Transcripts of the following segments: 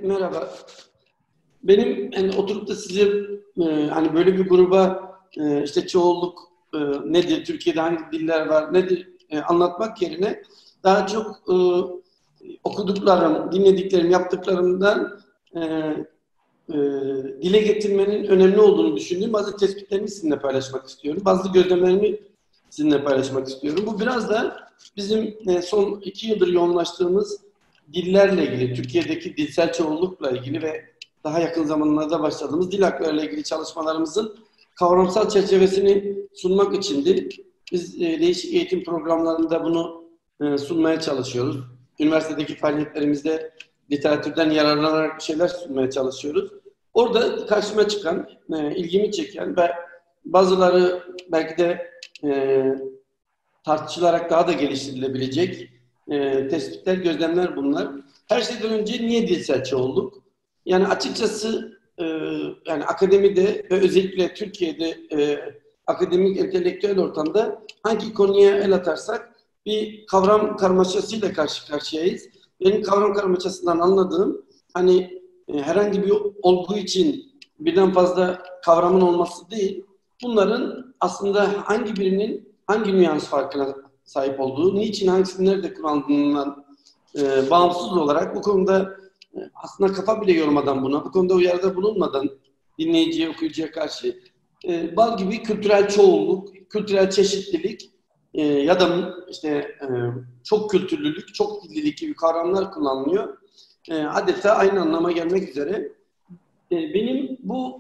merhaba. Benim yani oturup da size hani böyle bir gruba işte çoğulluk nedir, Türkiye'de hangi diller var, nedir anlatmak yerine daha çok okuduklarım, dinlediklerim, yaptıklarımdan e, e, dile getirmenin önemli olduğunu düşündüğüm bazı tespitlerimi sizinle paylaşmak istiyorum. Bazı gözlemlerimi sizinle paylaşmak istiyorum. Bu biraz da bizim son 2 yıldır yoğunlaştığımız dillerle ilgili, Türkiye'deki dilsel çoğunlukla ilgili ve daha yakın zamanlarda başladığımız dil haklarıyla ilgili çalışmalarımızın kavramsal çerçevesini sunmak içindi. Biz değişik eğitim programlarında bunu sunmaya çalışıyoruz. Üniversitedeki faaliyetlerimizde literatürden yararlanarak bir şeyler sunmaya çalışıyoruz. Orada karşıma çıkan, ilgimi çeken ve bazıları belki de tartışılarak daha da geliştirilebilecek tespitler, gözlemler bunlar. Her şeyden önce niye dilsel çoğunluk? Yani açıkçası yani akademide ve özellikle Türkiye'de akademik entelektüel ortamda hangi konuya el atarsak bir kavram karmaşasıyla karşı karşıyayız. Benim kavram karmaşasından anladığım hani herhangi bir olgu için birden fazla kavramın olması değil, bunların aslında hangi birinin hangi nüans farkına sahip olduğu, niçin hangisini nerede kullandığından bağımsız olarak bu konuda aslında kafa bile yormadan buna, bu konuda uyarıda bulunmadan dinleyiciye, okuyucuya karşı bal gibi kültürel çoğunluk, kültürel çeşitlilik ya da işte çok kültürlülük, çok dillilik gibi kavramlar kullanılıyor. Adeta aynı anlama gelmek üzere. Benim bu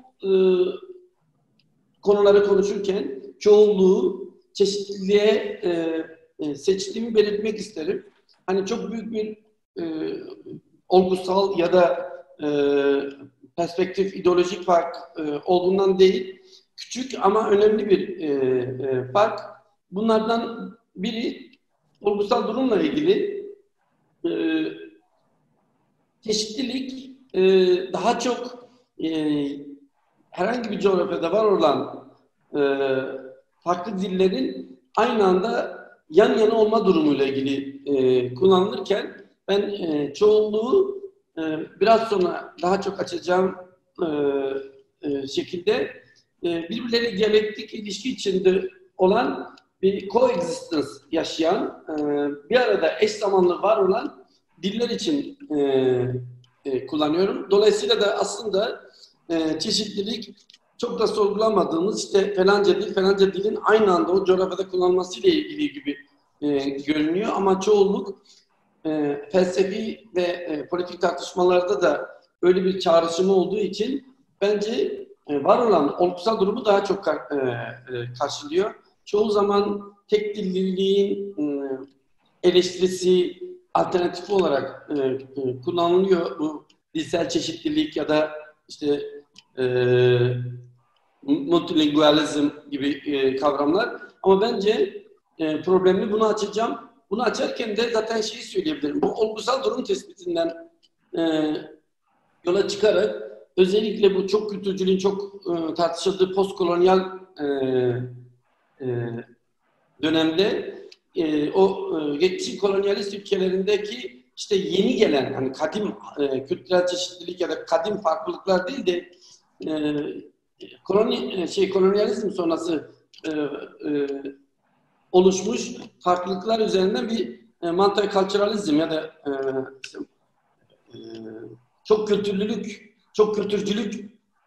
konuları konuşurken çoğunluğu, çeşitliliğe seçtiğimi belirtmek isterim. Hani çok büyük bir olgusal ya da perspektif, ideolojik fark olduğundan değil, küçük ama önemli bir fark. Bunlardan biri olgusal durumla ilgili çeşitlilik daha çok herhangi bir coğrafyada var olan farklı dillerin aynı anda yan yana olma durumuyla ilgili kullanılırken ben çoğunluğu biraz sonra daha çok açacağım şekilde birbirleriyle diyalektik ilişki içinde olan bir coexistence yaşayan, bir arada eş zamanlı var olan diller için kullanıyorum. Dolayısıyla da aslında çeşitlilik çok da sorgulamadığımız işte falanca dil, falanca dilin aynı anda o coğrafyada kullanılmasıyla ilgili gibi görünüyor. Ama çoğunluk felsefi ve politik tartışmalarda da öyle bir çağrışımı olduğu için bence var olan olgusal durumu daha çok karşılıyor. Çoğu zaman tek dilliliğin eleştirisi alternatif olarak kullanılıyor bu dilsel çeşitlilik ya da işte multilingualizm gibi kavramlar. Ama bence problemli, bunu açacağım. Bunu açarken de zaten şeyi söyleyebilirim. Bu olgusal durum tespitinden yola çıkarak özellikle bu çok kültürcülüğün çok tartışıldığı postkolonyal dönemde o geçici kolonyalist ülkelerindeki işte yeni gelen hani kadim kültürel çeşitlilik ya da kadim farklılıklar değil de kolonyalizm sonrası oluşmuş farklılıklar üzerinden bir multiculturalizm ya da çok kültürlülük, çok kültürcülük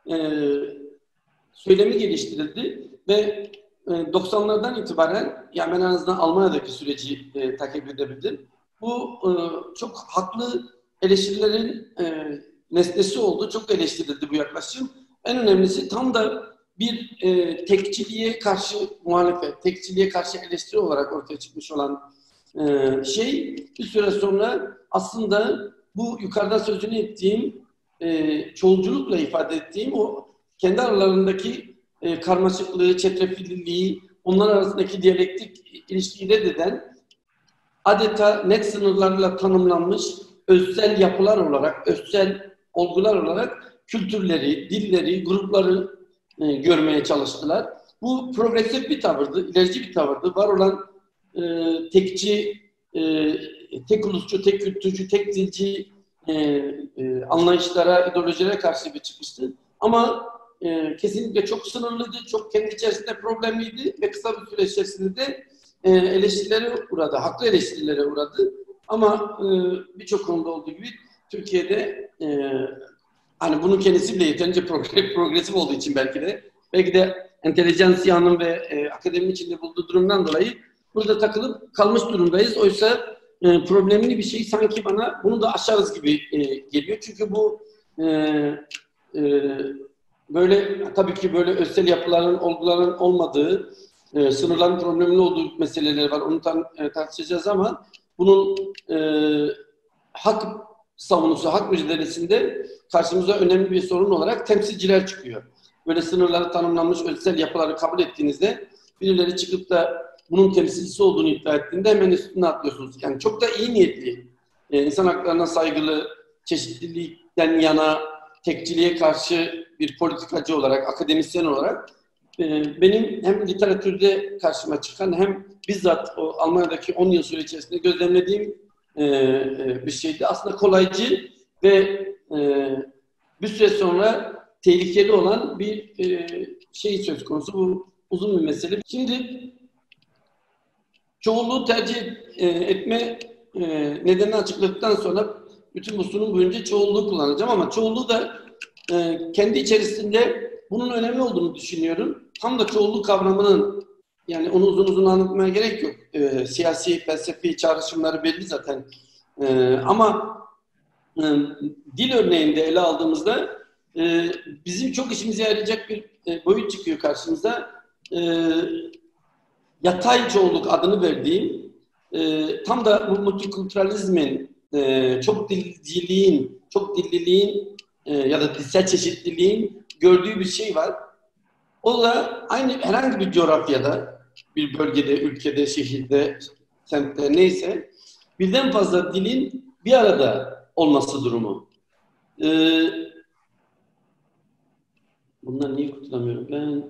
söylemi geliştirildi ve 90'lardan itibaren, yani ben en azından Almanya'daki süreci takip edebildim. Bu çok haklı eleştirilerin nesnesi oldu. Çok eleştirildi bu yaklaşım. En önemlisi tam da bir tekçiliğe karşı muhalefet, tekçiliğe karşı eleştiri olarak ortaya çıkmış olan şey bir süre sonra aslında bu yukarıda sözünü ettiğim çoğulculukla ifade ettiğim o kendi aralarındaki karmaşıklığı, çetrefilliliği, onlar arasındaki diyalektik ilişkiyi reddeden adeta net sınırlarla tanımlanmış özsel yapılar olarak, özsel olgular olarak kültürleri, dilleri, grupları görmeye çalıştılar. Bu progresif bir tavırdı, ilerici bir tavırdı. Var olan tekçi, tek ulusçu, tek kültürcü, tek dilci anlayışlara, ideolojilere karşı bir çıkmıştı. Ama kesinlikle çok sınırlıydı, çok kendi içerisinde problemliydi ve kısa bir süre içerisinde de eleştirilere uğradı, haklı eleştirilere uğradı. Ama birçok konuda olduğu gibi Türkiye'de hani bunun kendisi bile yeterince progresif olduğu için belki de entelijansiyanın ve akademinin içinde bulduğu durumdan dolayı burada takılıp kalmış durumdayız. Oysa problemli bir şey sanki bana bunu da aşarız gibi geliyor. Çünkü bu böyle tabii ki böyle özel yapıların, olguların olmadığı, sınırların problemli olduğu meseleler var. Onu tartışacağız ama bunun hak savunusu, hak mücadelesinde karşımıza önemli bir sorun olarak temsilciler çıkıyor. Böyle sınırları tanımlanmış özel yapıları kabul ettiğinizde birileri çıkıp da bunun temsilcisi olduğunu iddia ettiğinde hemen üstüne atlıyorsunuz. Yani çok da iyi niyetli, insan haklarına saygılı, çeşitlilikten yana, tekçiliğe karşı bir politikacı olarak, akademisyen olarak benim hem literatürde karşıma çıkan hem bizzat o Almanya'daki 10 yıl süre içerisinde gözlemlediğim bir şeydi. Aslında kolaycı ve bir süre sonra tehlikeli olan bir şey söz konusu. Bu uzun bir mesele. Şimdi çoğunluğu tercih etme nedenini açıkladıktan sonra bütün bu sunum boyunca çoğunluğu kullanacağım ama çoğunluğu da kendi içerisinde bunun önemli olduğunu düşünüyorum. Tam da çoğunluk kavramının, yani onu uzun uzun anlatmaya gerek yok. Siyasi, felsefi çağrışımları belli zaten. Ama dil örneğinde ele aldığımızda bizim çok işimize yarayacak bir boyut çıkıyor karşımıza. Yatay çoğunluk adını verdiğim, tam da bu multikulturalizmin, çok dilciliğin, çok dilliliğin ya da dilsel çeşitliliğin gördüğü bir şey var. O da aynı herhangi bir coğrafyada, bir bölgede, ülkede, şehirde, semtte neyse birden fazla dilin bir arada olması durumu. Bundan niye kurtulamıyorum ben?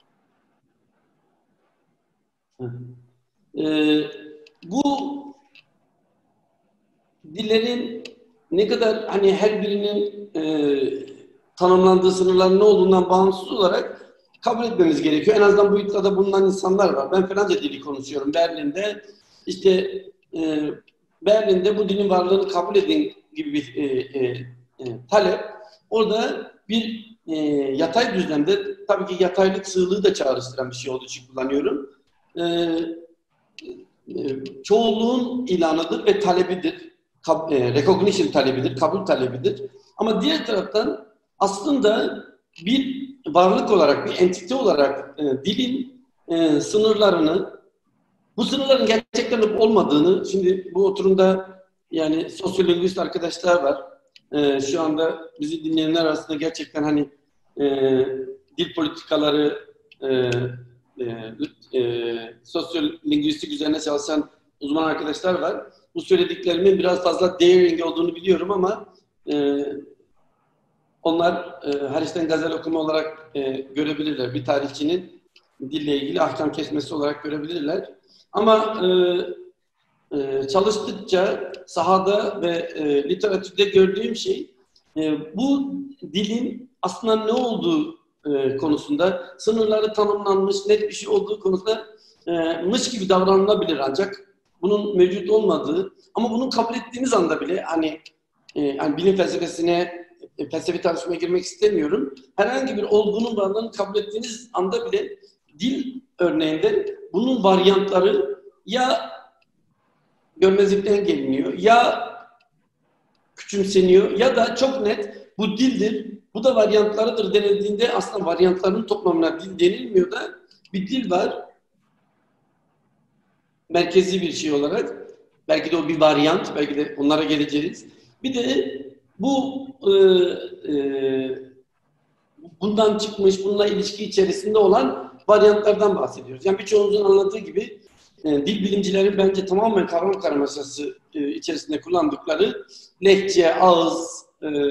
Bu dillerin ne kadar hani her birinin tanımlandığı sınırların ne olduğundan bağımsız olarak kabul etmemiz gerekiyor. En azından bu iddiada bulunan insanlar var. Ben Fransa dili konuşuyorum Berlin'de. İşte Berlin'de bu dilin varlığını kabul edin gibi bir talep. Orada bir yatay düzlemde, tabii ki yataylık sığlığı da çağrıştıran bir şey olduğu için kullanıyorum. Çoğunluğun ilanıdır ve talebidir. Recognition talebidir, kabul talebidir. Ama diğer taraftan aslında bir varlık olarak, bir entite olarak dilin sınırlarını, bu sınırların gerçekten olmadığını, şimdi bu oturumda yani sosyolingvist arkadaşlar var. Şu anda bizi dinleyenler arasında gerçekten hani dil politikaları, sosyolingvistik üzerine çalışan uzman arkadaşlar var. Bu söylediklerimin biraz fazla daring olduğunu biliyorum ama onlar Hariçten gazel okuma olarak görebilirler. Bir tarihçinin dille ilgili ahkam kesmesi olarak görebilirler. Ama çalıştıkça sahada ve literatürde gördüğüm şey bu dilin aslında ne olduğu konusunda, sınırları tanımlanmış net bir şey olduğu konusunda mış gibi davranılabilir, ancak bunun mevcut olmadığı ama bunun kabul ettiğiniz anda bile hani bilim felsefesine, felsefi tartışmaya girmek istemiyorum. Herhangi bir olgunun varlığını kabul ettiğiniz anda bile dil örneğinde bunun varyantları ya görmezlikten geliniyor, ya küçümseniyor ya da çok net bu dildir, bu da varyantlarıdır denildiğinde aslında varyantların toplamına dil denilmiyor da bir dil var. Merkezi bir şey olarak. Belki de o bir varyant, belki de onlara geleceğiz. Bir de bu bundan çıkmış, bununla ilişki içerisinde olan varyantlardan bahsediyoruz. Yani birçoğunuzun anlattığı gibi dil bilimcileri bence tamamen kavram karmaşası içerisinde kullandıkları lehçe, ağız,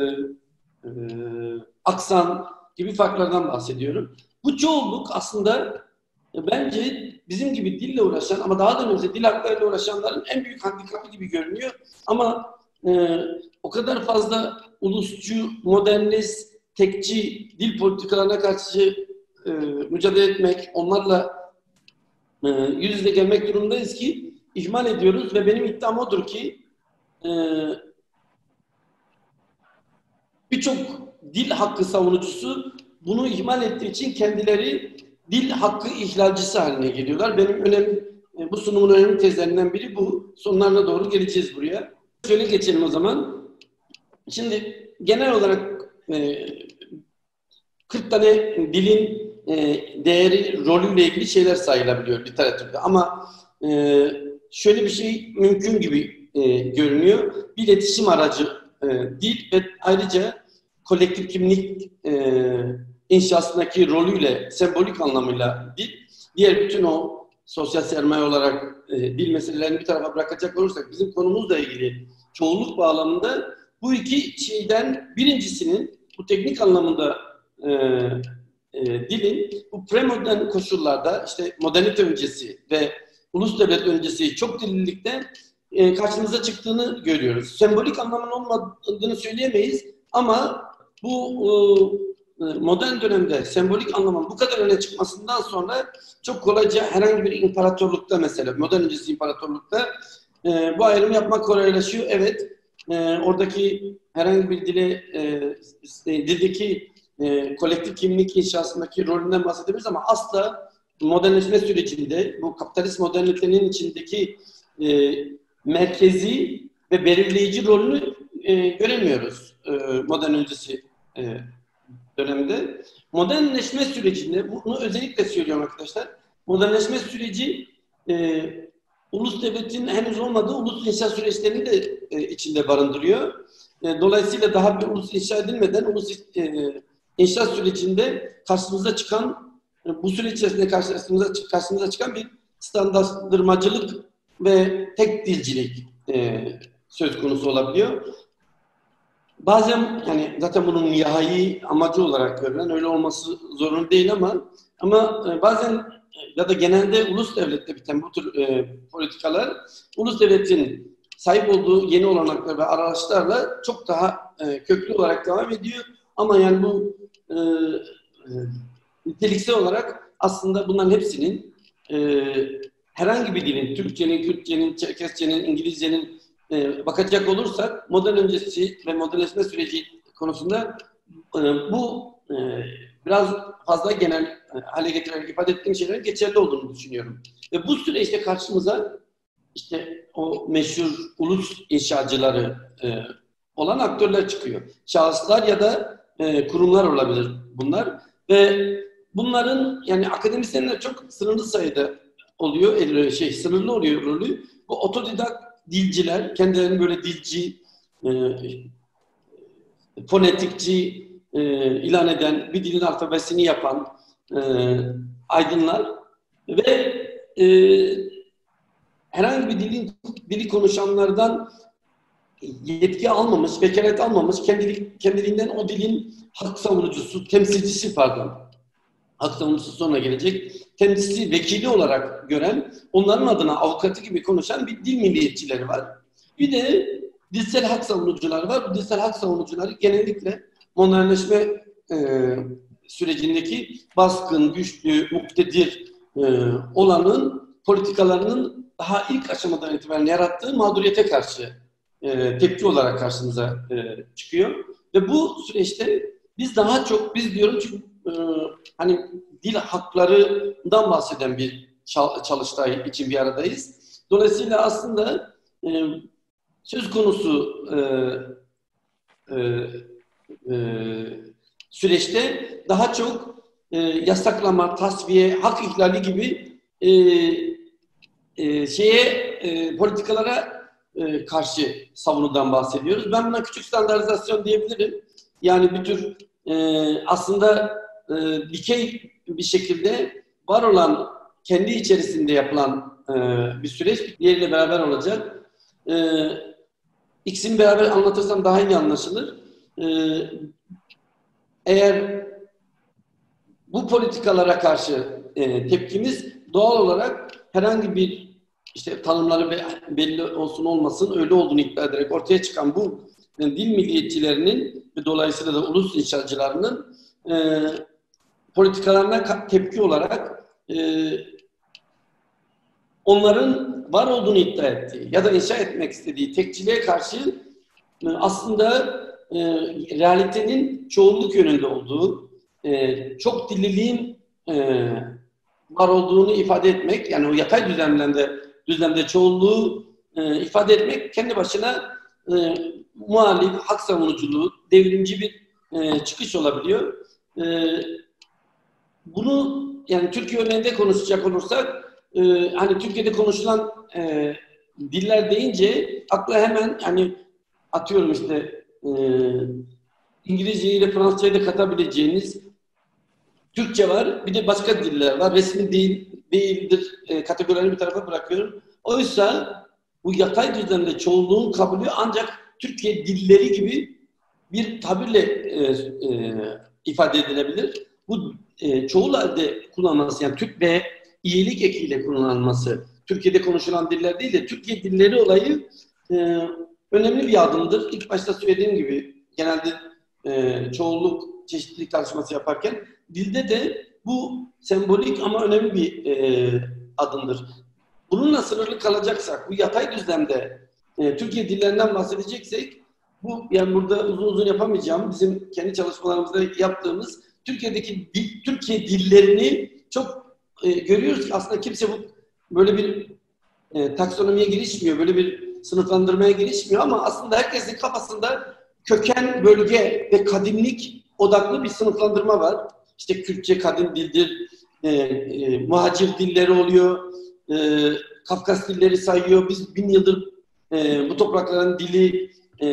aksan gibi farklardan bahsediyorum. Bu çoğunluk aslında bence bizim gibi dille uğraşan ama daha da önce dil haklarıyla uğraşanların en büyük handikapı gibi görünüyor. Ama o kadar fazla ulusçu, modernist, tekçi dil politikalarına karşı mücadele etmek, onlarla yüz yüze gelmek durumundayız ki ihmal ediyoruz ve benim iddiam odur ki birçok dil hakkı savunucusu bunu ihmal ettiği için kendileri dil hakkı ihlalcısı haline geliyorlar. Benim bu sunumun önemli tezlerinden biri bu. Sonlarına doğru geleceğiz buraya. Şöyle geçelim o zaman. Şimdi genel olarak 40 tane dilin değeri, rolüyle ilgili şeyler sayılabiliyor literatürde. Ama şöyle bir şey mümkün gibi görünüyor. Bir iletişim aracı dil ve ayrıca kolektif kimlik inşasındaki rolüyle, sembolik anlamıyla dil, diğer bütün o sosyal sermaye olarak dil meselelerini bir tarafa bırakacak olursak bizim konumuzla ilgili çoğunluk bağlamında bu iki şeyden birincisinin bu teknik anlamında dilin bu premodern koşullarda işte modernite öncesi ve ulus devlet öncesi çok dillilikte karşımıza çıktığını görüyoruz. Sembolik anlamının olmadığını söyleyemeyiz ama bu modern dönemde sembolik anlamın bu kadar öne çıkmasından sonra çok kolayca herhangi bir imparatorlukta mesela modern öncesi imparatorlukta bu ayrımı yapmak kolaylaşıyor. Evet, oradaki herhangi bir dildeki kolektif kimlik inşasındaki rolünden bahsedebiliriz ama asla modernleşme sürecinde bu kapitalist modernitenin içindeki merkezi ve belirleyici rolünü göremiyoruz modern öncesi dönemde. Modernleşme sürecinde, bunu özellikle söylüyorum arkadaşlar, modernleşme süreci ulus devletin henüz olmadığı ulus inşa süreçlerini de içinde barındırıyor. Dolayısıyla daha bir ulus inşa edilmeden ulus inşa sürecinde karşımıza çıkan, bu süreç içerisinde karşımıza çıkan bir standartlandırmacılık ve tek dilcilik söz konusu olabiliyor. Bazen yani zaten bunun nihai amacı olarak görülen öyle olması zorunlu değil ama bazen ya da genelde ulus devlette biten bu tür politikalar ulus devletin sahip olduğu yeni olanaklar ve araçlarla çok daha köklü olarak devam ediyor. Ama yani bu niteliksel olarak aslında bunların hepsinin herhangi bir dilin, Türkçenin, Kürtçenin, Çerkesçenin, İngilizcenin bakacak olursak modern öncesi ve modernleşme süreci konusunda bu biraz fazla genel hale getirerek ifade ettiğim şeylerin geçerli olduğunu düşünüyorum. Ve bu süreçte karşımıza işte o meşhur ulus inşacıları olan aktörler çıkıyor. Şahıslar ya da kurumlar olabilir bunlar. Ve bunların yani akademisyenler çok sınırlı sayıda oluyor, sınırlı oluyor rolü. Bu otodidak dilciler, kendilerini böyle dilci, fonetikçi ilan eden, bir dilin alfabesini yapan aydınlar ve herhangi bir dili konuşanlardan yetki almamış, vekalet almamış, kendiliğinden o dilin hak savunucusu, hak savunucusu sonra gelecek, temsilcisi, vekili olarak gören, onların adına avukatı gibi konuşan bir dil milliyetçileri var. Bir de dilsel hak savunucuları var. Bu dilsel hak savunucuları genellikle modernleşme sürecindeki baskın, güçlü, muktedir olanın politikalarının daha ilk aşamadan itibaren yarattığı mağduriyete karşı tepki olarak karşımıza çıkıyor. Ve bu süreçte biz daha çok, biz diyorum çünkü hani dil haklarından bahseden bir çalıştay için bir aradayız. Dolayısıyla aslında söz konusu süreçte daha çok yasaklama, tasfiye, hak ihlali gibi politikalara karşı savunudan bahsediyoruz. Ben buna küçük standartizasyon diyebilirim. Yani bir tür aslında dikey bir şekilde var olan, kendi içerisinde yapılan bir süreç diğeriyle beraber olacak. İkisini beraber anlatırsam daha iyi anlaşılır. Eğer bu politikalara karşı tepkimiz doğal olarak herhangi bir işte tanımları belli olsun olmasın öyle olduğunu iddia ederek ortaya çıkan bu dil milliyetçilerinin ve dolayısıyla da ulus inşacılarının politikalarına tepki olarak onların var olduğunu iddia ettiği ya da inşa etmek istediği tekçiliğe karşı aslında realitenin çoğunluk yönünde olduğu, çok dilliliğin var olduğunu ifade etmek, yani o yatay düzlemde çoğunluğu ifade etmek kendi başına muhalif, hak savunuculuğu, devrimci bir çıkış olabiliyor. Bunu yani Türkiye örneğinde konuşacak olursak, hani Türkiye'de konuşulan diller deyince akla hemen hani atıyorum işte İngilizceyi ile Fransızcayı da katabileceğiniz Türkçe var, bir de başka diller var. Resmi değildir kategorilerini bir tarafa bırakıyorum. Oysa bu yatay düzlemde çoğunluğun kabulü ancak Türkiye dilleri gibi bir tabirle ifade edilebilir. Bu çoğul halde kullanılması, yani Türk ve iyilik ekiyle kullanılması, Türkiye'de konuşulan diller değil de Türkiye dilleri olayı önemli bir adımdır. İlk başta söylediğim gibi genelde çoğulluk, çeşitlilik tartışması yaparken dilde de bu sembolik ama önemli bir adımdır. Bununla sınırlı kalacaksak, bu yatay düzlemde Türkiye dillerinden bahsedeceksek, bu yani burada uzun uzun yapamayacağım, bizim kendi çalışmalarımızda yaptığımız Türkiye'deki Türkiye dillerini çok görüyoruz ki aslında kimse böyle bir taksonomiye girişmiyor, böyle bir sınıflandırmaya girişmiyor ama aslında herkesin kafasında köken, bölge ve kadimlik odaklı bir sınıflandırma var. İşte Kürtçe kadim dildir, muhacir dilleri oluyor, Kafkas dilleri sayıyor. Biz 1000 yıldır bu toprakların dili,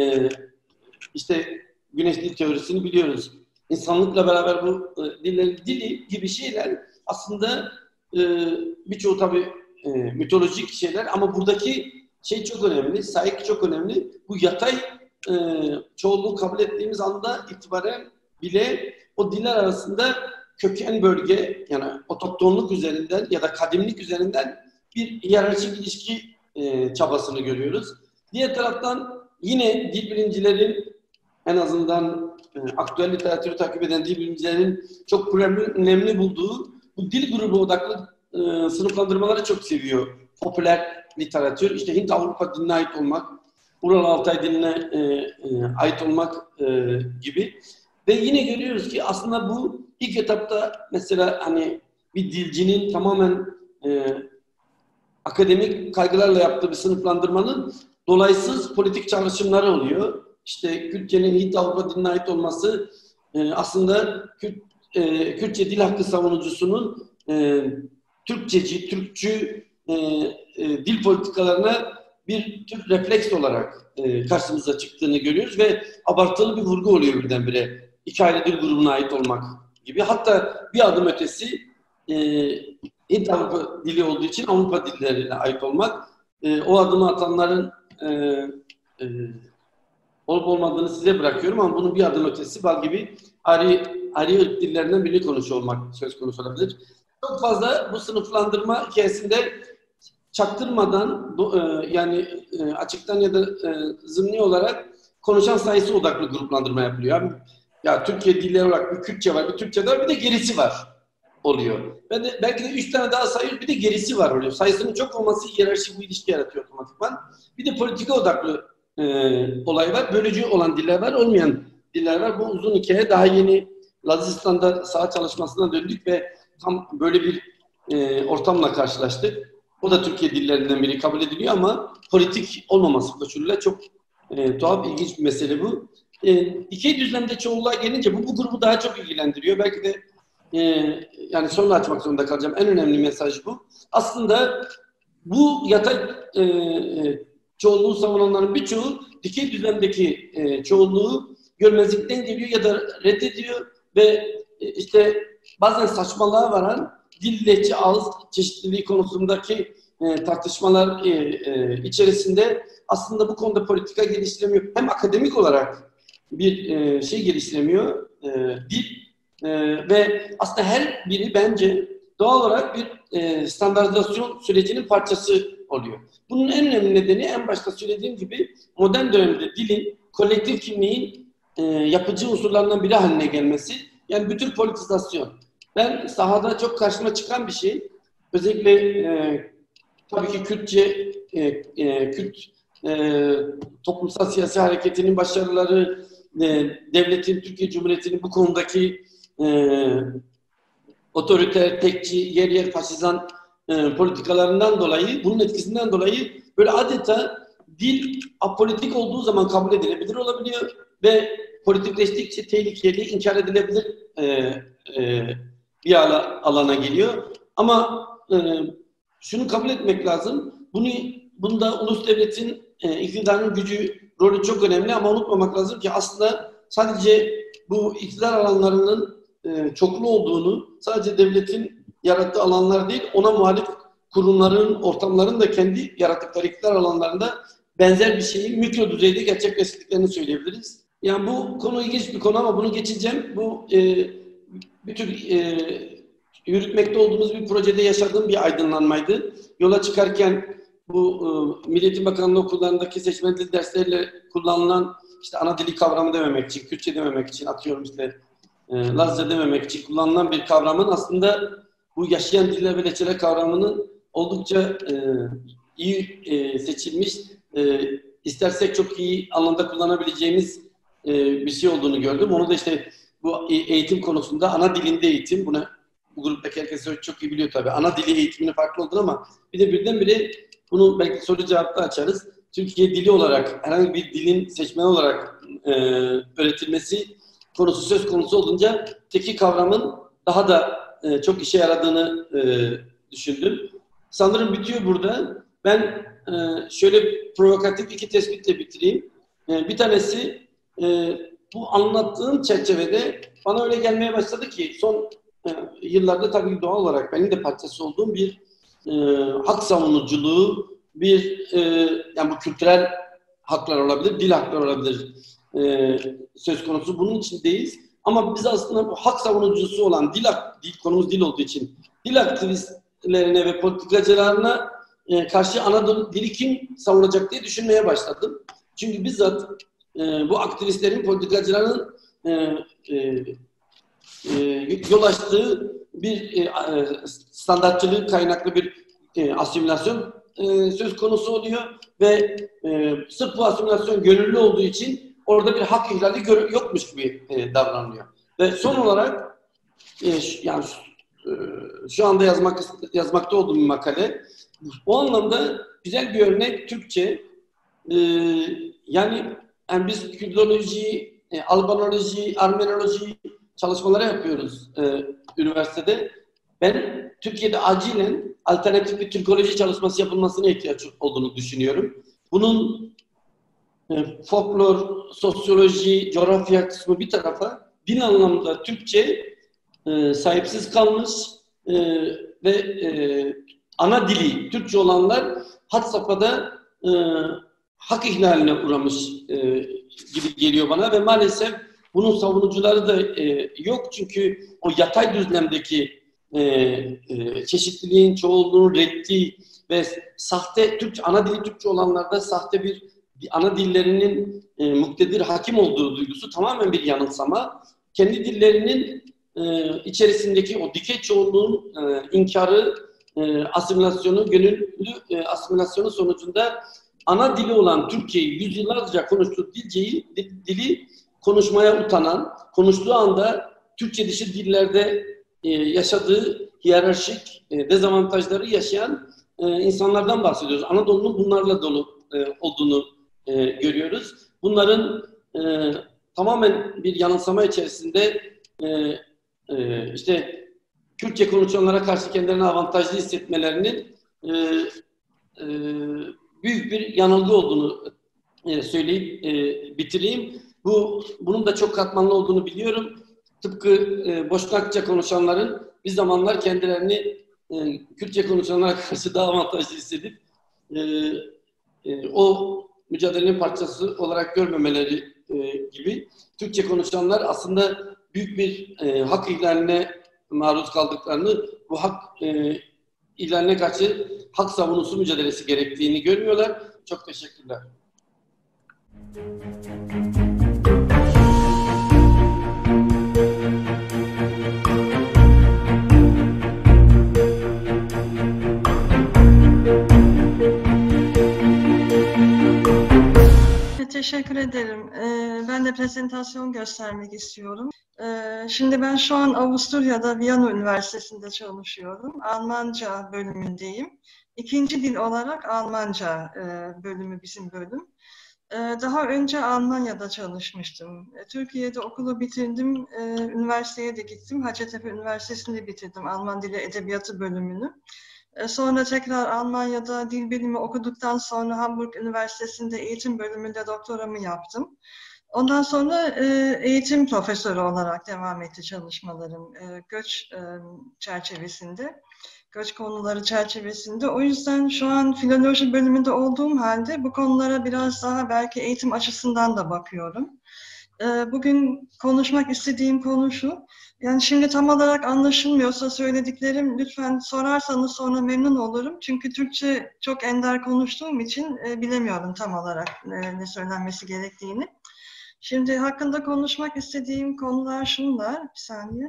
işte Güneş Dil Teorisi'ni biliyoruz. İnsanlıkla beraber bu dillerin dili gibi şeyler aslında birçoğu tabii mitolojik şeyler ama buradaki şey çok önemli, sahip çok önemli. Bu yatay çoğunluğu kabul ettiğimiz anda itibaren bile o diller arasında köken bölge, yani otoktonluk üzerinden ya da kadimlik üzerinden bir hiyerarşik ilişki çabasını görüyoruz. Diğer taraftan yine dil bilimcilerin, en azından aktüel literatürü takip eden dil bilimcilerin çok önemli bulduğu bu dil grubu odaklı sınıflandırmaları çok seviyor. Popüler literatür, işte Hint-Avrupa diline ait olmak, Ural-Altay diline ait olmak gibi. Ve yine görüyoruz ki aslında bu ilk etapta mesela hani bir dilcinin tamamen akademik kaygılarla yaptığı bir sınıflandırmanın dolaysız politik çağrışımları oluyor. İşte Kürtçenin Hint-Avrupa diline ait olması aslında Kürtçe dil hakkı savunucusunun Türkçeci, Türkçü dil politikalarına bir tür refleks olarak karşımıza çıktığını görüyoruz ve abartılı bir vurgu oluyor birdenbire. İki ayrı dil grubuna ait olmak gibi. Hatta bir adım ötesi Hint-Avrupa dili olduğu için Avrupa dillerine ait olmak. O adımı atanların olup olmadığını size bırakıyorum ama bunun bir adım ötesi bal gibi ayrı ırk dillerinden birini konuşuyor olmak söz konusu olabilir. Çok fazla bu sınıflandırma hikayesinde çaktırmadan yani açıktan ya da zımni olarak konuşan sayısı odaklı gruplandırma yapılıyor. Yani, ya Türkiye dilleri olarak bir Kürtçe var, bir Türkçe var, bir de gerisi var oluyor. Belki de 3 tane daha sayıyor, bir de gerisi var oluyor. Sayısının çok olması hiyerarşik bu ilişki yaratıyor otomatikman. Bir de politika odaklı olay var. Bölücü olan diller var, olmayan diller var. Bu uzun hikaye. Daha yeni Lazistan'da saha çalışmasına döndük ve tam böyle bir ortamla karşılaştık. O da Türkiye dillerinden biri kabul ediliyor ama politik olmaması koşuluyla çok tuhaf, ilginç bir mesele bu. Dikey düzlemde çoğunluğa gelince bu grubu daha çok ilgilendiriyor. Belki de yani sonra açmak zorunda kalacağım. En önemli mesaj bu. Aslında bu yatay çoğunluğu savunanların birçoğu dikey düzlemdeki çoğunluğu görmezlikten geliyor ya da reddediyor ve işte bazen saçmalığa varan dil, lehçe, ağız çeşitliliği konusundaki tartışmalar içerisinde aslında bu konuda politika geliştiremiyor. Hem akademik olarak bir şey geliştiremiyor, dil ve aslında her biri bence doğal olarak bir standartizasyon sürecinin parçası oluyor. Bunun en önemli nedeni en başta söylediğim gibi modern dönemde dilin, kolektif kimliğin yapıcı unsurlarından biri haline gelmesi. Yani bütün politizasyon. Ben sahada çok karşıma çıkan bir şey. Özellikle tabii ki Kürtçe, Kürt toplumsal siyasi hareketinin başarıları, devletin, Türkiye Cumhuriyeti'nin bu konudaki otoriter, tekçi, yer yer faşizan politikalarından dolayı, bunun etkisinden dolayı böyle adeta dil apolitik olduğu zaman kabul edilebilir olabiliyor ve politikleştikçe tehlikeli, inkar edilebilir bir alana geliyor. Ama şunu kabul etmek lazım, bunda ulus devletin iktidarın gücü, rolü çok önemli ama unutmamak lazım ki aslında sadece bu iktidar alanlarının çoklu olduğunu, sadece devletin yarattığı alanlar değil, ona muhalif kurumların, ortamların da kendi yarattıkları iktidar alanlarında benzer bir şeyi mikro düzeyde gerçekleştirdiklerini söyleyebiliriz. Yani bu konu ilginç bir konu ama bunu geçeceğim. Bu bir tür yürütmekte olduğumuz bir projede yaşadığım bir aydınlanmaydı. Yola çıkarken bu Milli Eğitim Bakanlığı okullarındaki seçmeli dil dersleriyle kullanılan işte ana dili kavramı dememek için, Kürtçe dememek için, atıyorum işte Lazca dememek için kullanılan bir kavramın aslında bu yaşayan diller ve leçeler kavramının oldukça iyi seçilmiş, istersek çok iyi anlamda kullanabileceğimiz bir şey olduğunu gördüm. Onu da işte bu eğitim konusunda ana dilinde eğitim, bu gruptaki herkes çok iyi biliyor tabii. Ana dili eğitiminin farklı olduğunu ama bir de birdenbire bunu belki soru cevapta açarız. Türkiye dili olarak, herhangi bir dilin seçmeni olarak öğretilmesi konusu söz konusu olunca teki kavramın daha da çok işe yaradığını düşündüm. Sanırım bitiyor burada. Ben şöyle provokatif iki tespitle bitireyim. Bir tanesi bu anlattığım çerçevede bana öyle gelmeye başladı ki son yıllarda tabii doğal olarak benim de parçası olduğum bir hak savunuculuğu, yani bu kültürel haklar olabilir, dil hakları olabilir söz konusu. Bunun içindeyiz. Ama biz aslında bu hak savunucusu olan konumuz dil olduğu için dil aktivistlerine ve politikacılarına karşı Anadolu dili kim savunacak diye düşünmeye başladım. Çünkü bizzat bu aktivistlerin, politikacıların yol açtığı bir standartçılık kaynaklı bir asimilasyon söz konusu oluyor ve sırf bu asimilasyon gönüllü olduğu için orada bir hak ihlali yokmuş gibi davranılıyor. Ve son olarak yani şu anda yazmakta olduğum bir makale. O anlamda güzel bir örnek Türkçe. Yani biz Kürtoloji, Albanoloji, Armenoloji çalışmaları yapıyoruz üniversitede. Ben Türkiye'de acilen alternatif bir Türkoloji çalışması yapılmasına ihtiyaç olduğunu düşünüyorum. Bunun folklor, sosyoloji, coğrafya kısmı bir tarafa, din anlamda Türkçe sahipsiz kalmış ve ana dili Türkçe olanlar had safhada hak ihlaline uğramış gibi geliyor bana ve maalesef bunun savunucuları da yok çünkü o yatay düzlemdeki çeşitliliğin, çoğunluğun reddi ve sahte ana dili Türkçe olanlarda sahte bir ana dillerinin muktedir hakim olduğu duygusu tamamen bir yanılsama. Kendi dillerinin içerisindeki o dikey çoğunluğun inkarı, asimilasyonu, gönüllü asimilasyonu sonucunda ana dili olan Türkçeyi yüzyıllarca konuştuğu dili konuşmaya utanan, konuştuğu anda Türkçe dışı dillerde yaşadığı hiyerarşik dezavantajları yaşayan insanlardan bahsediyoruz. Anadolu'nun bunlarla dolu olduğunu görüyoruz. Bunların tamamen bir yanılsama içerisinde işte Kürtçe konuşanlara karşı kendilerini avantajlı hissetmelerinin büyük bir yanılgı olduğunu söyleyip bitireyim. Bunun da çok katmanlı olduğunu biliyorum. Tıpkı Boşnakça konuşanların bir zamanlar kendilerini Kürtçe konuşanlara karşı daha avantajlı hissedip o mücadelenin parçası olarak görmemeleri gibi Türkçe konuşanlar aslında büyük bir hak ihlaline maruz kaldıklarını, bu hak ihlallerine karşı hak savunusu mücadelesi gerektiğini görmüyorlar. Çok teşekkürler. Teşekkür ederim. Ben de prezentasyon göstermek istiyorum. Şimdi ben şu an Avusturya'da Viyana Üniversitesi'nde çalışıyorum. Almanca bölümündeyim. İkinci dil olarak Almanca bölümü bizim bölüm. Daha önce Almanya'da çalışmıştım. Türkiye'de okulu bitirdim, üniversiteye de gittim. Hacettepe Üniversitesi'nde bitirdim Alman Dili Edebiyatı bölümünü. Sonra tekrar Almanya'da dil bilimi okuduktan sonra Hamburg Üniversitesi'nde eğitim bölümünde doktoramı yaptım. Ondan sonra eğitim profesörü olarak devam etti çalışmalarım göç çerçevesinde, göç konuları çerçevesinde. O yüzden şu an filoloji bölümünde olduğum halde bu konulara biraz daha belki eğitim açısından da bakıyorum. Bugün konuşmak istediğim konu şu. Yani şimdi tam olarak anlaşılmıyorsa söylediklerim lütfen sorarsanız sonra memnun olurum. Çünkü Türkçe çok ender konuştuğum için bilemiyorum tam olarak ne söylenmesi gerektiğini. Şimdi hakkında konuşmak istediğim konular şunlar. Bir saniye.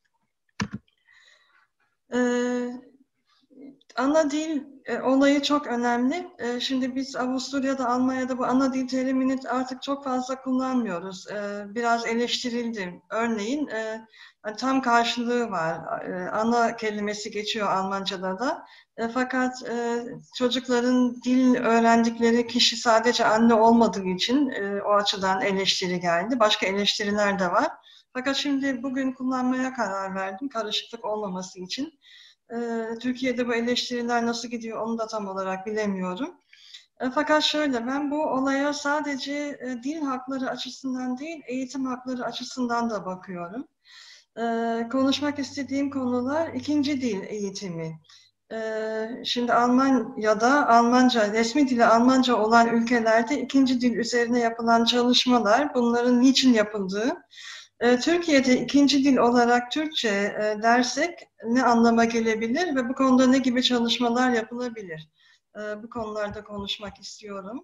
Ana dil olayı çok önemli. Şimdi biz Avusturya'da, Almanya'da bu ana dil terimini artık çok fazla kullanmıyoruz. Biraz eleştirildi. Örneğin tam karşılığı var. Ana kelimesi geçiyor Almanca'da da. Fakat çocukların dil öğrendikleri kişi sadece anne olmadığı için o açıdan eleştiri geldi. Başka eleştiriler de var. Fakat şimdi bugün kullanmaya karar verdim, karışıklık olmaması için. Türkiye'de bu eleştiriler nasıl gidiyor onu da tam olarak bilemiyorum. Fakat şöyle, ben bu olaya sadece dil hakları açısından değil, eğitim hakları açısından da bakıyorum. Konuşmak istediğim konular ikinci dil eğitimi. Şimdi Almanya'da Almanca, resmi dili Almanca olan ülkelerde ikinci dil üzerine yapılan çalışmalar, bunların niçin yapıldığı, Türkiye'de ikinci dil olarak Türkçe dersek ne anlama gelebilir ve bu konuda ne gibi çalışmalar yapılabilir? Bu konularda konuşmak istiyorum.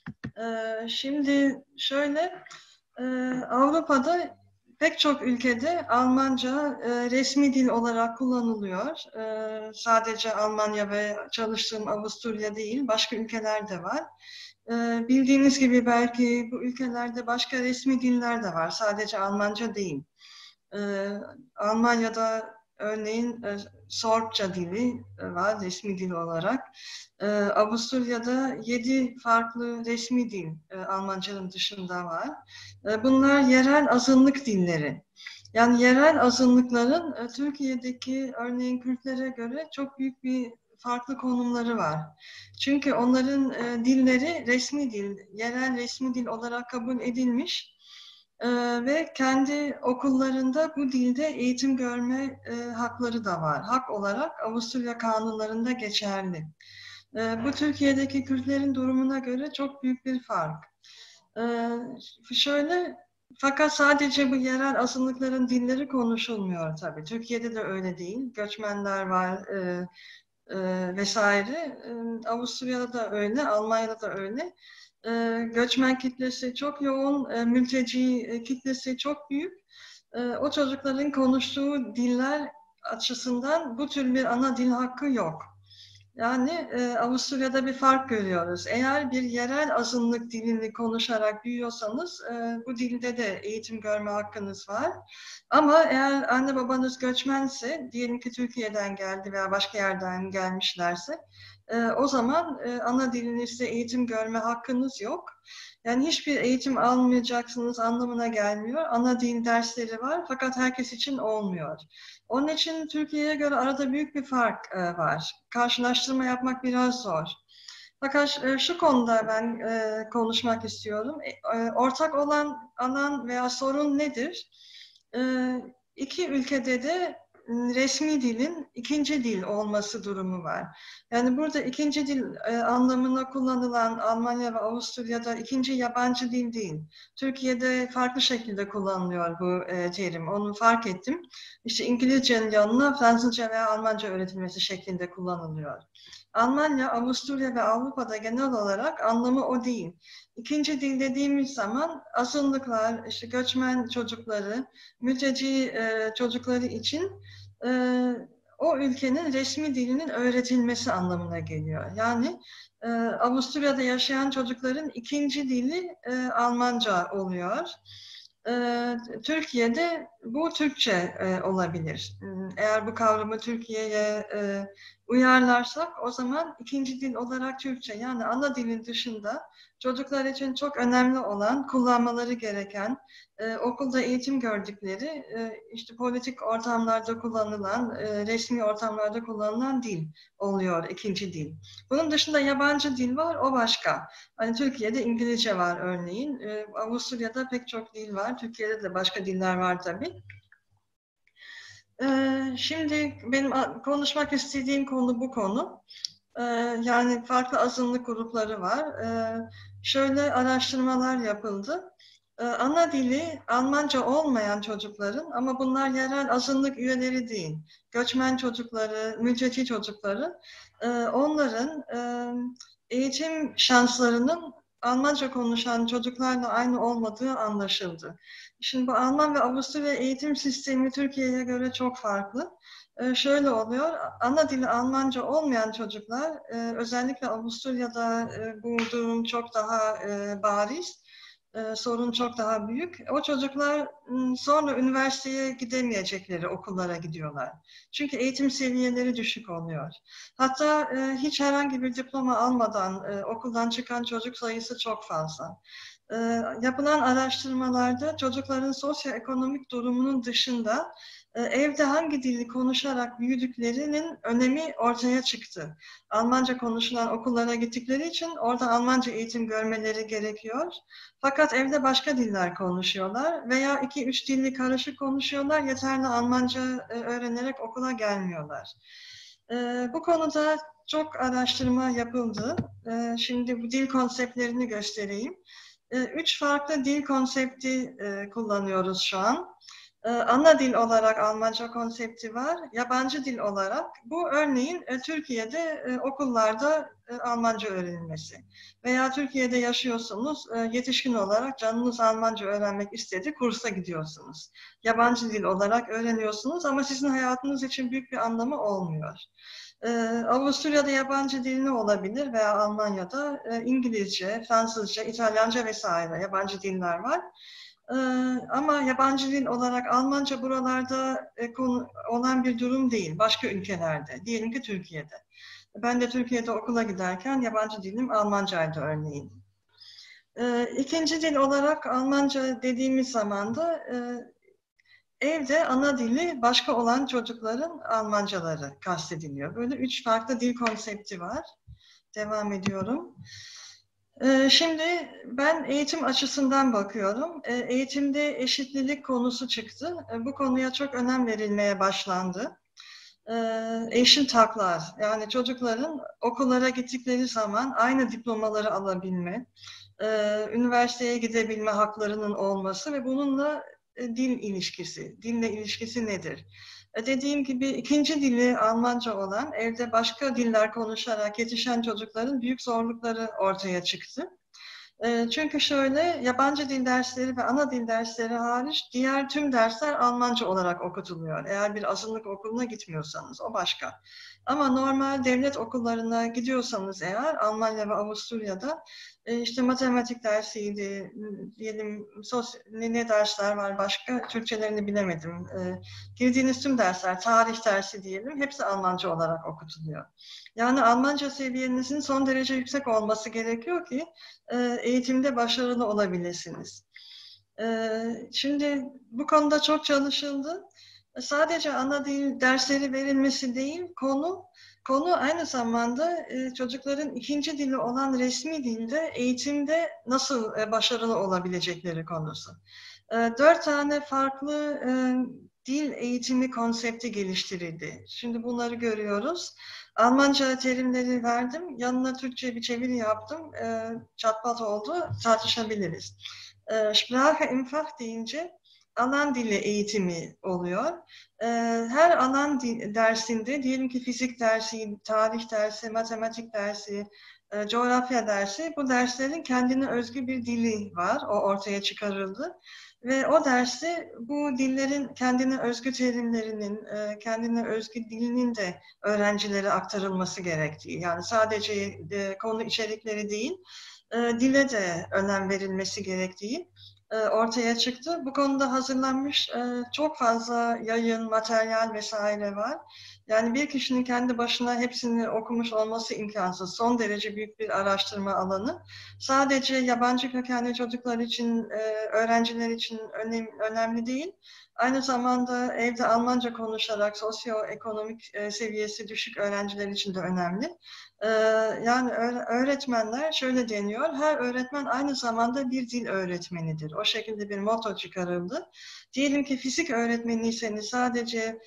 Şimdi şöyle, Avrupa'da pek çok ülkede Almanca resmi dil olarak kullanılıyor. Sadece Almanya ve çalıştığım Avusturya değil, başka ülkeler de var. Bildiğiniz gibi belki bu ülkelerde başka resmi diller de var. Sadece Almanca değil. Almanya'da örneğin Sorbça dili var resmi dil olarak. Avusturya'da 7 farklı resmi dil Almanca'nın dışında var. Bunlar yerel azınlık dilleri. Yani yerel azınlıkların Türkiye'deki örneğin Kürtlere göre çok büyük bir farklı konumları var. Çünkü onların dilleri resmi dil, yerel resmi dil olarak kabul edilmiş ve kendi okullarında bu dilde eğitim görme hakları da var. Hak olarak Avusturya kanunlarında geçerli. Bu Türkiye'deki Kürtlerin durumuna göre çok büyük bir fark. Fakat sadece bu yerel azınlıkların dilleri konuşulmuyor tabii. Türkiye'de de öyle değil. Göçmenler var vesaire. Avusturya'da da öyle, Almanya'da da öyle. Göçmen kitlesi çok yoğun, mülteci kitlesi çok büyük. O çocukların konuştuğu diller açısından bu tür bir ana dil hakkı yok. Yani Avusturya'da bir fark görüyoruz. Eğer bir yerel azınlık dilini konuşarak büyüyorsanız bu dilde de eğitim görme hakkınız var. Ama eğer anne babanız göçmense, diyelim ki Türkiye'den geldi veya başka yerden gelmişlerse, o zaman ana dilinizde eğitim görme hakkınız yok. Yani hiçbir eğitim almayacaksınız anlamına gelmiyor. Ana dil dersleri var fakat herkes için olmuyor. Onun için Türkiye'ye göre arada büyük bir fark var. Karşılaştırma yapmak biraz zor. Fakat şu konuda ben konuşmak istiyorum. Ortak olan alan veya sorun nedir? İki ülkede de resmi dilin ikinci dil olması durumu var. Yani burada ikinci dil anlamına kullanılan Almanya ve Avusturya'da ikinci yabancı dil değil. Türkiye'de farklı şekilde kullanılıyor bu terim. Onu fark ettim. İşte İngilizcenin yanına Fransızca veya Almanca öğretilmesi şeklinde kullanılıyor. Almanya, Avusturya ve Avrupa'da genel olarak anlamı o değil. İkinci dil dediğimiz zaman azınlıklar, işte göçmen çocukları, mülteci çocukları için o ülkenin resmi dilinin öğretilmesi anlamına geliyor. Yani Avusturya'da yaşayan çocukların ikinci dili Almanca oluyor. Türkiye'de bu Türkçe olabilir. Eğer bu kavramı Türkiye'ye uyarlarsak o zaman ikinci dil olarak Türkçe, yani ana dilin dışında çocuklar için çok önemli olan, kullanmaları gereken, okulda eğitim gördükleri, işte politik ortamlarda kullanılan, resmi ortamlarda kullanılan dil oluyor ikinci dil. Bunun dışında yabancı dil var, o başka. Hani Türkiye'de İngilizce var örneğin, Avusturya'da pek çok dil var, Türkiye'de de başka diller var tabii. Şimdi benim konuşmak istediğim konu bu konu. Yani farklı azınlık grupları var. Şöyle araştırmalar yapıldı. Ana dili Almanca olmayan çocukların, ama bunlar yerel azınlık üyeleri değil, göçmen çocukları, mülteci çocukları, onların eğitim şanslarının Almanca konuşan çocuklarla aynı olmadığı anlaşıldı. Şimdi bu Alman ve Avusturya eğitim sistemi Türkiye'ye göre çok farklı. Şöyle oluyor, ana dili Almanca olmayan çocuklar, özellikle Avusturya'da bu durum çok daha bariz, sorun çok daha büyük. O çocuklar sonra üniversiteye gidemeyecekleri okullara gidiyorlar. Çünkü eğitim seviyeleri düşük oluyor. Hatta hiç herhangi bir diploma almadan okuldan çıkan çocuk sayısı çok fazla. Yapılan araştırmalarda çocukların sosyoekonomik durumunun dışında evde hangi dili konuşarak büyüdüklerinin önemi ortaya çıktı. Almanca konuşulan okullara gittikleri için orada Almanca eğitim görmeleri gerekiyor. Fakat evde başka diller konuşuyorlar veya 2-3 dilli karışık konuşuyorlar. Yeterli Almanca öğrenerek okula gelmiyorlar. Bu konuda çok araştırma yapıldı. Şimdi bu dil konseptlerini göstereyim. 3 farklı dil konsepti kullanıyoruz şu an. Ana dil olarak Almanca konsepti var. Yabancı dil olarak bu örneğin Türkiye'de okullarda Almanca öğrenilmesi. Veya Türkiye'de yaşıyorsunuz, yetişkin olarak canınız Almanca öğrenmek istedi, kursa gidiyorsunuz. Yabancı dil olarak öğreniyorsunuz ama sizin hayatınız için büyük bir anlamı olmuyor. Avusturya'da yabancı dil ne olabilir veya Almanya'da İngilizce, Fransızca, İtalyanca vesaire yabancı diller var. Ama yabancı dil olarak Almanca buralarda olan bir durum değil, başka ülkelerde, diyelim ki Türkiye'de. Ben de Türkiye'de okula giderken yabancı dilim Almancaydı örneğin. İkinci dil olarak Almanca dediğimiz zaman da evde ana dili başka olan çocukların Almancaları kastediliyor. Böyle 3 farklı dil konsepti var. Devam ediyorum. Şimdi ben eğitim açısından bakıyorum. Eğitimde eşitlilik konusu çıktı. Bu konuya çok önem verilmeye başlandı. Eşit haklar, yani çocukların okullara gittikleri zaman aynı diplomaları alabilme, üniversiteye gidebilme haklarının olması ve bununla dil ilişkisi, dille ilişkisi nedir? Dediğim gibi ikinci dili Almanca olan, evde başka diller konuşarak yetişen çocukların büyük zorlukları ortaya çıktı. Çünkü şöyle, yabancı dil dersleri ve ana dil dersleri hariç diğer tüm dersler Almanca olarak okutuluyor. Eğer bir azınlık okuluna gitmiyorsanız, o başka. Ama normal devlet okullarına gidiyorsanız eğer, Almanya ve Avusturya'da işte matematik dersiydi, diyelim ne dersler var başka, Türkçelerini bilemedim. Girdiğiniz tüm dersler, tarih dersi diyelim, hepsi Almanca olarak okutuluyor. Yani Almanca seviyenizin son derece yüksek olması gerekiyor ki eğitimde başarılı olabilirsiniz. Şimdi bu konuda çok çalışıldı. Sadece ana dil dersleri verilmesi değil, konu aynı zamanda çocukların ikinci dili olan resmi dilde eğitimde nasıl başarılı olabilecekleri konusu. 4 tane farklı dil eğitimi konsepti geliştirildi. Şimdi bunları görüyoruz. Almanca terimleri verdim. Yanına Türkçe bir çeviri yaptım. Çatpat oldu. Tartışabiliriz. Sprache im Fach deyince alan dili eğitimi oluyor. Her alan dersinde, diyelim ki fizik dersi, tarih dersi, matematik dersi, coğrafya dersi, bu derslerin kendine özgü bir dili var. O ortaya çıkarıldı. Ve o dersi bu dillerin kendine özgü terimlerinin, kendine özgü dilinin de öğrencilere aktarılması gerektiği. Yani sadece konu içerikleri değil, dile de önem verilmesi gerektiği ortaya çıktı. Bu konuda hazırlanmış çok fazla yayın, materyal vesaire var. Yani bir kişinin kendi başına hepsini okumuş olması imkansız. Son derece büyük bir araştırma alanı. Sadece yabancı kökenli çocuklar için, öğrenciler için önemli değil. Aynı zamanda evde Almanca konuşarak sosyoekonomik seviyesi düşük öğrenciler için de önemli. Yani öğretmenler şöyle deniyor, her öğretmen aynı zamanda bir dil öğretmenidir. O şekilde bir motto çıkarıldı. Diyelim ki fizik öğretmeniyseniz sadece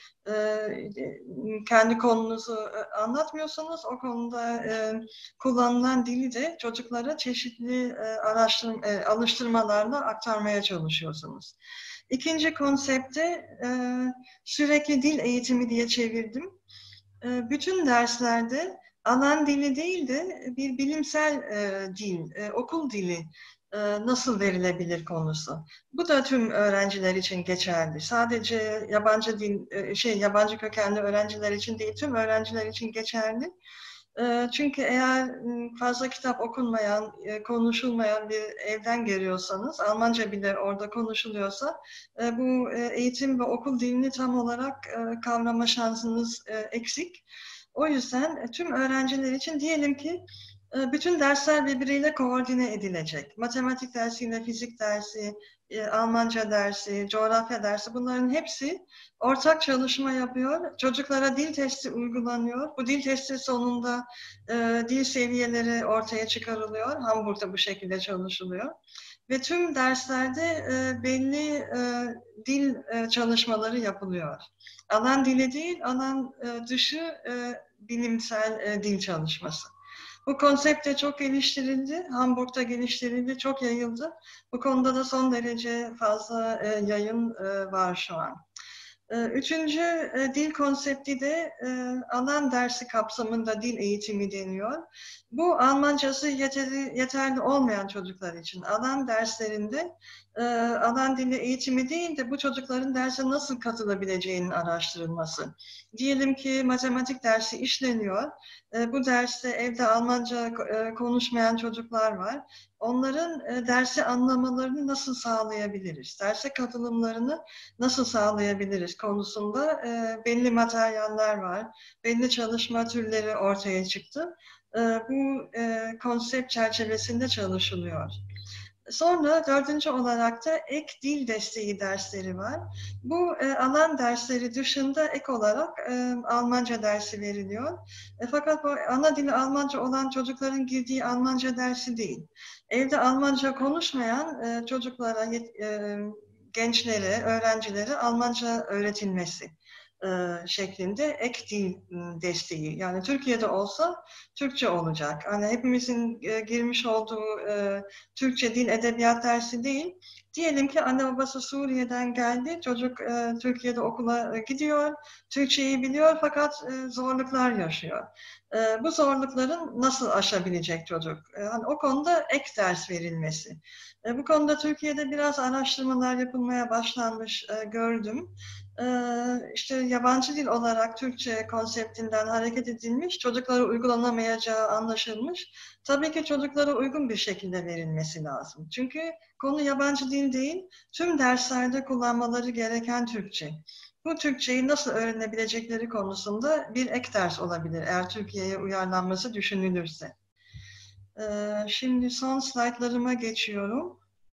kendi konunuzu anlatmıyorsanız, o konuda kullanılan dili de çocuklara çeşitli alıştırmalarla aktarmaya çalışıyorsunuz. İkinci konsepte sürekli dil eğitimi diye çevirdim. Bütün derslerde alan dili değil de bir bilimsel dil, okul dili nasıl verilebilir konusu. Bu da tüm öğrenciler için geçerli. Sadece yabancı kökenli öğrenciler için değil, tüm öğrenciler için geçerli. Çünkü eğer fazla kitap okunmayan, konuşulmayan bir evden geliyorsanız, Almanca bile orada konuşuluyorsa, bu eğitim ve okul dilini tam olarak kavrama şansınız eksik. O yüzden tüm öğrenciler için diyelim ki bütün dersler birbiriyle koordine edilecek. Matematik dersiyle fizik dersi, Almanca dersi, coğrafya dersi, bunların hepsi ortak çalışma yapıyor. Çocuklara dil testi uygulanıyor. Bu dil testi sonunda dil seviyeleri ortaya çıkarılıyor. Hamburg'da bu şekilde çalışılıyor. Ve tüm derslerde belli dil çalışmaları yapılıyor. Alan dili değil, alan dışı bilimsel dil çalışması. Bu konsept de çok geliştirildi, Hamburg'da geliştirildi, çok yayıldı. Bu konuda da son derece fazla yayın var şu an. Üçüncü dil konsepti de alan dersi kapsamında dil eğitimi deniyor. Bu Almancası yeterli olmayan çocuklar için alan derslerinde alan dili eğitimi değil de bu çocukların derse nasıl katılabileceğinin araştırılması. Diyelim ki matematik dersi işleniyor. Bu derste evde Almanca konuşmayan çocuklar var. Onların dersi anlamalarını nasıl sağlayabiliriz? Derse katılımlarını nasıl sağlayabiliriz konusunda belli materyaller var. Belli çalışma türleri ortaya çıktı. Bu konsept çerçevesinde çalışılıyor. Sonra dördüncü olarak da ek dil desteği dersleri var. Bu alan dersleri dışında ek olarak Almanca dersi veriliyor. Fakat bu ana dili Almanca olan çocukların girdiği Almanca dersi değil. Evde Almanca konuşmayan çocuklara, gençlere, öğrencilere Almanca öğretilmesi şeklinde ek dil desteği. Yani Türkiye'de olsa Türkçe olacak. Hani hepimizin girmiş olduğu Türkçe dil edebiyat dersi değil. Diyelim ki anne babası Suriye'den geldi. Çocuk Türkiye'de okula gidiyor. Türkçeyi biliyor fakat zorluklar yaşıyor. Bu zorlukların nasıl aşabilecek çocuk? Hani o konuda ek ders verilmesi. Bu konuda Türkiye'de biraz araştırmalar yapılmaya başlanmış, gördüm. İşte yabancı dil olarak Türkçe konseptinden hareket edilmiş, çocuklara uygulanamayacağı anlaşılmış. Tabii ki çocuklara uygun bir şekilde verilmesi lazım. Çünkü konu yabancı dil değil, tüm derslerde kullanmaları gereken Türkçe. Bu Türkçeyi nasıl öğrenebilecekleri konusunda bir ek ders olabilir eğer Türkiye'ye uyarlanması düşünülürse. Şimdi son slaytlarıma geçiyorum.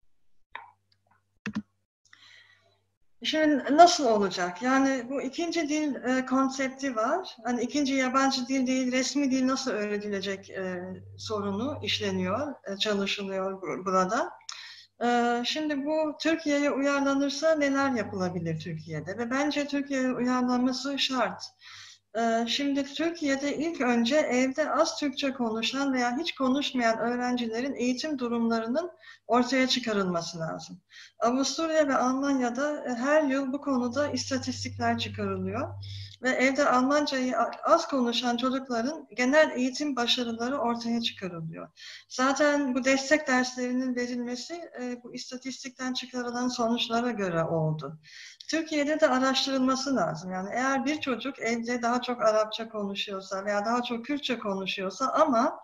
Şimdi nasıl olacak? Yani bu ikinci dil konsepti var. Hani ikinci yabancı dil değil, resmi dil nasıl öğretilecek sorunu işleniyor, çalışılıyor burada. Şimdi bu Türkiye'ye uyarlanırsa neler yapılabilir Türkiye'de? Ve bence Türkiye'ye uyarlanması şart. Şimdi Türkiye'de ilk önce evde az Türkçe konuşan veya hiç konuşmayan öğrencilerin eğitim durumlarının ortaya çıkarılması lazım. Avusturya ve Almanya'da her yıl bu konuda istatistikler çıkarılıyor. Ve evde Almancayı az konuşan çocukların genel eğitim başarıları ortaya çıkarılıyor. Zaten bu destek derslerinin verilmesi bu istatistikten çıkarılan sonuçlara göre oldu. Türkiye'de de araştırılması lazım. Yani eğer bir çocuk evde daha çok Arapça konuşuyorsa veya daha çok Kürtçe konuşuyorsa ama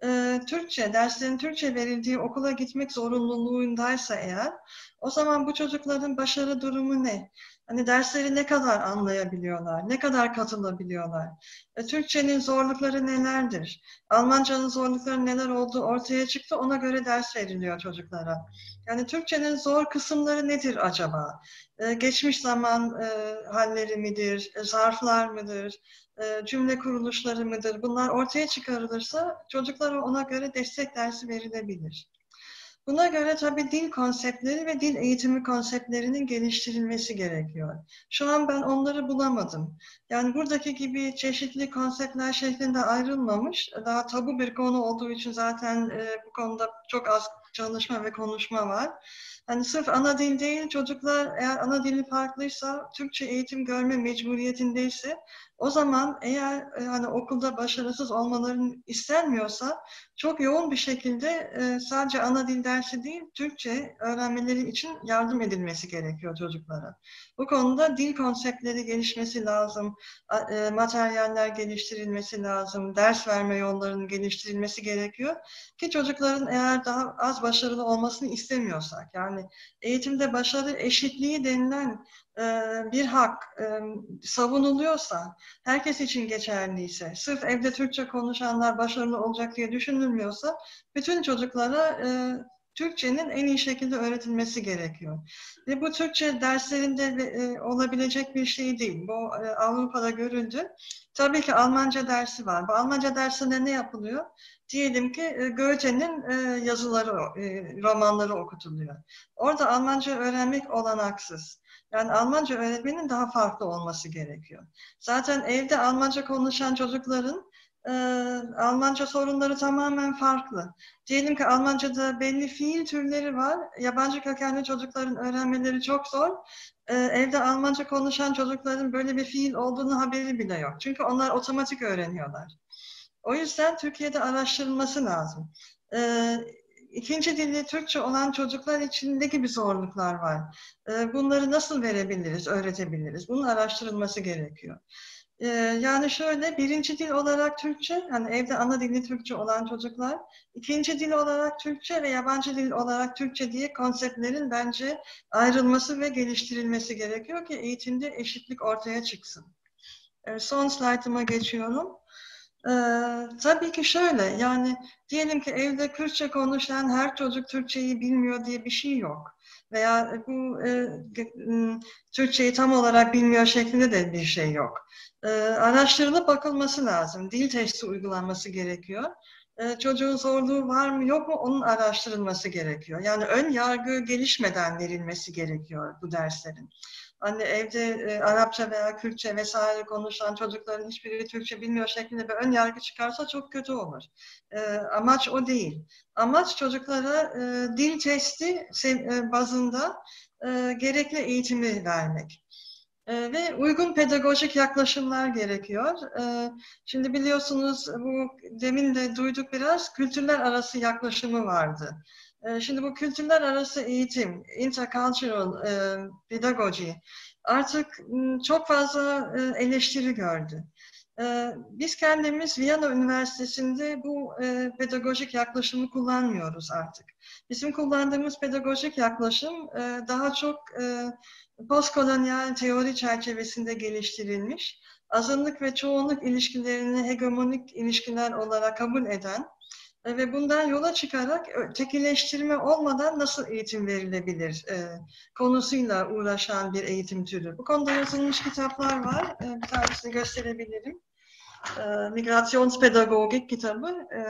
derslerin Türkçe verildiği okula gitmek zorunluluğundaysa eğer, o zaman bu çocukların başarı durumu ne? Hani dersleri ne kadar anlayabiliyorlar, ne kadar katılabiliyorlar? Türkçenin zorlukları nelerdir? Almancanın zorlukları neler olduğu ortaya çıktı, ona göre ders veriliyor çocuklara. Yani Türkçenin zor kısımları nedir acaba? Geçmiş zaman halleri midir, zarflar mıdır, cümle kuruluşları mıdır? Bunlar ortaya çıkarılırsa çocuklara ona göre destek dersi verilebilir. Buna göre tabii dil konseptleri ve dil eğitimi konseptlerinin geliştirilmesi gerekiyor. Şu an ben onları bulamadım. Yani buradaki gibi çeşitli konseptler şeklinde ayrılmamış. Daha tabu bir konu olduğu için zaten bu konuda çok az çalışma ve konuşma var. Hani sırf ana dil değil, çocuklar eğer ana dili farklıysa, Türkçe eğitim görme mecburiyetindeyse, o zaman eğer hani okulda başarısız olmalarını istenmiyorsa, çok yoğun bir şekilde sadece ana dil dersi değil, Türkçe öğrenmeleri için yardım edilmesi gerekiyor çocuklara. Bu konuda dil konseptleri gelişmesi lazım, materyaller geliştirilmesi lazım, ders verme yollarının geliştirilmesi gerekiyor ki çocukların eğer daha az başarılı olmasını istemiyorsak, yani eğitimde başarı eşitliği denilen bir hak savunuluyorsa, herkes için geçerliyse, sırf evde Türkçe konuşanlar başarılı olacak diye düşünülmüyorsa, bütün çocuklara Türkçenin en iyi şekilde öğretilmesi gerekiyor. Ve bu Türkçe derslerinde olabilecek bir şey değil. Bu Avrupa'da görüldü. Tabii ki Almanca dersi var. Bu Almanca dersinde ne yapılıyor? Diyelim ki Goethe'nin yazıları, romanları okutuluyor. Orada Almanca öğrenmek olanaksız. Yani Almanca öğretmenin daha farklı olması gerekiyor. Zaten evde Almanca konuşan çocukların Almanca sorunları tamamen farklı. Diyelim ki Almanca'da belli fiil türleri var. Yabancı kökenli çocukların öğrenmeleri çok zor. Evde Almanca konuşan çocukların böyle bir fiil olduğunu haberi bile yok. Çünkü onlar otomatik öğreniyorlar. O yüzden Türkiye'de araştırılması lazım. İkinci dili Türkçe olan çocuklar için ne gibi zorluklar var? Bunları nasıl verebiliriz, öğretebiliriz? Bunun araştırılması gerekiyor. Yani şöyle, birinci dil olarak Türkçe, hani evde ana dili Türkçe olan çocuklar, ikinci dil olarak Türkçe ve yabancı dil olarak Türkçe diye konseptlerin bence ayrılması ve geliştirilmesi gerekiyor ki eğitimde eşitlik ortaya çıksın. Son slaytıma geçiyorum. Tabii ki şöyle, yani diyelim ki evde Kürtçe konuşan her çocuk Türkçeyi bilmiyor diye bir şey yok. Veya bu Türkçeyi tam olarak bilmiyor şeklinde de bir şey yok. Araştırılıp bakılması lazım. Dil testi uygulanması gerekiyor. Çocuğun zorluğu var mı yok mu onun araştırılması gerekiyor. Yani ön yargı gelişmeden verilmesi gerekiyor bu derslerin. Hani evde Arapça veya Kürtçe vesaire konuşan çocukların hiçbiri Türkçe bilmiyor şeklinde bir ön yargı çıkarsa çok kötü olur. Amaç o değil. Amaç çocuklara dil testi bazında gerekli eğitimi vermek. Ve uygun pedagojik yaklaşımlar gerekiyor. Şimdi biliyorsunuz bu demin de duyduk biraz kültürler arası yaklaşımı vardı. Şimdi bu kültürler arası eğitim, intercultural pedagogy artık çok fazla eleştiri gördü. Biz kendimiz Viyana Üniversitesi'nde bu pedagojik yaklaşımı kullanmıyoruz artık. Bizim kullandığımız pedagojik yaklaşım daha çok postkolonyal teori çerçevesinde geliştirilmiş, azınlık ve çoğunluk ilişkilerini hegemonik ilişkiler olarak kabul eden ve bundan yola çıkarak ötekileştirme olmadan nasıl eğitim verilebilir konusuyla uğraşan bir eğitim türü. Bu konuda yazılmış kitaplar var. Bir tanesini gösterebilirim. Migrasyonspedagogik kitabı.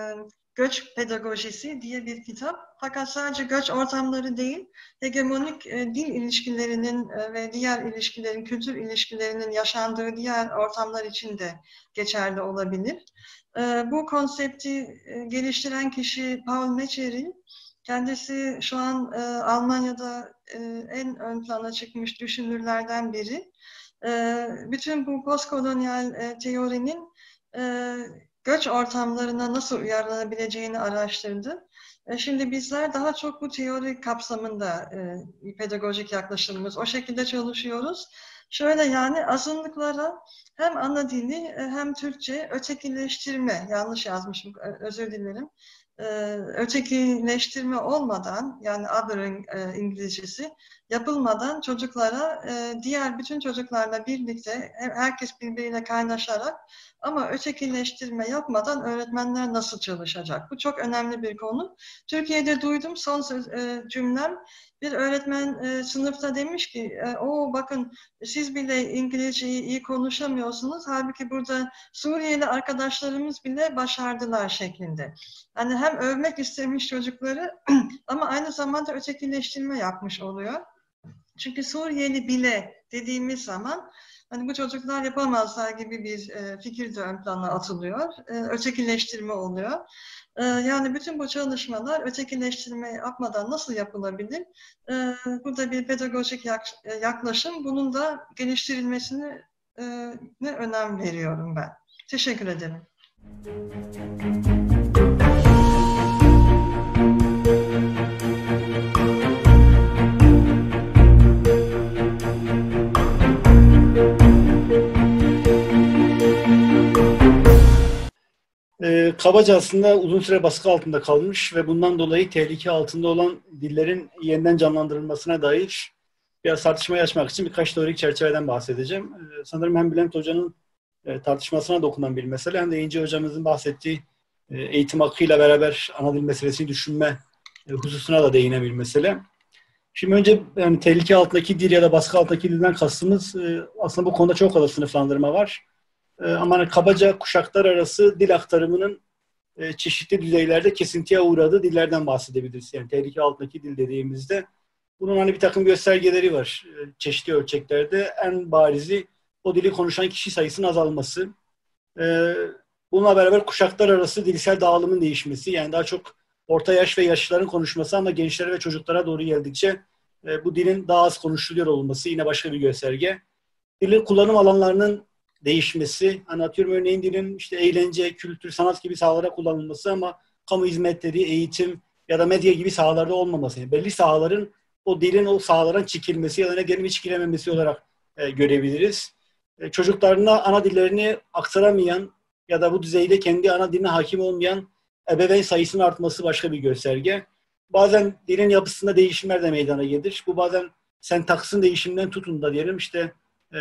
Göç Pedagojisi diye bir kitap. Fakat sadece göç ortamları değil, hegemonik dil ilişkilerinin ve diğer ilişkilerin, kültür ilişkilerinin yaşandığı diğer ortamlar için de geçerli olabilir. Bu konsepti geliştiren kişi Paul Mecher'in. Kendisi şu an Almanya'da en ön plana çıkmış düşünürlerden biri. Bütün bu postkolonyal teorinin göç ortamlarına nasıl uyarlanabileceğini araştırdı. Şimdi bizler daha çok bu teori kapsamında pedagojik yaklaşımımız o şekilde çalışıyoruz. Şöyle yani azınlıklara hem ana dili hem Türkçe ötekileştirme, yanlış yazmışım özür dilerim. Ötekileştirme olmadan yani othering İngilizcesi yapılmadan çocuklara diğer bütün çocuklarla birlikte herkes birbiriyle kaynaşarak ama ötekileştirme yapmadan öğretmenler nasıl çalışacak? Bu çok önemli bir konu. Türkiye'de duydum son cümlem. Bir öğretmen sınıfta demiş ki, o bakın siz bile İngilizceyi iyi konuşamıyorsunuz. Halbuki burada Suriyeli arkadaşlarımız bile başardılar şeklinde. Yani hem övmek istemiş çocukları ama aynı zamanda ötekileştirme yapmış oluyor. Çünkü Suriyeli bile dediğimiz zaman hani bu çocuklar yapamazlar gibi bir fikir de ön plana atılıyor. Ötekileştirme oluyor. Yani bütün bu çalışmalar ötekileştirme yapmadan nasıl yapılabilir? Burada bir pedagojik yaklaşım. Bunun da geliştirilmesine önem veriyorum ben. Teşekkür ederim. Kabaca aslında uzun süre baskı altında kalmış ve bundan dolayı tehlike altında olan dillerin yeniden canlandırılmasına dair biraz tartışmayı açmak için birkaç teorik çerçeveden bahsedeceğim. Sanırım hem Bülent Hoca'nın tartışmasına dokunan bir mesele hem de İnci Hocamızın bahsettiği eğitim hakkıyla beraber ana dil meselesini düşünme hususuna da değinen bir mesele. Şimdi önce yani tehlike altındaki dil ya da baskı altındaki dilden kastımız aslında bu konuda çok fazla sınıflandırma var. Ama kabaca kuşaklar arası dil aktarımının çeşitli düzeylerde kesintiye uğradığı dillerden bahsedebiliriz. Yani tehlike altındaki dil dediğimizde bunun hani bir takım göstergeleri var çeşitli ölçeklerde. En barizi o dili konuşan kişi sayısının azalması. Bununla beraber kuşaklar arası dilsel dağılımın değişmesi. Yani daha çok orta yaş ve yaşlıların konuşması ama gençlere ve çocuklara doğru geldikçe bu dilin daha az konuşuluyor olması yine başka bir gösterge. Dilin kullanım alanlarının değişmesi, hani atıyorum örneğin dilin işte eğlence, kültür, sanat gibi sahalara kullanılması ama kamu hizmetleri, eğitim ya da medya gibi sahalarda olmaması. Yani belli sahaların o dilin o sahalardan çekilmesi ya da ne diyelim hiç girememesi olarak görebiliriz. Çocuklarına ana dillerini aktaramayan ya da bu düzeyde kendi ana diline hakim olmayan ebeveyn sayısının artması başka bir gösterge. Bazen dilin yapısında değişimler de meydana gelir. Bu bazen sentaksin değişiminden tutun da diyelim işte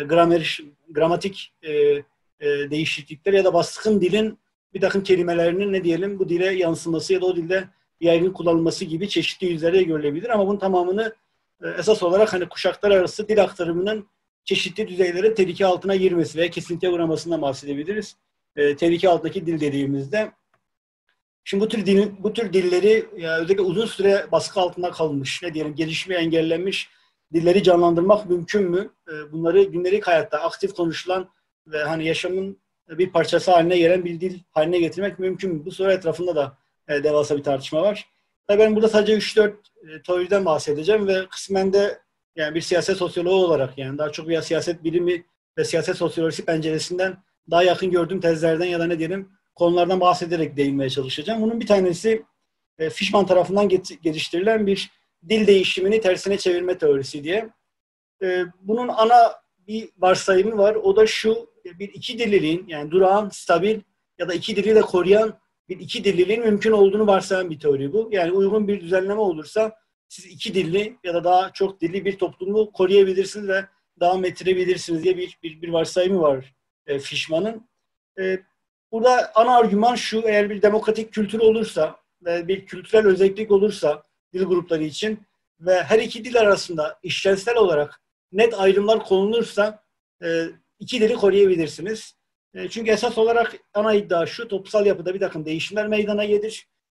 gramatik değişiklikler ya da baskın dilin bir takım kelimelerinin ne diyelim bu dile yansıması ya da o dilde yaygın kullanılması gibi çeşitli yüzlerde görülebilir. Ama bunun tamamını esas olarak hani kuşaklar arası dil aktarımının çeşitli düzeylere tehlike altına girmesi veya kesintiye uğramasından bahsedebiliriz. Tehlike altındaki dil dediğimizde. Şimdi bu tür dilleri yani özellikle uzun süre baskı altında kalmış, ne diyelim gelişmeye engellenmiş dilleri canlandırmak mümkün mü? Bunları gündelik hayatta aktif konuşulan ve hani yaşamın bir parçası haline gelen bir dil haline getirmek mümkün mü? Bu soru etrafında da devasa bir tartışma var. Tabii ben burada sadece 3-4 teoriden bahsedeceğim ve kısmen de yani bir siyaset sosyoloğu olarak yani daha çok bir siyaset bilimi ve siyaset sosyolojisi penceresinden daha yakın gördüğüm tezlerden ya da ne diyelim konulardan bahsederek değinmeye çalışacağım. Bunun bir tanesi Fishman tarafından geliştirilen bir dil değişimini tersine çevirme teorisi diye. Bunun ana bir varsayımı var. O da şu, bir iki dilliliğin yani durağan, stabil ya da iki dili de koruyan bir iki dilliliğin mümkün olduğunu varsayan bir teori bu. Yani uygun bir düzenleme olursa siz iki dilli ya da daha çok dilli bir toplumu koruyabilirsiniz ve devam ettirebilirsiniz diye bir varsayımı var Fishman'ın. Burada ana argüman şu, eğer bir demokratik kültür olursa ve bir kültürel özellik olursa dil grupları için ve her iki dil arasında işlevsel olarak net ayrımlar konulursa iki dili koruyabilirsiniz. Çünkü esas olarak ana iddia şu, toplumsal yapıda bir takım değişimler meydana gelir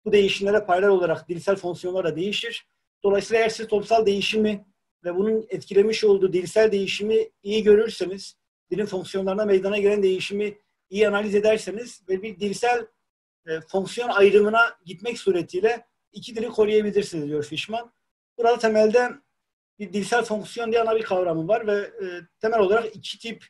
bu değişimlere paralel olarak dilsel fonksiyonlar da değişir. Dolayısıyla eğer siz toplumsal değişimi ve bunun etkilemiş olduğu dilsel değişimi iyi görürseniz, dilin fonksiyonlarına meydana gelen değişimi iyi analiz ederseniz ve bir dilsel fonksiyon ayrımına gitmek suretiyle iki dili koruyabilirsiniz diyor Fishman. Burada temelde bir dilsel fonksiyon diye ana bir kavramı var ve temel olarak iki tip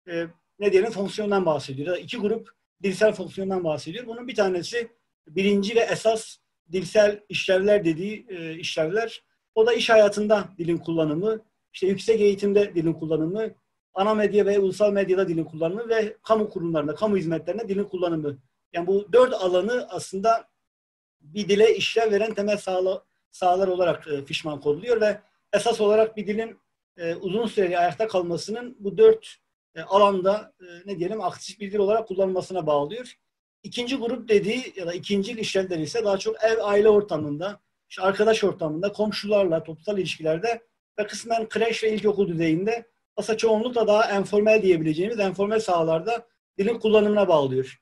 fonksiyondan bahsediyor. İki grup dilsel fonksiyondan bahsediyor. Bunun bir tanesi birinci ve esas dilsel işlevler dediği işlevler. O da iş hayatında dilin kullanımı, işte yüksek eğitimde dilin kullanımı, ana medya ve ulusal medyada dilin kullanımı ve kamu kurumlarında, kamu hizmetlerinde dilin kullanımı. Yani bu 4 alanı aslında bir dile işlev veren temel sahalar olarak Fishman kodluyor ve esas olarak bir dilin uzun süreli ayakta kalmasının bu 4 alanda aktif bir dil olarak kullanılmasına bağlıyor. İkinci grup dediği ya da ikincil işlevler ise daha çok ev, aile ortamında, işte arkadaş ortamında, komşularla, toplumsal ilişkilerde ve kısmen kreş ve ilkokul düzeyinde aslında çoğunlukla daha enformel diyebileceğimiz enformel sahalarda dilin kullanımına bağlıyor.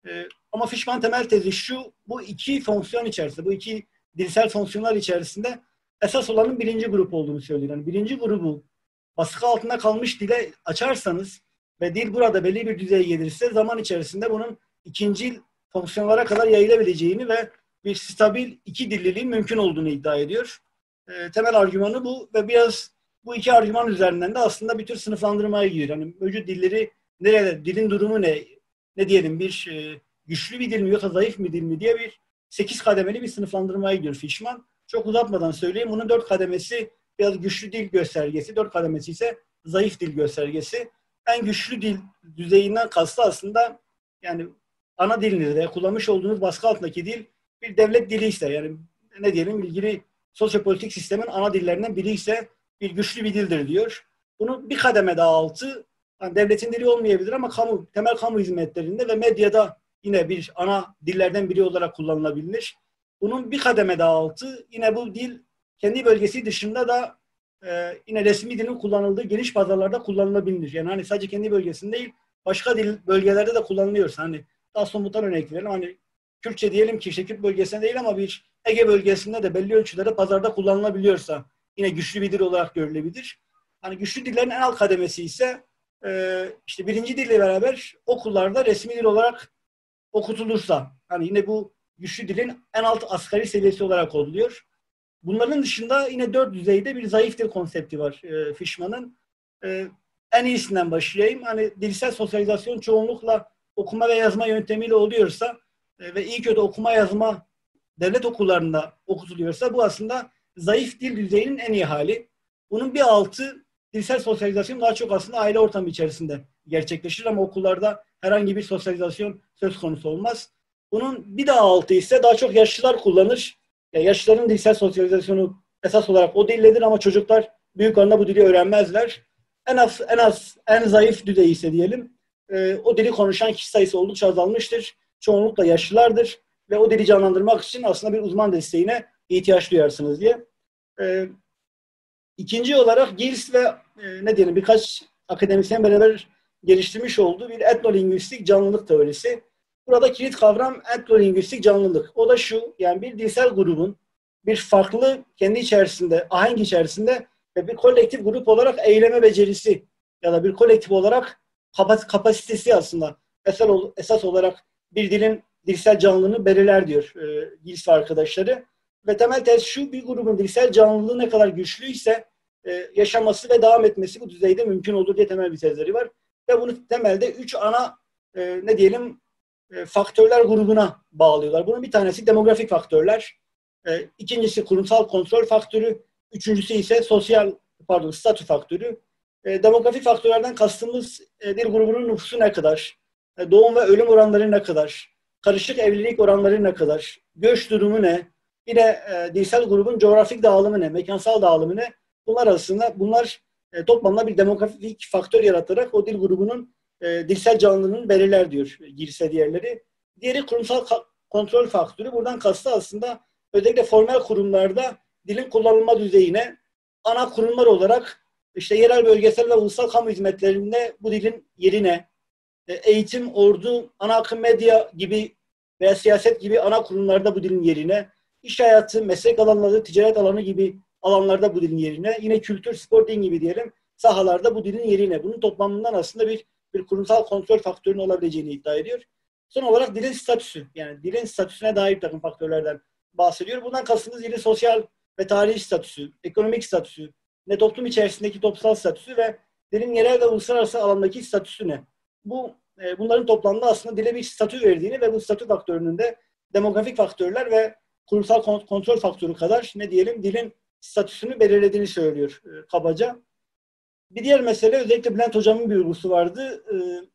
Ama Fishman temel tezi şu, bu iki fonksiyon içerisinde, bu iki dilsel fonksiyonlar içerisinde esas olanın birinci grup olduğunu söylüyor. Yani birinci grubu baskı altında kalmış dile açarsanız ve dil burada belli bir düzeye gelirse zaman içerisinde bunun ikinci fonksiyonlara kadar yayılabileceğini ve bir stabil iki dilliliğin mümkün olduğunu iddia ediyor. Temel argümanı bu ve biraz bu iki argüman üzerinden de aslında bir tür sınıflandırmaya giriyor. Yani mevcut dilleri nerede, dilin durumu ne diyelim bir güçlü bir dil mi yoksa zayıf bir dil mi diye bir 8 kademeli bir sınıflandırmaya gidiyor Fishman. Çok uzatmadan söyleyeyim. Bunun 4 kademesi biraz güçlü dil göstergesi, 4 kademesi ise zayıf dil göstergesi. En güçlü dil düzeyinden kastı aslında yani ana dilinizde kullanmış olduğunuz baskı altındaki dil bir devlet dili ise yani ilgili sosyopolitik sistemin ana dillerinden biri ise bir güçlü bir dildir diyor. Bunu bir kademe daha altı yani devletin dili olmayabilir ama temel kamu hizmetlerinde ve medyada yine bir ana dillerden biri olarak kullanılabilir. Bunun bir kademe daha altı yine bu dil kendi bölgesi dışında da yine resmi dilin kullanıldığı geniş pazarlarda kullanılabilir. Yani hani sadece kendi bölgesinde değil başka dil bölgelerde de kullanılıyorsa hani daha somuttan örnek verelim. Hani Kürtçe diyelim ki işte Kürt bölgesinde değil ama bir Ege bölgesinde de belli ölçülerde pazarda kullanılabiliyorsa yine güçlü bir dil olarak görülebilir. Hani güçlü dillerin en alt kademesi ise işte birinci dille beraber okullarda resmi dil olarak okutulursa hani yine bu güçlü dilin en alt asgari seviyesi olarak kodluyor. Bunların dışında yine 4 düzeyde bir zayıf dil konsepti var Fishman'ın. En iyisinden başlayayım. Hani dilsel sosyalizasyon çoğunlukla okuma ve yazma yöntemiyle oluyorsa ve iyi kötü okuma yazma devlet okullarında okutuluyorsa bu aslında zayıf dil düzeyinin en iyi hali. Bunun bir altı dilsel sosyalizasyon daha çok aslında aile ortamı içerisinde gerçekleşir ama okullarda herhangi bir sosyalizasyon söz konusu olmaz. Bunun bir daha altı ise daha çok yaşlılar kullanır. Yaşlıların dilsel sosyalizasyonu esas olarak o dilledir ama çocuklar büyük oranda bu dili öğrenmezler. En zayıf düzey ise diyelim o dili konuşan kişi sayısı oldukça azalmıştır. Çoğunlukla yaşlılardır ve o dili canlandırmak için aslında bir uzman desteğine ihtiyaç duyarsınız diye. İkinci olarak Giles ve birkaç akademisyen beraber geliştirmiş olduğu bir etnolingüistik canlılık teorisi. Burada kilit kavram etnolingüistik canlılık. O da şu, yani bir dilsel grubun bir farklı kendi içerisinde, ahenk içerisinde ve bir kolektif grup olarak eyleme becerisi ya da bir kolektif olarak kapasitesi aslında esas olarak bir dilin dilsel canlılığını belirler diyor Giles ve arkadaşları. Ve temel tez şu, bir grubun dilsel canlılığı ne kadar güçlüyse yaşaması ve devam etmesi bu düzeyde mümkün olur diye temel bir tezleri var. Ve bunu temelde 3 ana faktörler grubuna bağlıyorlar. Bunun bir tanesi demografik faktörler, ikincisi kurumsal kontrol faktörü, üçüncüsü ise statü faktörü. Demografik faktörlerden kastımız dil grubunun nüfusu ne kadar, doğum ve ölüm oranları ne kadar, karışık evlilik oranları ne kadar, göç durumu ne, yine dilsel grubun coğrafik dağılımı ne, mekansal dağılımı ne, bunlar toplamda bir demografik faktör yaratarak o dil grubunun dilsel canlılığını belirler diyor Giles'e diğerleri. Diğeri kurumsal kontrol faktörü. Buradan kastı aslında özellikle formel kurumlarda dilin kullanılma düzeyine ana kurumlar olarak işte yerel, bölgesel ve ulusal kamu hizmetlerinde bu dilin yerine eğitim, ordu, ana akım medya gibi veya siyaset gibi ana kurumlarda bu dilin yerine, iş hayatı, meslek alanları, ticaret alanı gibi alanlarda bu dilin yerine, yine kültür, spor, din gibi diyelim sahalarda bu dilin yerine. Bunun toplamından aslında bir kurumsal kontrol faktörünün olabileceğini iddia ediyor. Son olarak dilin statüsü. Yani dilin statüsüne dair bir takım faktörlerden bahsediyor. Bundan kastımız dilin sosyal ve tarihi statüsü, ekonomik statüsü, ne toplum içerisindeki toplumsal statüsü ve dilin yerel ve uluslararası alandaki statüsü ne? Bunların toplamında aslında dile bir statü verdiğini ve bu statü faktörünün de demografik faktörler ve kurumsal kontrol faktörü kadar ne diyelim dilin statüsünü belirlediğini söylüyor kabaca. Bir diğer mesele özellikle Bülent Hocam'ın bir vurgusu vardı.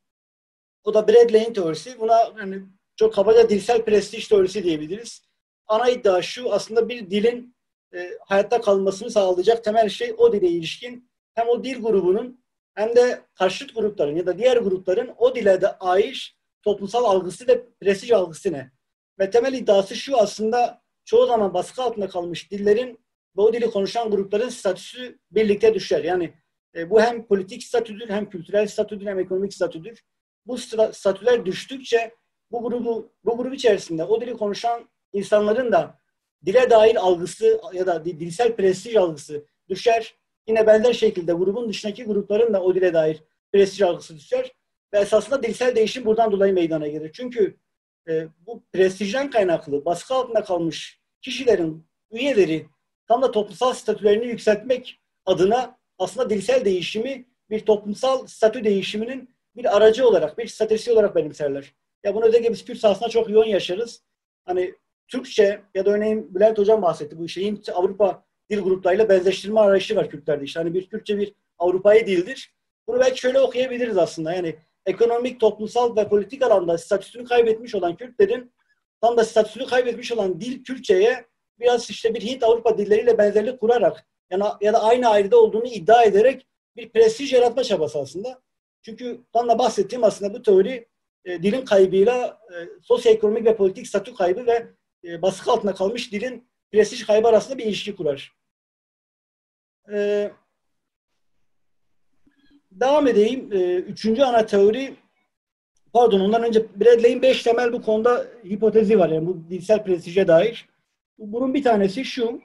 O da Bradley'in teorisi. Buna hani çok kabaca dilsel prestij teorisi diyebiliriz. Ana iddia şu, aslında bir dilin hayatta kalmasını sağlayacak temel şey o dile ilişkin hem o dil grubunun hem de karşıt grupların ya da diğer grupların o dile de ait toplumsal algısı ve prestij algısı ne? Ve temel iddiası şu, aslında çoğu zaman baskı altında kalmış dillerin ve o dili konuşan grupların statüsü birlikte düşer. Yani bu hem politik statüdür, hem kültürel statüdür, hem ekonomik statüdür. Bu statüler düştükçe bu grup içerisinde o dili konuşan insanların da dile dair algısı ya da dilsel prestij algısı düşer. Yine benzer şekilde grubun dışındaki grupların da o dile dair prestij algısı düşer. Ve esasında dilsel değişim buradan dolayı meydana gelir. Çünkü bu prestijden kaynaklı baskı altında kalmış kişilerin üyeleri tam da toplumsal statülerini yükseltmek adına aslında dilsel değişimi bir toplumsal statü değişiminin bir aracı olarak, bir stratejisi olarak benimserler. Ya bunu özellikle biz Kürt sahasında çok yoğun yaşarız. Hani Türkçe ya da örneğin Bülent Hocam bahsetti bu şeyin Avrupa dil gruplarıyla benzeştirme arayışı var Kürtlerde. İşte hani bir Kürtçe bir Avrupa'yı dildir. Bunu belki şöyle okuyabiliriz aslında. Yani ekonomik, toplumsal ve politik alanda statüsünü kaybetmiş olan Kürtlerin tam da statüsünü kaybetmiş olan dil Kürtçe'ye biraz işte bir Hint-Avrupa dilleriyle benzerlik kurarak ya da aynı ailede olduğunu iddia ederek bir prestij yaratma çabası aslında. Çünkü tam da bahsettiğim aslında bu teori dilin kaybıyla sosyoekonomik ve politik statü kaybı ve baskı altında kalmış dilin prestij kaybı arasında bir ilişki kurar. Devam edeyim. Üçüncü ana teori, ondan önce Bradley'in 5 temel bu konuda hipotezi var. Yani bu dilsel prestije dair. Bunun bir tanesi şu.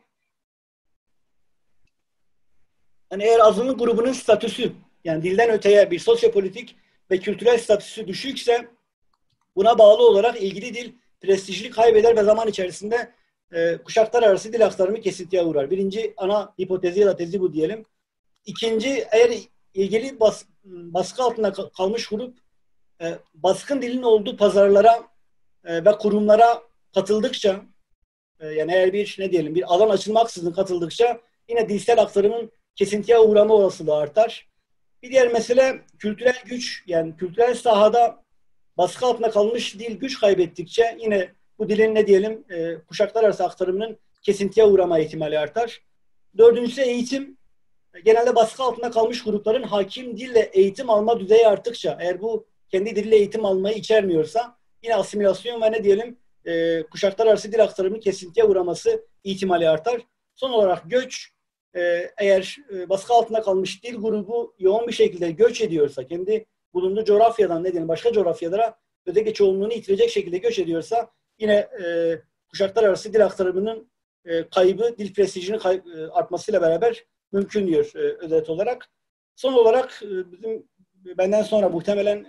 Yani eğer azınlık grubunun statüsü, yani dilden öteye bir sosyopolitik ve kültürel statüsü düşükse buna bağlı olarak ilgili dil prestijini kaybeder ve zaman içerisinde kuşaklar arası dil aktarımı kesintiye uğrar. Birinci ana hipotezi ya da tezi bu diyelim. İkinci, eğer ilgili baskı altında kalmış grup baskın dilin olduğu pazarlara ve kurumlara katıldıkça yani eğer bir alan açılmaksızın katıldıkça yine dilsel aktarımın kesintiye uğrama olasılığı artar. Bir diğer mesele kültürel güç, yani kültürel sahada baskı altında kalmış dil güç kaybettikçe yine bu dilin kuşaklar arası aktarımının kesintiye uğrama ihtimali artar. Dördüncüsü eğitim. Genelde baskı altında kalmış grupların hakim dille eğitim alma düzeyi arttıkça, eğer bu kendi diliyle eğitim almayı içermiyorsa yine asimilasyon ve kuşaklar arası dil aktarımının kesintiye uğraması ihtimali artar. Son olarak göç, eğer baskı altında kalmış dil grubu yoğun bir şekilde göç ediyorsa, kendi bulunduğu coğrafyadan başka coğrafyalara özellikle çoğunluğunu yitirecek şekilde göç ediyorsa yine kuşaklar arası dil aktarımının kaybı, dil prestijinin artmasıyla beraber mümkün diyor özet olarak. Son olarak benden sonra muhtemelen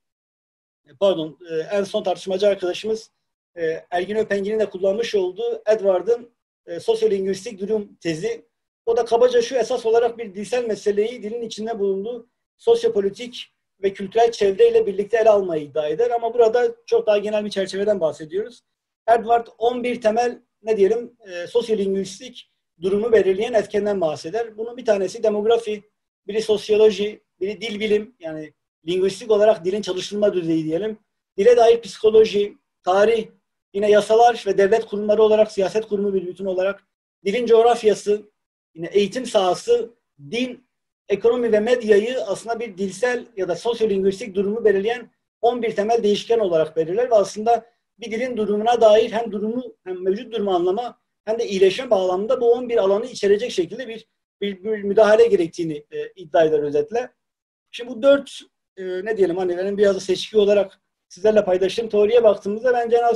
en son tartışmacı arkadaşımız Ergin Öpengi'nin de kullanmış olduğu Edward'ın sosyolingüistik durum tezi. O da kabaca şu, esas olarak bir dilsel meseleyi dilin içinde bulunduğu sosyopolitik ve kültürel çevreyle birlikte ele almayı iddia eder. Ama burada çok daha genel bir çerçeveden bahsediyoruz. Edward 11 temel sosyolingüistik durumu belirleyen etkenden bahseder. Bunun bir tanesi demografi, biri sosyoloji, biri dil bilim, yani lingüistik olarak dilin çalıştırılma düzeyi diyelim. Dile dair psikoloji, tarih, yine yasalar ve devlet kurumları olarak, siyaset kurumu bir bütün olarak, dilin coğrafyası, yine eğitim sahası, din, ekonomi ve medyayı aslında bir dilsel ya da sosyolingüistik durumu belirleyen 11 temel değişken olarak belirler ve aslında bir dilin durumuna dair hem mevcut durumu anlama hem de iyileşme bağlamında bu 11 alanı içerecek şekilde bir müdahale gerektiğini iddia eder özetle. Şimdi bu 4 benim biraz da seçki olarak sizlerle paylaştığım teoriye baktığımızda bence en az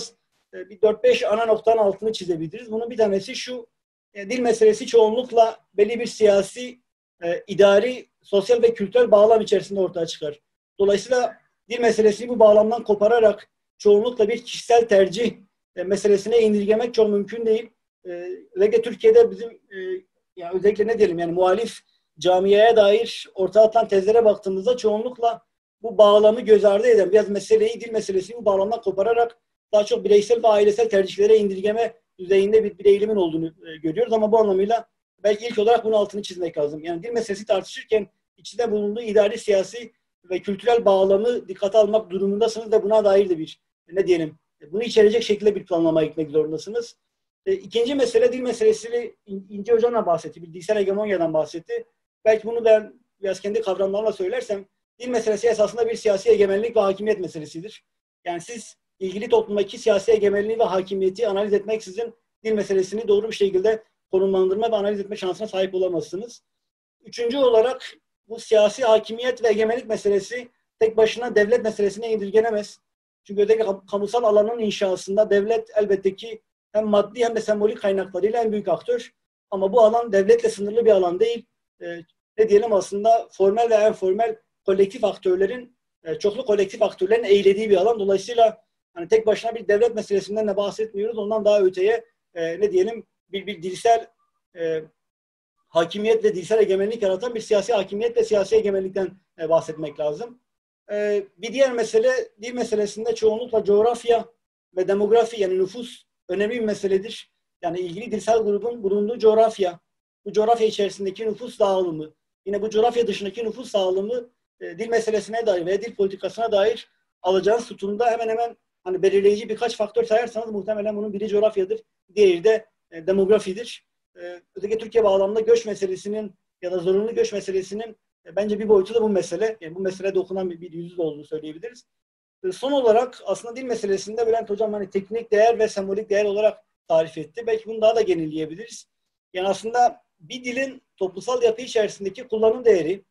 bir 4-5 ana noktanın altını çizebiliriz. Bunun bir tanesi şu, dil meselesi çoğunlukla belli bir siyasi, idari, sosyal ve kültürel bağlam içerisinde ortaya çıkar. Dolayısıyla dil meselesini bu bağlamdan kopararak çoğunlukla bir kişisel tercih meselesine indirgemek çok mümkün değil. Özellikle Türkiye'de bizim yani özellikle ne diyelim yani muhalif camiaya dair ortaya atılan tezlere baktığımızda çoğunlukla bu bağlamı göz ardı eden biraz meseleyi, dil meselesini bu bağlamdan kopararak daha çok bireysel ve ailesel tercihlere indirgeme düzeyinde bir eğilimin olduğunu görüyoruz. Ama bu anlamıyla belki ilk olarak bunun altını çizmek lazım. Yani dil meselesi tartışırken içinde bulunduğu idari, siyasi ve kültürel bağlamı dikkate almak durumundasınız ve buna dair de bir ne diyelim bunu içerecek şekilde bir planlamaya gitmek zorundasınız. İkinci mesele dil meselesi. İnce Hocam da bahsetti. Bir dilsel hegemonyadan bahsetti. Belki bunu ben biraz kendi kavramlarımla söylersem dil meselesi esasında bir siyasi egemenlik ve hakimiyet meselesidir. Yani siz ilgili toplumdaki siyasi egemenliği ve hakimiyeti analiz etmeksizin dil meselesini doğru bir şekilde konumlandırma ve analiz etme şansına sahip olamazsınız. Üçüncü olarak bu siyasi hakimiyet ve egemenlik meselesi tek başına devlet meselesine indirgenemez. Çünkü özellikle kamusal alanın inşasında devlet elbette ki hem maddi hem de sembolik kaynaklarıyla en büyük aktör. Ama bu alan devletle sınırlı bir alan değil. Ne diyelim aslında formel ve informel kolektif aktörlerin, çoklu kolektif aktörlerin eylediği bir alan. Dolayısıyla hani tek başına bir devlet meselesinden de bahsetmiyoruz. Ondan daha öteye ne diyelim bir dilsel hakimiyet ve dilsel egemenlik yaratan bir siyasi hakimiyet ve siyasi egemenlikten bahsetmek lazım. Bir diğer mesele dil meselesinde çoğunlukla coğrafya ve demografi yani nüfus önemli bir meseledir. Yani ilgili dilsel grubun bulunduğu coğrafya, bu coğrafya içerisindeki nüfus dağılımı, yine bu coğrafya dışındaki nüfus dağılımı dil meselesine dair ve dil politikasına dair alacağınız tutumda hemen hemen hani belirleyici birkaç faktör sayarsanız muhtemelen bunun biri coğrafyadır, diğeri de demografidir. Özellikle Türkiye bağlamında göç meselesinin ya da zorunlu göç meselesinin bence bir boyutu da bu mesele. Yani bu meseleye dokunan bir yüzü de olduğunu söyleyebiliriz. Son olarak aslında dil meselesinde Bülent Hocam hani teknik değer ve sembolik değer olarak tarif etti. Belki bunu daha da genelleyebiliriz. Yani aslında bir dilin toplumsal yapı içerisindeki kullanım değeri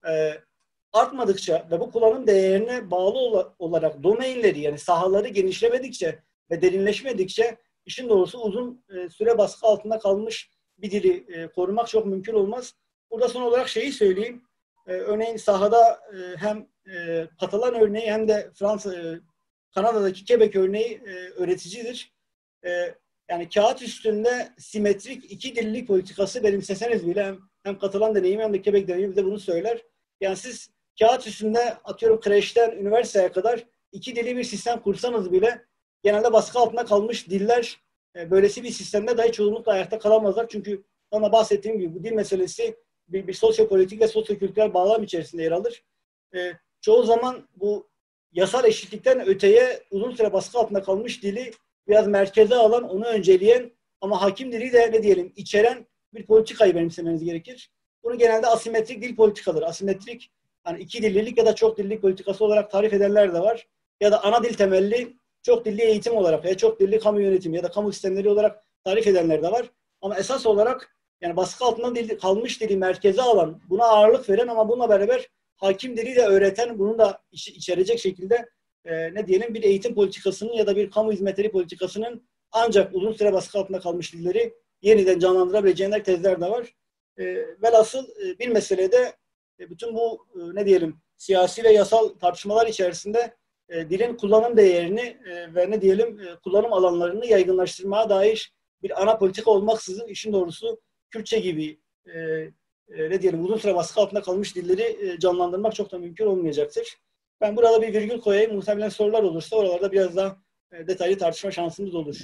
artmadıkça ve bu kullanım değerine bağlı olarak domainleri yani sahaları genişlemedikçe ve derinleşmedikçe işin doğrusu uzun süre baskı altında kalmış bir dili korumak çok mümkün olmaz. Burada son olarak şeyi söyleyeyim. Örneğin sahada hem Katalan örneği hem de Kanada'daki Quebec örneği öğreticidir. Yani kağıt üstünde simetrik iki dillilik politikası benimseseniz bile hem Katalan deneyimi hem de Quebec deneyimi bize bunu söyler. Yani siz kağıt üstünde atıyorum kreşten üniversiteye kadar iki dilli bir sistem kursanız bile genelde baskı altında kalmış diller böylesi bir sistemde dahi çoğunlukla ayakta kalamazlar. Çünkü bana bahsettiğim gibi bu dil meselesi bir sosyopolitik ve sosyokültürel bağlam içerisinde yer alır. Çoğu zaman bu yasal eşitlikten öteye uzun süre baskı altında kalmış dili biraz merkeze alan, onu önceleyen ama hakim dili de ne diyelim içeren bir politikayı benimsemeniz gerekir. Bunu genelde asimetrik dil politikaları, asimetrik hani iki dillilik ya da çok dillilik politikası olarak tarif edenler de var. Ya da ana dil temelli çok dilli eğitim olarak ya çok dilli kamu yönetimi ya da kamu sistemleri olarak tarif edenler de var. Ama esas olarak yani baskı altında kalmış dili merkeze alan, buna ağırlık veren ama bununla beraber hakim dili de öğreten, bunu da içerecek şekilde ne diyelim bir eğitim politikasının ya da bir kamu hizmetleri politikasının ancak uzun süre baskı altında kalmış dilleri yeniden canlandırabileceğine tezler de var. Velhasıl bir meselede bütün bu ne diyelim siyasi ve yasal tartışmalar içerisinde dilin kullanım değerini ve ne diyelim kullanım alanlarını yaygınlaştırmaya dair bir ana politika olmaksızın işin doğrusu Kürtçe gibi ne diyelim uzun süre baskı altında kalmış dilleri canlandırmak çok da mümkün olmayacaktır. Ben burada bir virgül koyayım. Muhtemelen sorular olursa oralarda biraz daha detaylı tartışma şansımız olur.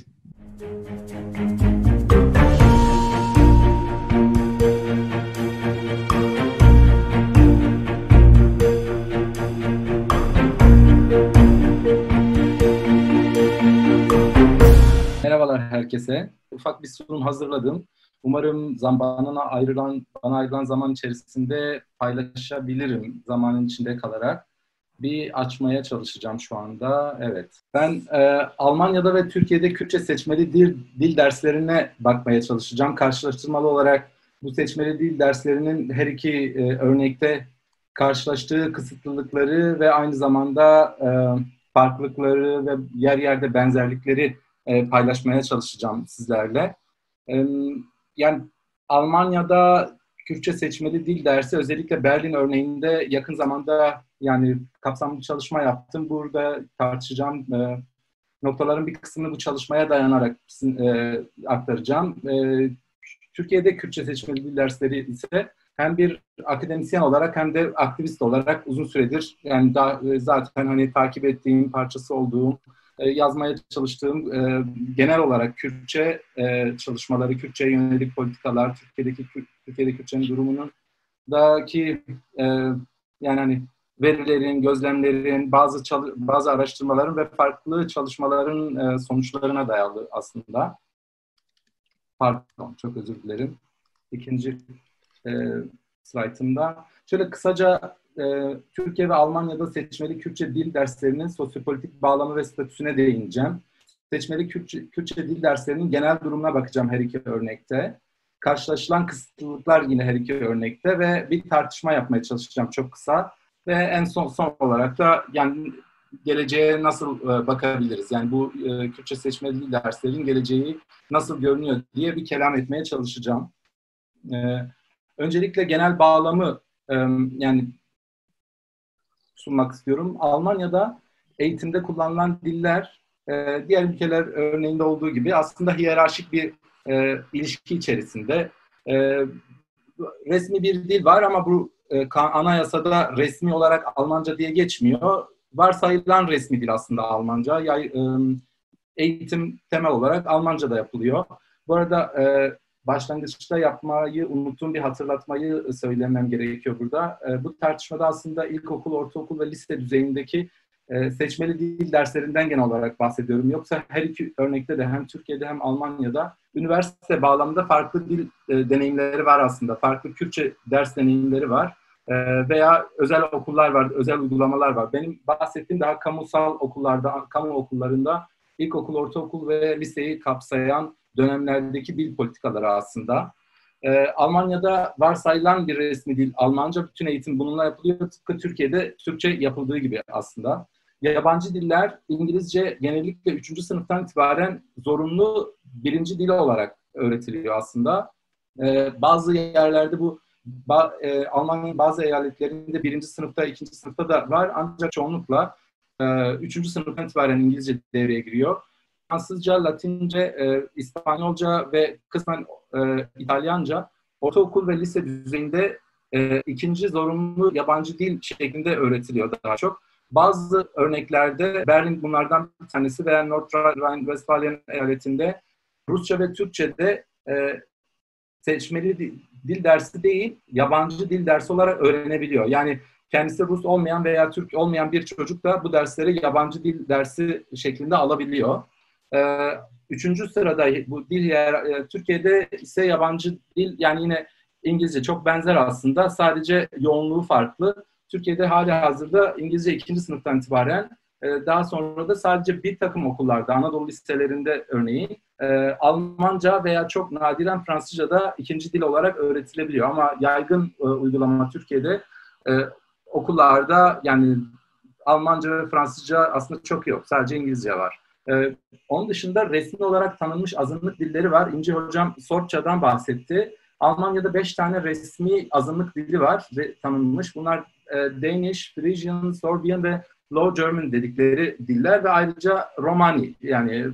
Merhabalar herkese. Ufak bir sunum hazırladım. Umarım bana ayrılan zaman içerisinde paylaşabilirim zamanın içinde kalarak. Bir açmaya çalışacağım şu anda. Evet. Ben Almanya'da ve Türkiye'de Kürtçe seçmeli dil derslerine bakmaya çalışacağım. Karşılaştırmalı olarak bu seçmeli dil derslerinin her iki örnekte karşılaştığı kısıtlılıkları ve aynı zamanda farklılıkları ve yer yerde benzerlikleri paylaşmaya çalışacağım sizlerle. Yani Almanya'da Kürtçe seçmeli dil dersi, özellikle Berlin örneğinde yakın zamanda yani kapsamlı çalışma yaptım. Burada tartışacağım noktaların bir kısmını bu çalışmaya dayanarak aktaracağım. Türkiye'de Kürtçe seçmeli dil dersleri ise hem bir akademisyen olarak hem de aktivist olarak uzun süredir yani zaten hani takip ettiğim, parçası olduğum, yazmaya çalıştığım genel olarak Kürtçe çalışmaları, Kürtçe'ye yönelik politikalar, Türkiye'de Kürtçenin durumundaki yani hani verilerin, gözlemlerin, bazı araştırmaların ve farklı çalışmaların sonuçlarına dayalı aslında. Pardon, çok özür dilerim. İkinci slaytımda. Şöyle kısaca Türkiye ve Almanya'da seçmeli Kürtçe dil derslerinin sosyopolitik bağlamı ve statüsüne değineceğim. Seçmeli Kürtçe dil derslerinin genel durumuna bakacağım her iki örnekte. Karşılaşılan kısıtlılıklar yine her iki örnekte ve bir tartışma yapmaya çalışacağım çok kısa. Ve en son olarak da yani geleceğe nasıl bakabiliriz? Yani bu Kürtçe seçmeli dil derslerinin geleceği nasıl görünüyor diye bir kelam etmeye çalışacağım. Öncelikle genel bağlamı yani sunmak istiyorum. Almanya'da eğitimde kullanılan diller diğer ülkeler örneğinde olduğu gibi aslında hiyerarşik bir ilişki içerisinde. Resmi bir dil var ama bu anayasada resmi olarak Almanca diye geçmiyor. Varsayılan resmi dil aslında Almanca. Eğitim temel olarak Almanca'da yapılıyor. Bu arada başlangıçta yapmayı unuttuğum bir hatırlatmayı söylemem gerekiyor burada. Bu tartışmada aslında ilkokul, ortaokul ve lise düzeyindeki seçmeli dil derslerinden genel olarak bahsediyorum. Yoksa her iki örnekte de hem Türkiye'de hem Almanya'da üniversite bağlamında farklı dil deneyimleri var aslında. Farklı Kürtçe ders deneyimleri var. Veya özel okullar var, özel uygulamalar var. Benim bahsettiğim daha kamusal okullarda, kamu okullarında ilkokul, ortaokul ve liseyi kapsayan dönemlerdeki dil politikaları aslında. Almanya'da varsayılan bir resmi dil Almanca, bütün eğitim bununla yapılıyor. Tıpkı Türkiye'de Türkçe yapıldığı gibi aslında. Yabancı diller İngilizce genellikle 3. sınıftan itibaren zorunlu birinci dil olarak öğretiliyor aslında. Bazı yerlerde bu Almanya'nın bazı eyaletlerinde 1. sınıfta, 2. sınıfta da var ancak çoğunlukla 3. sınıftan itibaren İngilizce devreye giriyor. Fransızca, Latince, İspanyolca ve kısmen İtalyanca ortaokul ve lise düzeyinde ikinci zorunlu yabancı dil şeklinde öğretiliyor daha çok. Bazı örneklerde Berlin bunlardan bir tanesi veya North Rhine-Westfalen eyaletinde Rusça ve Türkçe'de seçmeli dil dersi değil, yabancı dil dersi olarak öğrenebiliyor. Yani kendisi Rus olmayan veya Türk olmayan bir çocuk da bu dersleri yabancı dil dersi şeklinde alabiliyor. Üçüncü sırada bu dil Türkiye'de ise yabancı dil yani yine İngilizce çok benzer aslında. Sadece yoğunluğu farklı. Türkiye'de halihazırda İngilizce 2. sınıftan itibaren daha sonra da sadece bir takım okullarda, Anadolu liselerinde örneğin Almanca veya çok nadiren Fransızca da ikinci dil olarak öğretilebiliyor. Ama yaygın uygulama Türkiye'de okullarda yani Almanca ve Fransızca aslında çok yok. Sadece İngilizce var. Onun dışında resmi olarak tanınmış azınlık dilleri var. İnci Hocam Sorça'dan bahsetti. Almanya'da 5 tane resmi azınlık dili var tanınmış. Bunlar Danish, Frisian, Sorbian ve Low German dedikleri diller ve ayrıca Romani yani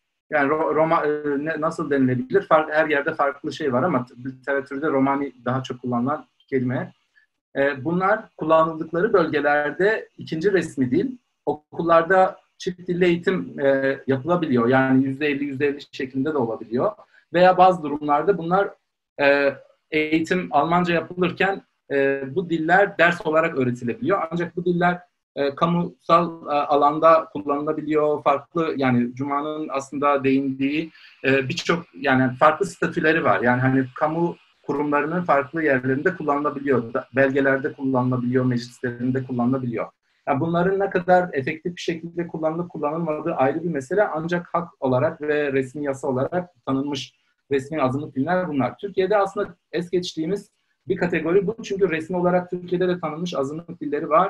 nasıl denilebilir? Her yerde farklı şey var ama literatürde Romani daha çok kullanılan kelime. Bunlar kullanıldıkları bölgelerde ikinci resmi dil. Okullarda çift dilli eğitim yapılabiliyor. Yani %50 şeklinde de olabiliyor. Veya bazı durumlarda bunlar eğitim Almanca yapılırken bu diller ders olarak öğretilebiliyor. Ancak bu diller kamusal alanda kullanılabiliyor. Farklı yani Cuma'nın aslında değindiği birçok yani farklı statüleri var. Yani hani kamu kurumlarının farklı yerlerinde kullanılabiliyor. Belgelerde kullanılabiliyor, meclislerinde kullanılabiliyor. Yani bunların ne kadar efektif bir şekilde kullanılıp kullanılmadığı ayrı bir mesele ancak hak olarak ve resmi yasa olarak tanınmış resmi azınlık diller bunlar. Türkiye'de aslında es geçtiğimiz bir kategori bu çünkü resmi olarak Türkiye'de de tanınmış azınlık dilleri var.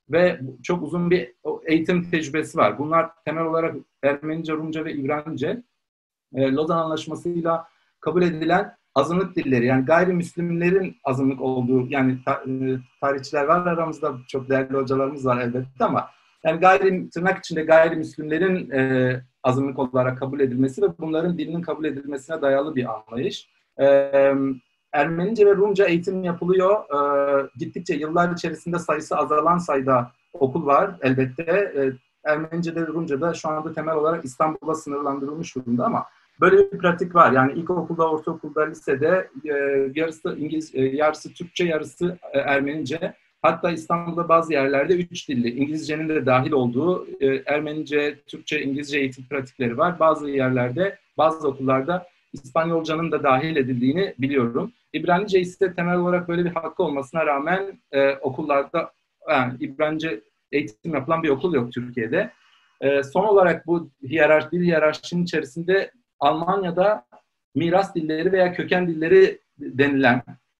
ve çok uzun bir eğitim tecrübesi var. Bunlar temel olarak Ermenice, Rumca ve İbranice. Lozan Anlaşması'yla kabul edilen azınlık dilleri, yani gayrimüslimlerin azınlık olduğu, yani tarihçiler var aramızda, çok değerli hocalarımız var elbette, ama yani tırnak içinde gayrimüslimlerin azınlık olarak kabul edilmesi ve bunların dilinin kabul edilmesine dayalı bir anlayış. Ermenice ve Rumca eğitim yapılıyor. Gittikçe yıllar içerisinde sayısı azalan sayıda okul var elbette. Ermenice'de ve Rumca'da şu anda temel olarak İstanbul'a sınırlandırılmış durumda, ama böyle bir pratik var. Yani ilkokulda, ortaokulda, lisede yarısı İngilizce, yarısı Türkçe, yarısı Ermenice. Hatta İstanbul'da bazı yerlerde 3 dilli, İngilizcenin de dahil olduğu Ermenice, Türkçe, İngilizce eğitim pratikleri var. Bazı yerlerde, bazı okullarda İspanyolcanın da dahil edildiğini biliyorum. İbranice ise temel olarak böyle bir hakkı olmasına rağmen okullarda yani İbranice eğitim yapılan bir okul yok Türkiye'de. Son olarak bu dil hiyerarşinin içerisinde Almanya'da miras dilleri veya köken dilleri denilen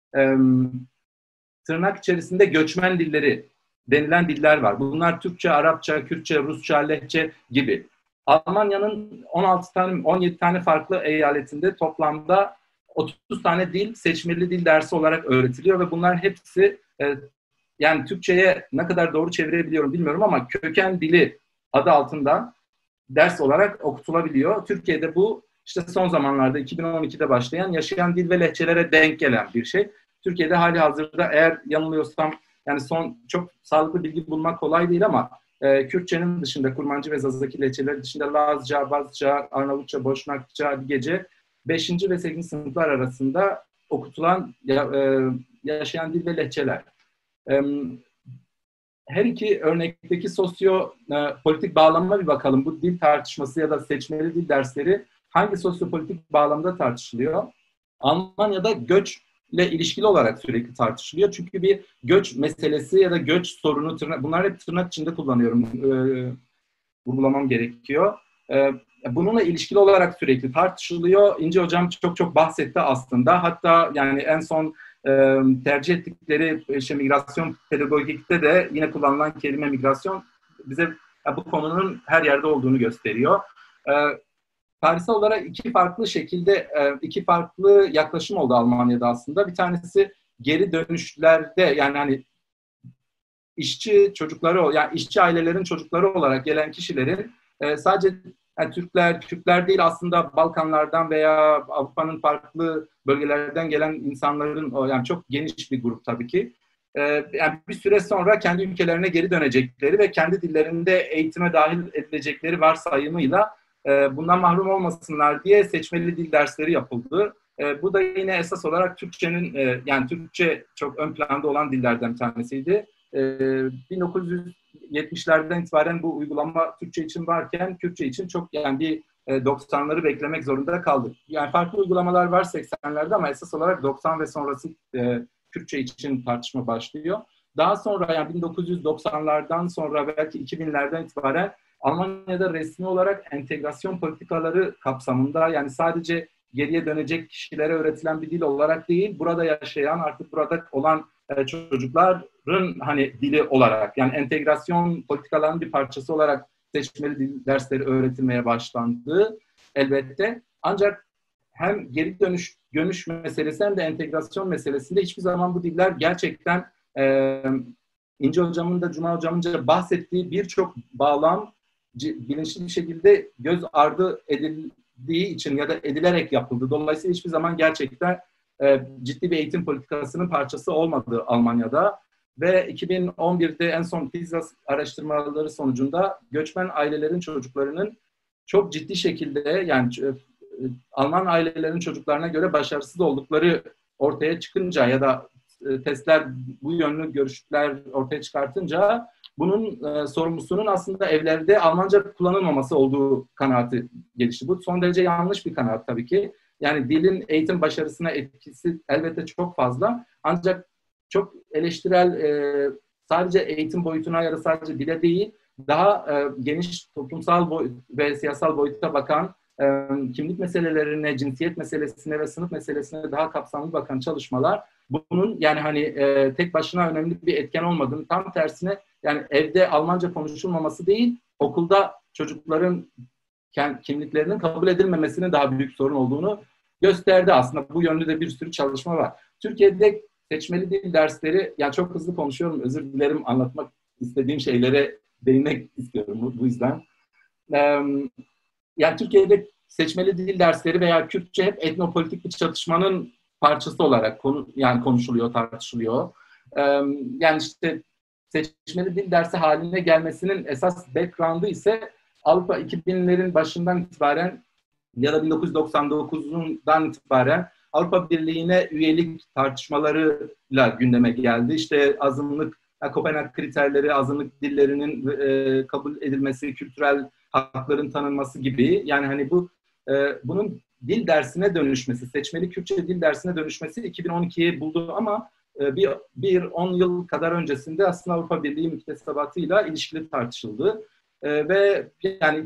tırnak içerisinde göçmen dilleri denilen diller var. Bunlar Türkçe, Arapça, Kürtçe, Rusça, Lehçe gibi. Almanya'nın 17 tane farklı eyaletinde toplamda 30 tane dil seçmeli dil dersi olarak öğretiliyor ve bunların hepsi yani Türkçe'ye ne kadar doğru çevirebiliyorum bilmiyorum ama köken dili adı altında ders olarak okutulabiliyor. Türkiye'de bu işte son zamanlarda 2012'de başlayan yaşayan dil ve lehçelere denk gelen bir şey. Türkiye'de hali hazırda, eğer yanılıyorsam, yani çok sağlıklı bilgi bulmak kolay değil ama Kürtçenin dışında, Kurmancı ve Zazaki lehçeleri dışında Lazca, Abazca, Arnavutça, Boşnakça, Adigece 5. ve 8. sınıflar arasında okutulan yaşayan dil ve lehçeler. Her iki örnekteki sosyopolitik bağlamına bir bakalım. Bu dil tartışması ya da seçmeli dil dersleri hangi sosyopolitik bağlamda tartışılıyor? Almanya'da göçle ilişkili olarak sürekli tartışılıyor. Çünkü bir göç meselesi ya da göç sorunu, bunlar hep tırnak içinde kullanıyorum, vurgulamam gerekiyor. Bununla ilişkili olarak sürekli tartışılıyor. İnce Hocam çok bahsetti aslında. Hatta yani en son tercih ettikleri migrasyon pedagogikte de yine kullanılan kelime migrasyon bize bu konunun her yerde olduğunu gösteriyor. Tarihsel olarak iki farklı yaklaşım oldu Almanya'da aslında. Bir tanesi geri dönüşlerde, yani hani işçi çocukları, yani işçi ailelerin çocukları olarak gelen kişilerin sadece yani Türkler değil, aslında Balkanlardan veya Avrupa'nın farklı bölgelerden gelen insanların, yani çok geniş bir grup tabii ki. Yani bir süre sonra kendi ülkelerine geri dönecekleri ve kendi dillerinde eğitime dahil edilecekleri varsayımıyla bundan mahrum olmasınlar diye seçmeli dil dersleri yapıldı. Bu da yine esas olarak Türkçenin, yani Türkçe çok ön planda olan dillerden bir tanesiydi. 1970'lerden itibaren bu uygulama Türkçe için varken Kürtçe için çok, yani bir 90'ları beklemek zorunda kaldık. Yani farklı uygulamalar var 80'lerde ama esas olarak 90 ve sonrası Kürtçe için tartışma başlıyor. Daha sonra, yani 1990'lardan sonra belki 2000'lerden itibaren Almanya'da resmi olarak entegrasyon politikaları kapsamında, yani sadece geriye dönecek kişilere öğretilen bir dil olarak değil, burada yaşayan, artık burada olan çocukların hani dili olarak, yani entegrasyon politikalarının bir parçası olarak seçmeli dil dersleri öğretilmeye başlandı elbette. Ancak hem geri dönüş meselesi hem de entegrasyon meselesinde hiçbir zaman bu diller gerçekten İnce Hocam'ın da Cuma Hocam'ın da bahsettiği birçok bağlam bilinçli bir şekilde göz ardı edildiği için ya da edilerek yapıldı. Dolayısıyla hiçbir zaman gerçekten ciddi bir eğitim politikasının parçası olmadı Almanya'da. Ve 2011'de en son PISA araştırmaları sonucunda göçmen ailelerin çocuklarının çok ciddi şekilde, yani Alman ailelerin çocuklarına göre başarısız oldukları ortaya çıkınca ya da testler bu yönlü görüşler ortaya çıkartınca bunun sorumlusunun aslında evlerde Almanca kullanılmaması olduğu kanaati gelişti. Bu son derece yanlış bir kanaat tabii ki. Yani dilin eğitim başarısına etkisi elbette çok fazla. Ancak çok eleştirel, sadece eğitim boyutuna ya da sadece dile değil, daha geniş toplumsal ve siyasal boyuta bakan kimlik meselelerine, cinsiyet meselesine ve sınıf meselesine daha kapsamlı bakan çalışmalar bunun yani hani tek başına önemli bir etken olmadığını, tam tersine yani evde Almanca konuşulmaması değil, okulda çocukların kimliklerinin kabul edilmemesinin daha büyük sorun olduğunu gösterdi aslında. Bu yönde de bir sürü çalışma var. Türkiye'de seçmeli dil dersleri, yani çok hızlı konuşuyorum, özür dilerim, anlatmak istediğim şeylere değinmek istiyorum bu yüzden. Yani Türkiye'de seçmeli dil dersleri veya Kürtçe hep etnopolitik bir çatışmanın parçası olarak konuşuluyor, tartışılıyor. Yani işte seçmeli dil dersi haline gelmesinin esas background'ı ise Avrupa 2000'lerin başından itibaren ya da 1999'dan itibaren Avrupa Birliği'ne üyelik tartışmalarıyla gündeme geldi. İşte azınlık, Kopenhag kriterleri, azınlık dillerinin kabul edilmesi, kültürel hakların tanınması gibi. Yani hani bunun dil dersine dönüşmesi, seçmeli Kürtçe dil dersine dönüşmesi 2012'yi buldu ama bir 10 yıl kadar öncesinde aslında Avrupa Birliği müktesebatıyla ilişkili tartışıldı. Ve yani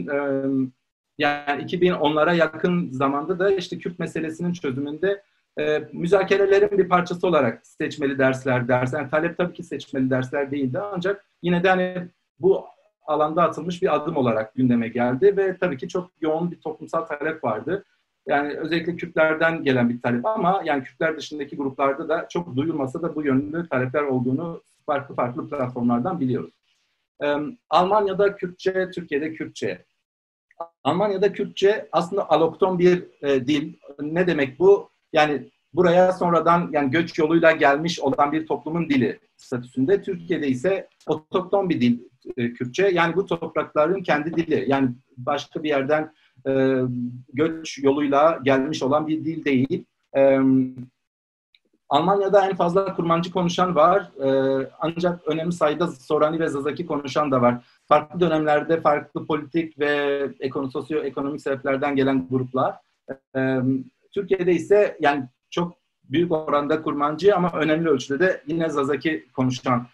2010'lara yakın zamanda da işte Kürt meselesinin çözümünde müzakerelerin bir parçası olarak seçmeli dersler. Yani talep tabii ki seçmeli dersler değildi ancak yine de hani bu alanda atılmış bir adım olarak gündeme geldi ve tabii ki çok yoğun bir toplumsal talep vardı. Yani özellikle Kürtlerden gelen bir talep ama yani Kürtler dışındaki gruplarda da çok duyulmasa da bu yönlü talepler olduğunu farklı platformlardan biliyoruz. Almanya'da Kürtçe, Türkiye'de Kürtçe. Almanya'da Kürtçe aslında alokton bir dil. Ne demek bu? Yani buraya sonradan yani göç yoluyla gelmiş olan bir toplumun dili statüsünde. Türkiye'de ise otokton bir dil Kürtçe. Yani bu toprakların kendi dili. Yani başka bir yerden göç yoluyla gelmiş olan bir dil değil. Almanya'da en fazla Kurmancı konuşan var. Ancak önemli sayıda Sorani ve Zazaki konuşan da var. Farklı dönemlerde farklı politik ve sosyoekonomik sebeplerden gelen gruplar. Türkiye'de ise yani çok büyük oranda Kurmancı ama önemli ölçüde de yine Zazaki konuşan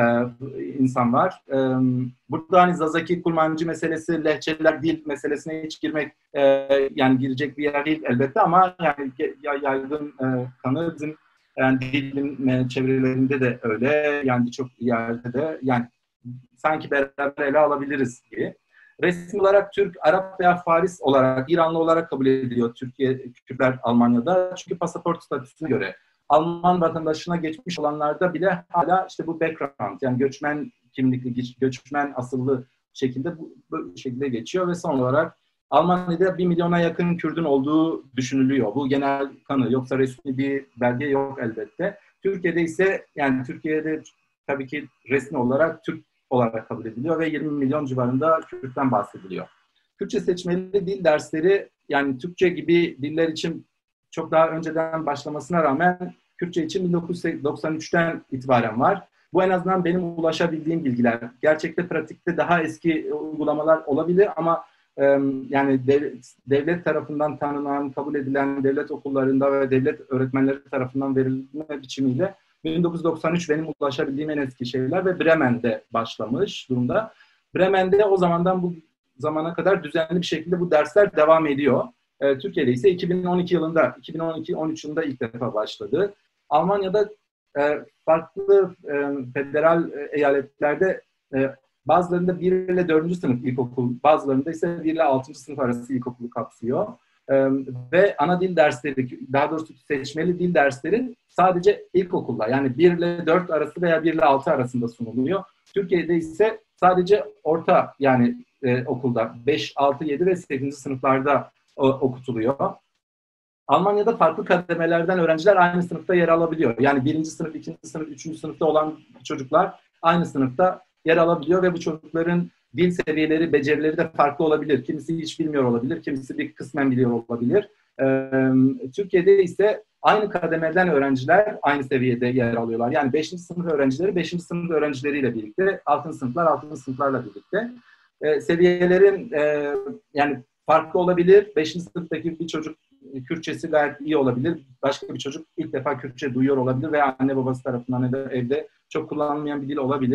insan var. Burada hani Zazaki Kurmancı meselesi, Lehçeliler dil meselesine hiç girmek yani girecek bir yer değil elbette ama yani yaygın kanı bizim yani dilin çevrelerinde de öyle, yani birçok yerde de yani sanki beraber ele alabiliriz gibi. Resmi olarak Türk, Arap veya Faris olarak, İranlı olarak kabul ediliyor Kürtler Almanya'da. Çünkü pasaport statüsüne göre Alman vatandaşına geçmiş olanlarda bile hala işte bu background, yani göçmen kimlikli, göçmen asıllı şekilde bu şekilde geçiyor ve son olarak Almanya'da 1 milyona yakın Kürt'ün olduğu düşünülüyor. Bu genel kanı, yoksa resmi bir belge yok elbette. Türkiye'de ise yani Türkiye'de tabii ki resmi olarak Türk olarak kabul ediliyor ve 20 milyon civarında Kürt'ten bahsediliyor. Kürtçe seçmeli dil dersleri yani Türkçe gibi diller için çok daha önceden başlamasına rağmen Kürtçe için 1993'ten itibaren var. Bu en azından benim ulaşabildiğim bilgiler. Gerçekte, pratikte daha eski uygulamalar olabilir ama yani devlet tarafından tanınan, kabul edilen devlet okullarında ve devlet öğretmenleri tarafından verilme biçimiyle 1993 benim ulaşabildiğim en eski şeyler ve Bremen'de başlamış durumda. Bremen'de o zamandan bu zamana kadar düzenli bir şekilde bu dersler devam ediyor. Türkiye'de ise 2012 yılında, 2012-13 yılında ilk defa başladı. Almanya'da farklı federal eyaletlerde bazılarında 1 ile 4. sınıf ilkokul, bazılarında ise 1 ile 6. sınıf arası ilkokulu kapsıyor. Ve ana dil dersleri, daha doğrusu seçmeli dil dersleri sadece ilkokulda, yani 1 ile 4 arası veya 1 ile 6 arasında sunuluyor. Türkiye'de ise sadece orta, yani okulda 5, 6, 7 ve 8. sınıflarda okutuluyor. Almanya'da farklı kademelerden öğrenciler aynı sınıfta yer alabiliyor. Yani 1. sınıf, 2. sınıf, 3. sınıfta olan çocuklar aynı sınıfta yer alabiliyor ve bu çocukların dil seviyeleri, becerileri de farklı olabilir. Kimisi hiç bilmiyor olabilir, kimisi bir kısmen biliyor olabilir. Türkiye'de ise aynı kademeden öğrenciler aynı seviyede yer alıyorlar. Yani 5. sınıf öğrencileri 5. sınıf öğrencileriyle birlikte, 6. sınıflar 6. sınıflarla birlikte. Seviyelerin yani farklı olabilir. 5. sınıftaki bir çocuk Kürtçesi gayet iyi olabilir. Başka bir çocuk ilk defa Kürtçe duyuyor olabilir veya anne babası tarafından evde çok kullanılmayan bir dil olabilir.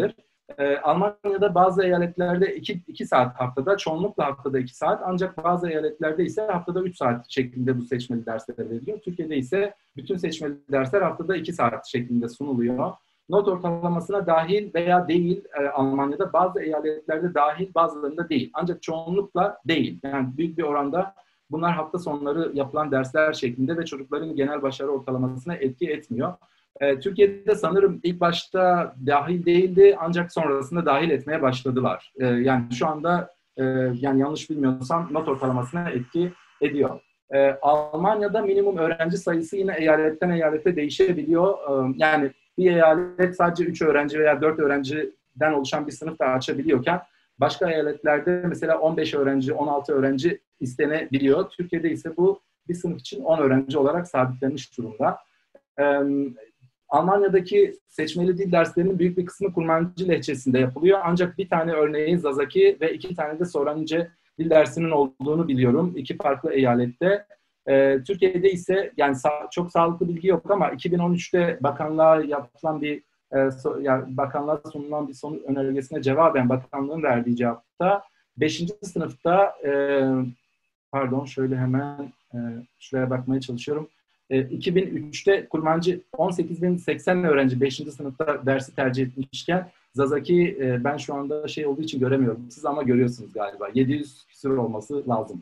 Almanya'da bazı eyaletlerde 2 saat haftada, çoğunlukla haftada 2 saat, ancak bazı eyaletlerde ise haftada 3 saat şeklinde bu seçmeli dersler veriliyor. Türkiye'de ise bütün seçmeli dersler haftada 2 saat şeklinde sunuluyor. Not ortalamasına dahil veya değil Almanya'da, bazı eyaletlerde dahil, bazılarında değil. Ancak çoğunlukla değil. Yani büyük bir oranda bunlar hafta sonları yapılan dersler şeklinde ve çocukların genel başarı ortalamasına etki etmiyor. Türkiye'de sanırım ilk başta dahil değildi, ancak sonrasında dahil etmeye başladılar. Yani şu anda yani yanlış bilmiyorsam not ortalamasına etki ediyor. Almanya'da minimum öğrenci sayısı yine eyaletten eyalete değişebiliyor. Yani bir eyalet sadece 3 öğrenci veya 4 öğrenciden oluşan bir sınıf da açabiliyorken başka eyaletlerde mesela 15 öğrenci, 16 öğrenci istenebiliyor. Türkiye'de ise bu bir sınıf için 10 öğrenci olarak sabitlenmiş durumda. Almanya'daki seçmeli dil derslerinin büyük bir kısmı Kurmancı lehçesinde yapılıyor. Ancak bir tane örneğin Zazaki ve 2 tane de Soranice dil dersinin olduğunu biliyorum. 2 farklı eyalette. Türkiye'de ise yani çok sağlıklı bilgi yok ama 2013'te bakanlığa yapılan bir bakanlığa sunulan bir önergesine cevaben bakanlığın verdiği cevapta 5. sınıfta pardon şöyle hemen şuraya bakmaya çalışıyorum. 2003'te Kurmancı 18.080 öğrenci 5. sınıfta dersi tercih etmişken Zazaki ben şu anda olduğu için göremiyorum. Siz ama görüyorsunuz galiba. 700 küsur olması lazım.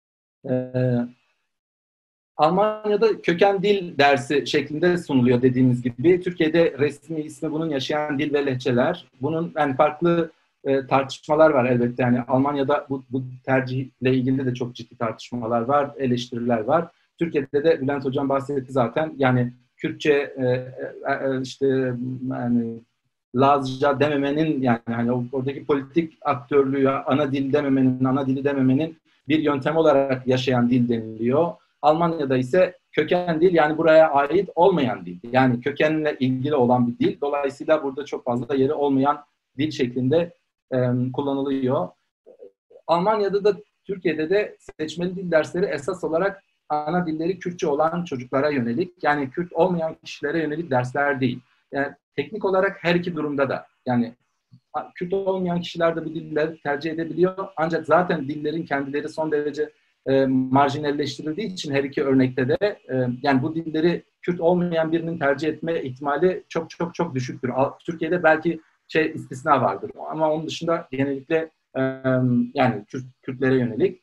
Almanya'da köken dil dersi şeklinde sunuluyor dediğimiz gibi. Türkiye'de resmi ismi bunun yaşayan dil ve lehçeler. Bunun yani farklı tartışmalar var elbette. Yani Almanya'da bu tercihle ilgili de çok ciddi tartışmalar var, eleştiriler var. Türkiye'de de Bülent Hocam bahsetti zaten. Yani Kürtçe işte yani Lazca dememenin yani hani oradaki politik aktörlüğü ana dil dememenin, ana dili dememenin bir yöntem olarak yaşayan dil deniliyor. Almanya'da ise köken dil yani buraya ait olmayan dil. Yani kökenle ilgili olan bir dil. Dolayısıyla burada çok fazla yeri olmayan dil şeklinde kullanılıyor. Almanya'da da Türkiye'de de seçmeli dil dersleri esas olarak ana dilleri Kürtçe olan çocuklara yönelik. Yani Kürt olmayan kişilere yönelik dersler değil. Yani teknik olarak her iki durumda da yani Kürt olmayan kişiler de bu dilleri tercih edebiliyor. Ancak zaten dillerin kendileri son derece marjinalleştirildiği için her iki örnekte de yani bu dilleri Kürt olmayan birinin tercih etme ihtimali çok çok çok düşüktür. Türkiye'de belki istisna vardır ama onun dışında genellikle yani Kürtlere yönelik.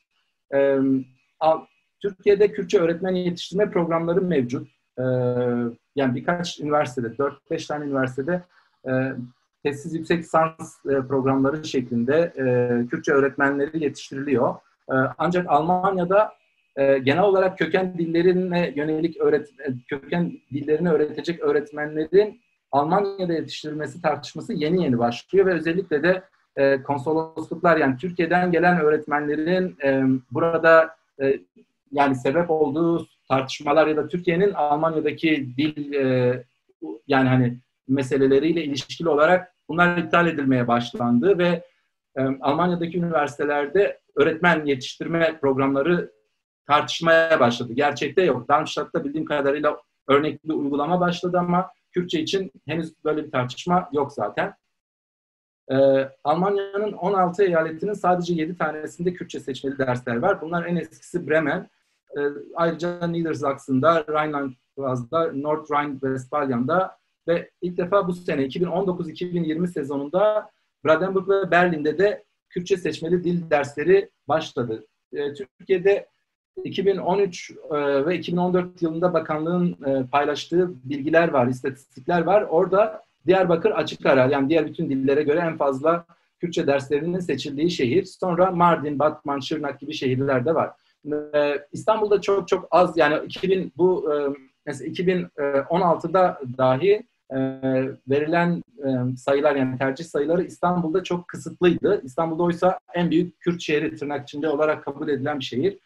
Türkiye'de Kürtçe öğretmen yetiştirme programları mevcut. Yani birkaç üniversitede, 4-5 tane üniversitede tezsiz yüksek lisans programları şeklinde Kürtçe öğretmenleri yetiştiriliyor. Ancak Almanya'da genel olarak köken dillerine yönelik köken dillerini öğretecek öğretmenlerin Almanya'da yetiştirilmesi tartışması yeni başlıyor ve özellikle de konsolosluklar yani Türkiye'den gelen öğretmenlerin burada yani sebep olduğu tartışmalar ya da Türkiye'nin Almanya'daki dil yani hani meseleleriyle ilişkili olarak bunlar iptal edilmeye başlandı ve Almanya'daki üniversitelerde öğretmen yetiştirme programları tartışmaya başladı. Gerçekte yok. Darmstadt'ta bildiğim kadarıyla örnekli bir uygulama başladı ama Kürtçe için henüz böyle bir tartışma yok zaten. Almanya'nın 16 eyaletinin sadece 7 tanesinde Kürtçe seçmeli dersler var. Bunlar en eskisi Bremen. Ayrıca Niedersachsen'da, Rheinland-Pfalz'da, North Rhine-Westfalen'da ve ilk defa bu sene 2019-2020 sezonunda Brandenburg ve Berlin'de de Kürtçe seçmeli dil dersleri başladı. Türkiye'de 2013 ve 2014 yılında bakanlığın paylaştığı bilgiler var, istatistikler var. Orada Diyarbakır açık ara, yani diğer bütün dillere göre en fazla Kürtçe derslerinin seçildiği şehir. Sonra Mardin, Batman, Şırnak gibi şehirler de var. İstanbul'da çok çok az, yani mesela 2016'da dahi verilen sayılar, yani tercih sayıları İstanbul'da çok kısıtlıydı. İstanbul'da oysa en büyük Kürt şehri tırnak içinde olarak kabul edilen bir şehir.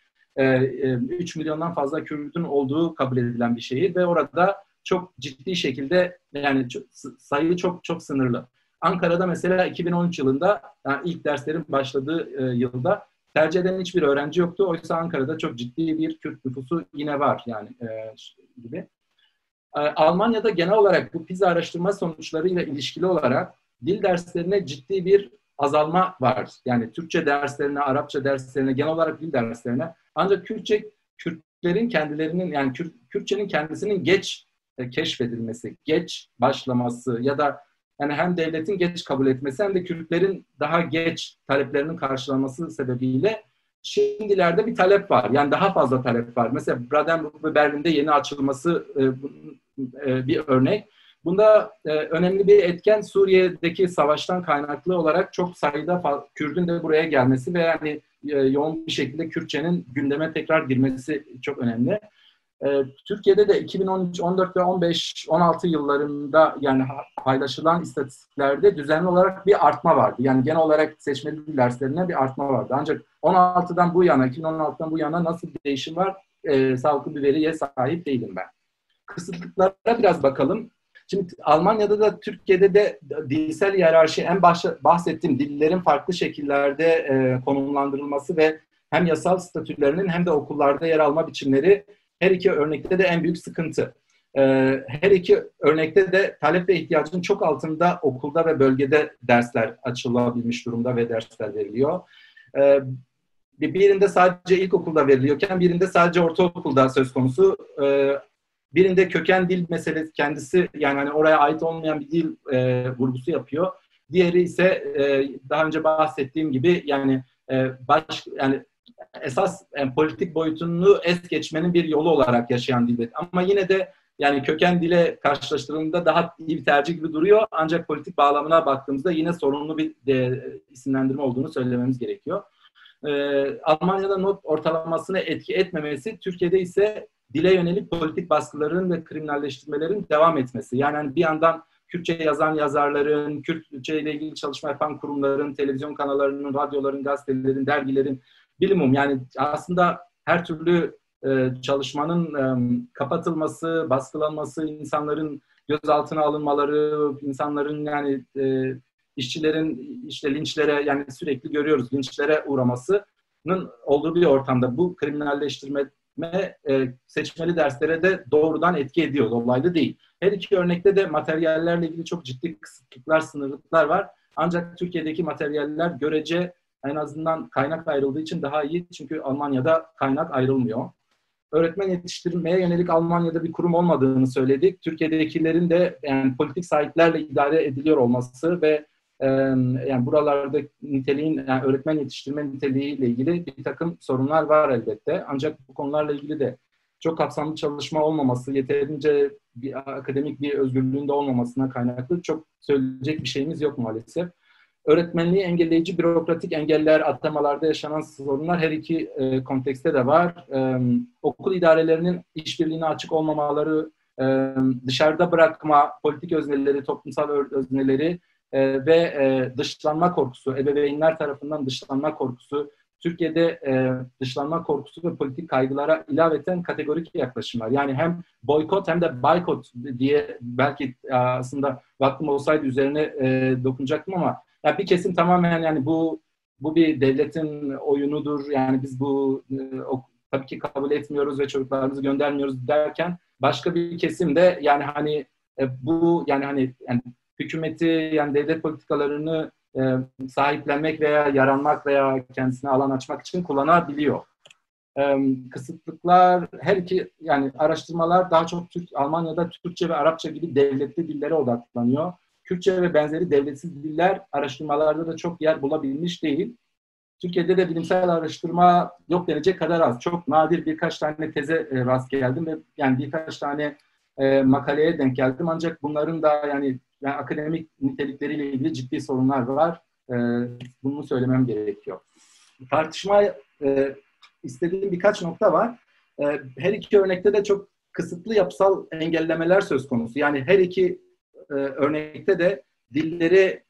3 milyondan fazla Kürt'ün olduğu kabul edilen bir şehir ve orada çok ciddi şekilde yani sayı çok çok sınırlı. Ankara'da mesela 2013 yılında, yani ilk derslerin başladığı yılda tercih eden hiçbir öğrenci yoktu. Oysa Ankara'da çok ciddi bir Kürt nüfusu yine var yani gibi. Almanya'da genel olarak bu PISA araştırma sonuçlarıyla ilişkili olarak dil derslerine ciddi bir azalma var. Yani Türkçe derslerine, Arapça derslerine, genel olarak dil derslerine. Ancak Kürtlerin kendilerinin, yani Kürtçenin kendisinin geç keşfedilmesi, geç başlaması ya da yani hem devletin geç kabul etmesi hem de Kürtlerin daha geç taleplerinin karşılanması sebebiyle şimdilerde bir talep var. Yani daha fazla talep var. Mesela Brandenburg ve Berlin'de yeni açılması bir örnek. Bunda önemli bir etken Suriye'deki savaştan kaynaklı olarak çok sayıda Kürt'ün de buraya gelmesi ve yani yoğun bir şekilde Kürtçenin gündeme tekrar girmesi çok önemli. Türkiye'de de 2013, 14 ve 15, 16 yıllarında yani paylaşılan istatistiklerde düzenli olarak bir artma vardı. Yani genel olarak seçmeli dil derslerine bir artma vardı. Ancak 2016'dan bu yana nasıl bir değişim var? Sağlıklı bir veriye sahip değilim ben. Kısıtlıklara biraz bakalım. Şimdi Almanya'da da Türkiye'de de dilsel hiyerarşi, en başta bahsettiğim dillerin farklı şekillerde konumlandırılması ve hem yasal statülerinin hem de okullarda yer alma biçimleri her iki örnekte de en büyük sıkıntı. Her iki örnekte de talep ve ihtiyacın çok altında okulda ve bölgede dersler açılabilmiş durumda ve dersler veriliyor. Birinde sadece ilkokulda veriliyorken birinde sadece ortaokulda söz konusu. Birinde köken dil meselesi kendisi, yani hani oraya ait olmayan bir dil vurgusu yapıyor. Diğeri ise daha önce bahsettiğim gibi yani yani esas politik boyutunu es geçmenin bir yolu olarak yaşayan dil. Ama yine de yani köken dile karşılaştırıldığında daha iyi bir tercih gibi duruyor. Ancak politik bağlamına baktığımızda yine sorunlu bir isimlendirme olduğunu söylememiz gerekiyor. Almanya'da not ortalamasına etki etmemesi, Türkiye'de ise dile yönelik politik baskıların ve kriminalleştirmelerin devam etmesi. Yani hani bir yandan Kürtçe yazan yazarların, Kürtçe ile ilgili çalışma yapan kurumların, televizyon kanallarının, radyoların, gazetelerin, dergilerin, bilimum yani aslında her türlü çalışmanın kapatılması, baskılanması, insanların gözaltına alınmaları, insanların yani işçilerin işte linçlere, yani sürekli görüyoruz linçlere uğramasının olduğu bir ortamda bu kriminalleştirme seçmeli derslere de doğrudan etki ediyor, dolaylı değil. Her iki örnekte de materyallerle ilgili çok ciddi kısıtlıklar, sınırlıklar var. Ancak Türkiye'deki materyaller görece en azından kaynak ayrıldığı için daha iyi. Çünkü Almanya'da kaynak ayrılmıyor. Öğretmen yetiştirmeye yönelik Almanya'da bir kurum olmadığını söyledik. Türkiye'dekilerin de yani politik sahiplerle idare ediliyor olması ve yani buralarda niteliğin, yani öğretmen yetiştirme niteliğiyle ilgili bir takım sorunlar var elbette. Ancak bu konularla ilgili de çok kapsamlı çalışma olmaması, yeterince akademik bir özgürlüğün de olmamasına kaynaklı çok söyleyecek bir şeyimiz yok maalesef. Öğretmenliği engelleyici bürokratik engeller, atamalarda yaşanan sorunlar her iki kontekste de var. Okul idarelerinin işbirliğine açık olmamaları, dışarıda bırakma, politik özneleri, toplumsal özneleri ve dışlanma korkusu, ebeveynler tarafından dışlanma korkusu, Türkiye'de dışlanma korkusu ve politik kaygılara ilaveten kategorik yaklaşımlar. Yani hem boykot hem de baykot diye belki aslında vaktim olsaydı üzerine dokunacaktım ama ya bir kesim tamamen yani bu bir devletin oyunudur. Yani biz bu tabii ki kabul etmiyoruz ve çocuklarımızı göndermiyoruz derken başka bir kesim de yani hani bu yani hükümeti, yani devlet politikalarını sahiplenmek veya yaranmak veya kendisine alan açmak için kullanabiliyor. Kısıtlıklar her iki, yani araştırmalar daha çok Almanya'da Türkçe ve Arapça gibi devletli dillere odaklanıyor. Kürtçe ve benzeri devletsiz diller araştırmalarda da çok yer bulabilmiş değil. Türkiye'de de bilimsel araştırma yok denecek kadar az. Çok nadir birkaç tane teze rast geldim ve yani birkaç tane makaleye denk geldim. Ancak bunların da yani akademik nitelikleriyle ilgili ciddi sorunlar var. Bunu söylemem gerekiyor. Tartışma istediğim birkaç nokta var. Her iki örnekte de çok kısıtlı yapısal engellemeler söz konusu. Yani her iki örnekte de dilleri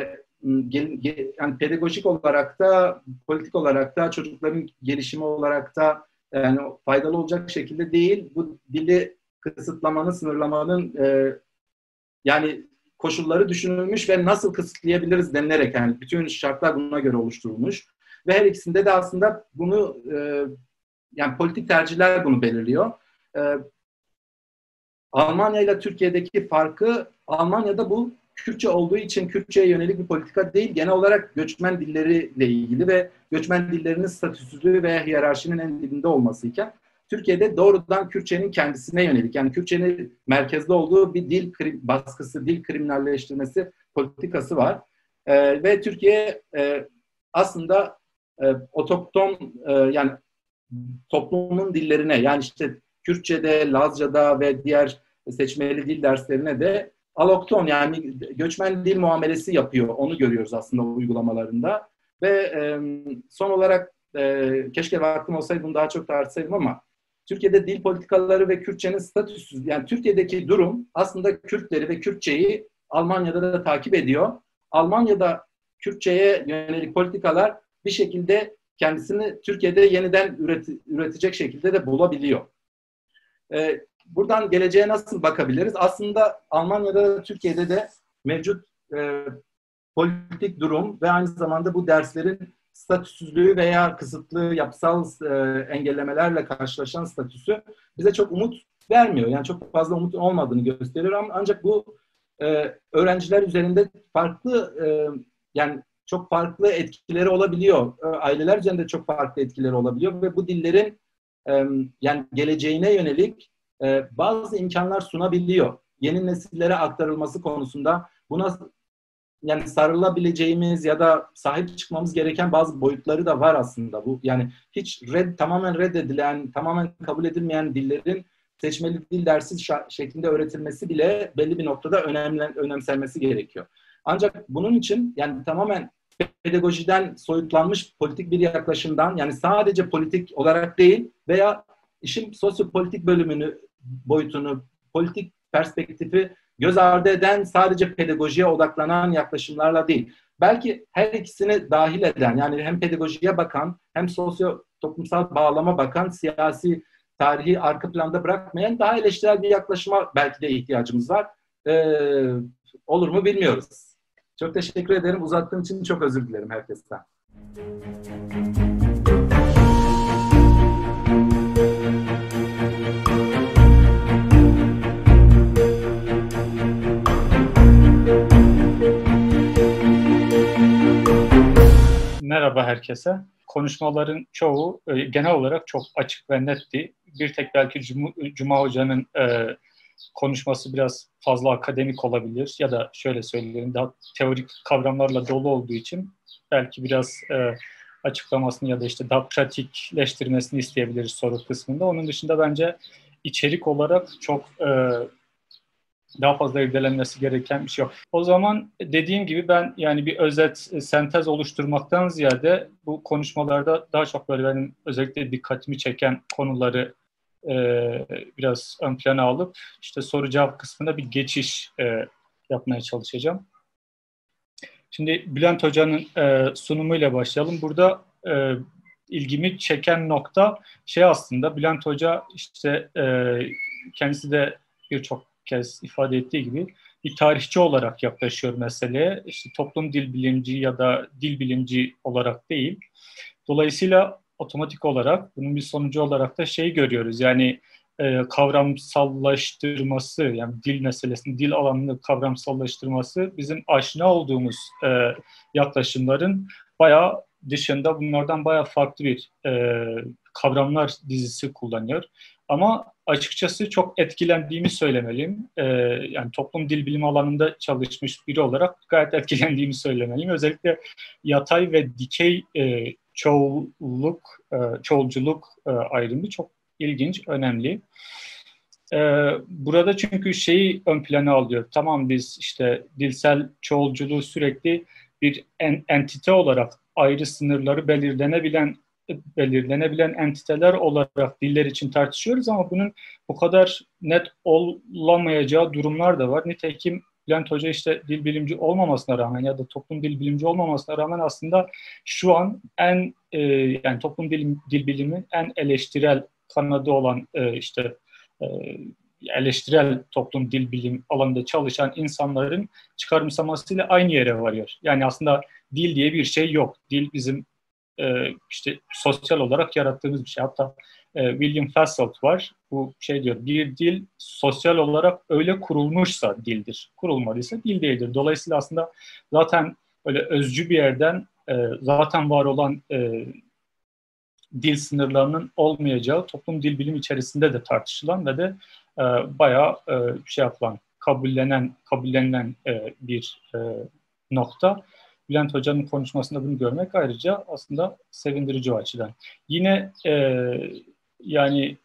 yani pedagojik olarak da, politik olarak da, çocukların gelişimi olarak da yani faydalı olacak şekilde değil. Bu dili kısıtlamanın, sınırlamanın yani koşulları düşünülmüş ve nasıl kısıtlayabiliriz denilerek, yani bütün şartlar buna göre oluşturulmuş. Ve her ikisinde de aslında bunu yani politik tercihler bunu belirliyor. Almanya ile Türkiye'deki farkı, Almanya'da bu Kürtçe olduğu için Kürtçe'ye yönelik bir politika değil, genel olarak göçmen dilleriyle ilgili ve göçmen dillerinin statüsüzlüğü veya hiyerarşinin en dibinde olmasıyken Türkiye'de doğrudan Kürtçenin kendisine yönelik, yani Kürtçenin merkezde olduğu bir dil baskısı, dil kriminalleştirmesi politikası var. Ve Türkiye aslında otokton yani toplumun dillerine, yani işte Kürtçe'de, Lazca'da ve diğer seçmeli dil derslerine de alokton, yani göçmen dil muamelesi yapıyor. Onu görüyoruz aslında uygulamalarında. Ve son olarak keşke vaktim olsaydı bunu daha çok tartışsaydım ama Türkiye'de dil politikaları ve Kürtçenin statüsü, yani Türkiye'deki durum aslında Kürtleri ve Kürtçeyi Almanya'da da takip ediyor. Almanya'da Kürtçe'ye yönelik politikalar bir şekilde kendisini Türkiye'de yeniden üretecek şekilde de bulabiliyor. Buradan geleceğe nasıl bakabiliriz? Aslında Almanya'da da Türkiye'de de mevcut politik durum ve aynı zamanda bu derslerin statüsüzlüğü veya kısıtlı yapısal engellemelerle karşılaşan statüsü bize çok umut vermiyor. Yani çok fazla umut olmadığını gösteriyor ancak bu öğrenciler üzerinde farklı yani çok farklı etkileri olabiliyor. Aileler üzerinde çok farklı etkileri olabiliyor ve bu dillerin yani geleceğine yönelik bazı imkanlar sunabiliyor. Yeni nesillere aktarılması konusunda buna yani sarılabileceğimiz ya da sahip çıkmamız gereken bazı boyutları da var aslında. Bu yani hiç tamamen reddedilen, tamamen kabul edilmeyen dillerin seçmeli dil dersi şeklinde öğretilmesi bile belli bir noktada önemsenmesi gerekiyor. Ancak bunun için yani tamamen pedagojiden soyutlanmış politik bir yaklaşımdan, yani sadece politik olarak değil veya işin sosyopolitik boyutunu, politik perspektifi göz ardı eden, sadece pedagojiye odaklanan yaklaşımlarla değil. Belki her ikisini dahil eden, yani hem pedagojiye bakan, hem toplumsal bağlama bakan, siyasi, tarihi arka planda bırakmayan daha eleştirel bir yaklaşıma belki de ihtiyacımız var. Olur mu bilmiyoruz. Çok teşekkür ederim. Uzattığım için çok özür dilerim herkesten. Merhaba herkese. Konuşmaların çoğu genel olarak çok açık ve netti. Bir tek belki Cuma Hoca'nın konuşması biraz fazla akademik olabilir ya da şöyle söyleyelim, daha teorik kavramlarla dolu olduğu için belki biraz açıklamasını ya da işte daha pratikleştirmesini isteyebiliriz soru kısmında. Onun dışında bence içerik olarak çok daha fazla irdelenmesi gereken bir şey yok. O zaman dediğim gibi ben yani bir özet, sentez oluşturmaktan ziyade bu konuşmalarda daha çok böyle benim özellikle dikkatimi çeken konuları biraz ön plana alıp işte soru cevap kısmında bir geçiş yapmaya çalışacağım. Şimdi Bülent Hoca'nın sunumuyla başlayalım. Burada ilgimi çeken nokta şey aslında Bülent Hoca işte kendisi de birçok kez ifade ettiği gibi bir tarihçi olarak yaklaşıyor meseleye. İşte toplum dil bilimci ya da dil bilimci olarak değil. Dolayısıyla otomatik olarak bunun bir sonucu olarak da şey görüyoruz. Yani kavramsallaştırması, yani dil meselesini, dil alanını kavramsallaştırması bizim aşina olduğumuz yaklaşımların bayağı dışında, bunlardan bayağı farklı bir kavramlar dizisi kullanıyor. Ama açıkçası çok etkilendiğimi söylemeliyim. Yani toplum dil bilimi alanında çalışmış biri olarak gayet etkilendiğimi söylemeliyim. Özellikle yatay ve dikey çoğulculuk ayrımı çok ilginç, önemli. Burada çünkü şeyi ön plana alıyor. Tamam, biz işte dilsel çoğulculuğu sürekli bir entite olarak ayrı sınırları belirlenebilen entiteler olarak diller için tartışıyoruz ama bunun bu kadar net olamayacağı durumlar da var. Nitekim Bülent Hoca işte dil bilimci olmamasına rağmen ya da toplum dil bilimci olmamasına rağmen aslında şu an yani toplum dil bilimi en eleştirel kanadı olan eleştirel toplum dil bilim alanında çalışan insanların çıkarımsamasıyla aynı yere varıyor. Yani aslında dil diye bir şey yok. Dil bizim işte sosyal olarak yarattığımız bir şey. Hatta William Fassel var. Bu şey diyor, bir dil sosyal olarak öyle kurulmuşsa dildir. Kurulmadıysa dil değildir. Dolayısıyla aslında zaten öyle özcü bir yerden zaten var olan dil sınırlarının olmayacağı toplum dil bilim içerisinde de tartışılan ve de bayağı şey yapılan, kabullenilen bir nokta. Bülent Hoca'nın konuşmasında bunu görmek ayrıca aslında sevindirici o açıdan. Yine yani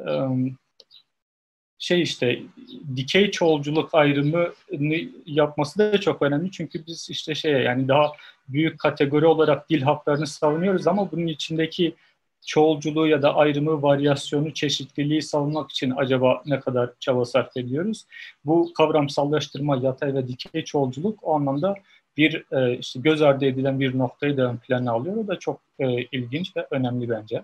şey işte dikey çoğulculuk ayrımını yapması da çok önemli. Çünkü biz işte yani daha büyük kategori olarak dil haklarını savunuyoruz ama bunun içindeki çoğulculuğu ya da ayrımı, varyasyonu, çeşitliliği savunmak için acaba ne kadar çaba sarf ediyoruz? Bu kavramsallaştırma, yatay ve dikey çoğulculuk o anlamda bir işte göz ardı edilen bir noktayı da ön plana alıyor. O da çok ilginç ve önemli bence.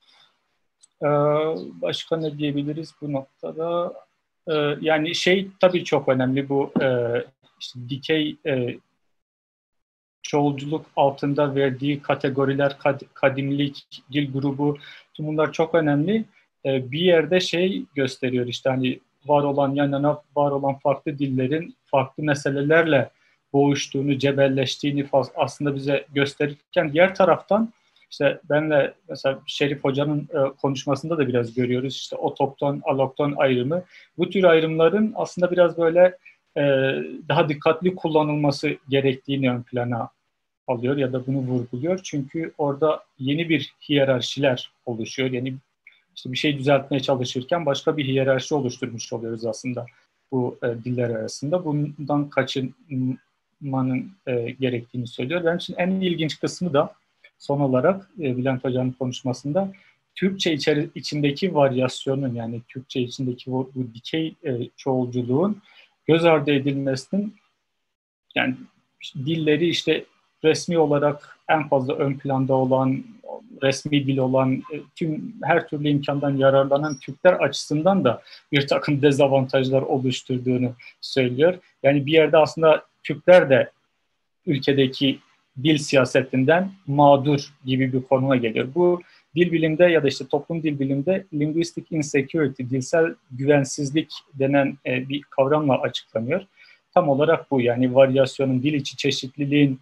Başka ne diyebiliriz bu noktada? Yani şey tabii çok önemli bu işte dikey çoğulculuk altında verdiği kategoriler, kadimlik, dil grubu, tüm bunlar çok önemli. Bir yerde şey gösteriyor işte hani var olan yan yana var olan farklı dillerin farklı meselelerle boğuştuğunu, cebelleştiğini aslında bize gösterirken diğer taraftan işte benle mesela Şerif Hoca'nın konuşmasında da biraz görüyoruz işte otokton, alokton ayrımı. Bu tür ayrımların aslında biraz böyle daha dikkatli kullanılması gerektiğini ön plana alıyor ya da bunu vurguluyor. Çünkü orada yeni bir hiyerarşiler oluşuyor. Yeni işte bir şey düzeltmeye çalışırken başka bir hiyerarşi oluşturmuş oluyoruz aslında bu diller arasında. Bundan kaçınmanın gerektiğini söylüyor. Benim için en ilginç kısmı da son olarak Bülent Hoca'nın konuşmasında Türkçe içindeki varyasyonun yani Türkçe içindeki bu dikey çoğulculuğun göz ardı edilmesinin yani dilleri işte resmi olarak en fazla ön planda olan, resmi dil olan, tüm her türlü imkandan yararlanan Türkler açısından da bir takım dezavantajlar oluşturduğunu söylüyor. Yani bir yerde aslında Türkler de ülkedeki dil siyasetinden mağdur gibi bir konuma geliyor. Bu dil bilimde ya da işte toplum dil bilimde linguistic insecurity, dilsel güvensizlik denen bir kavramla açıklanıyor. Tam olarak bu yani varyasyonun, dil içi çeşitliliğin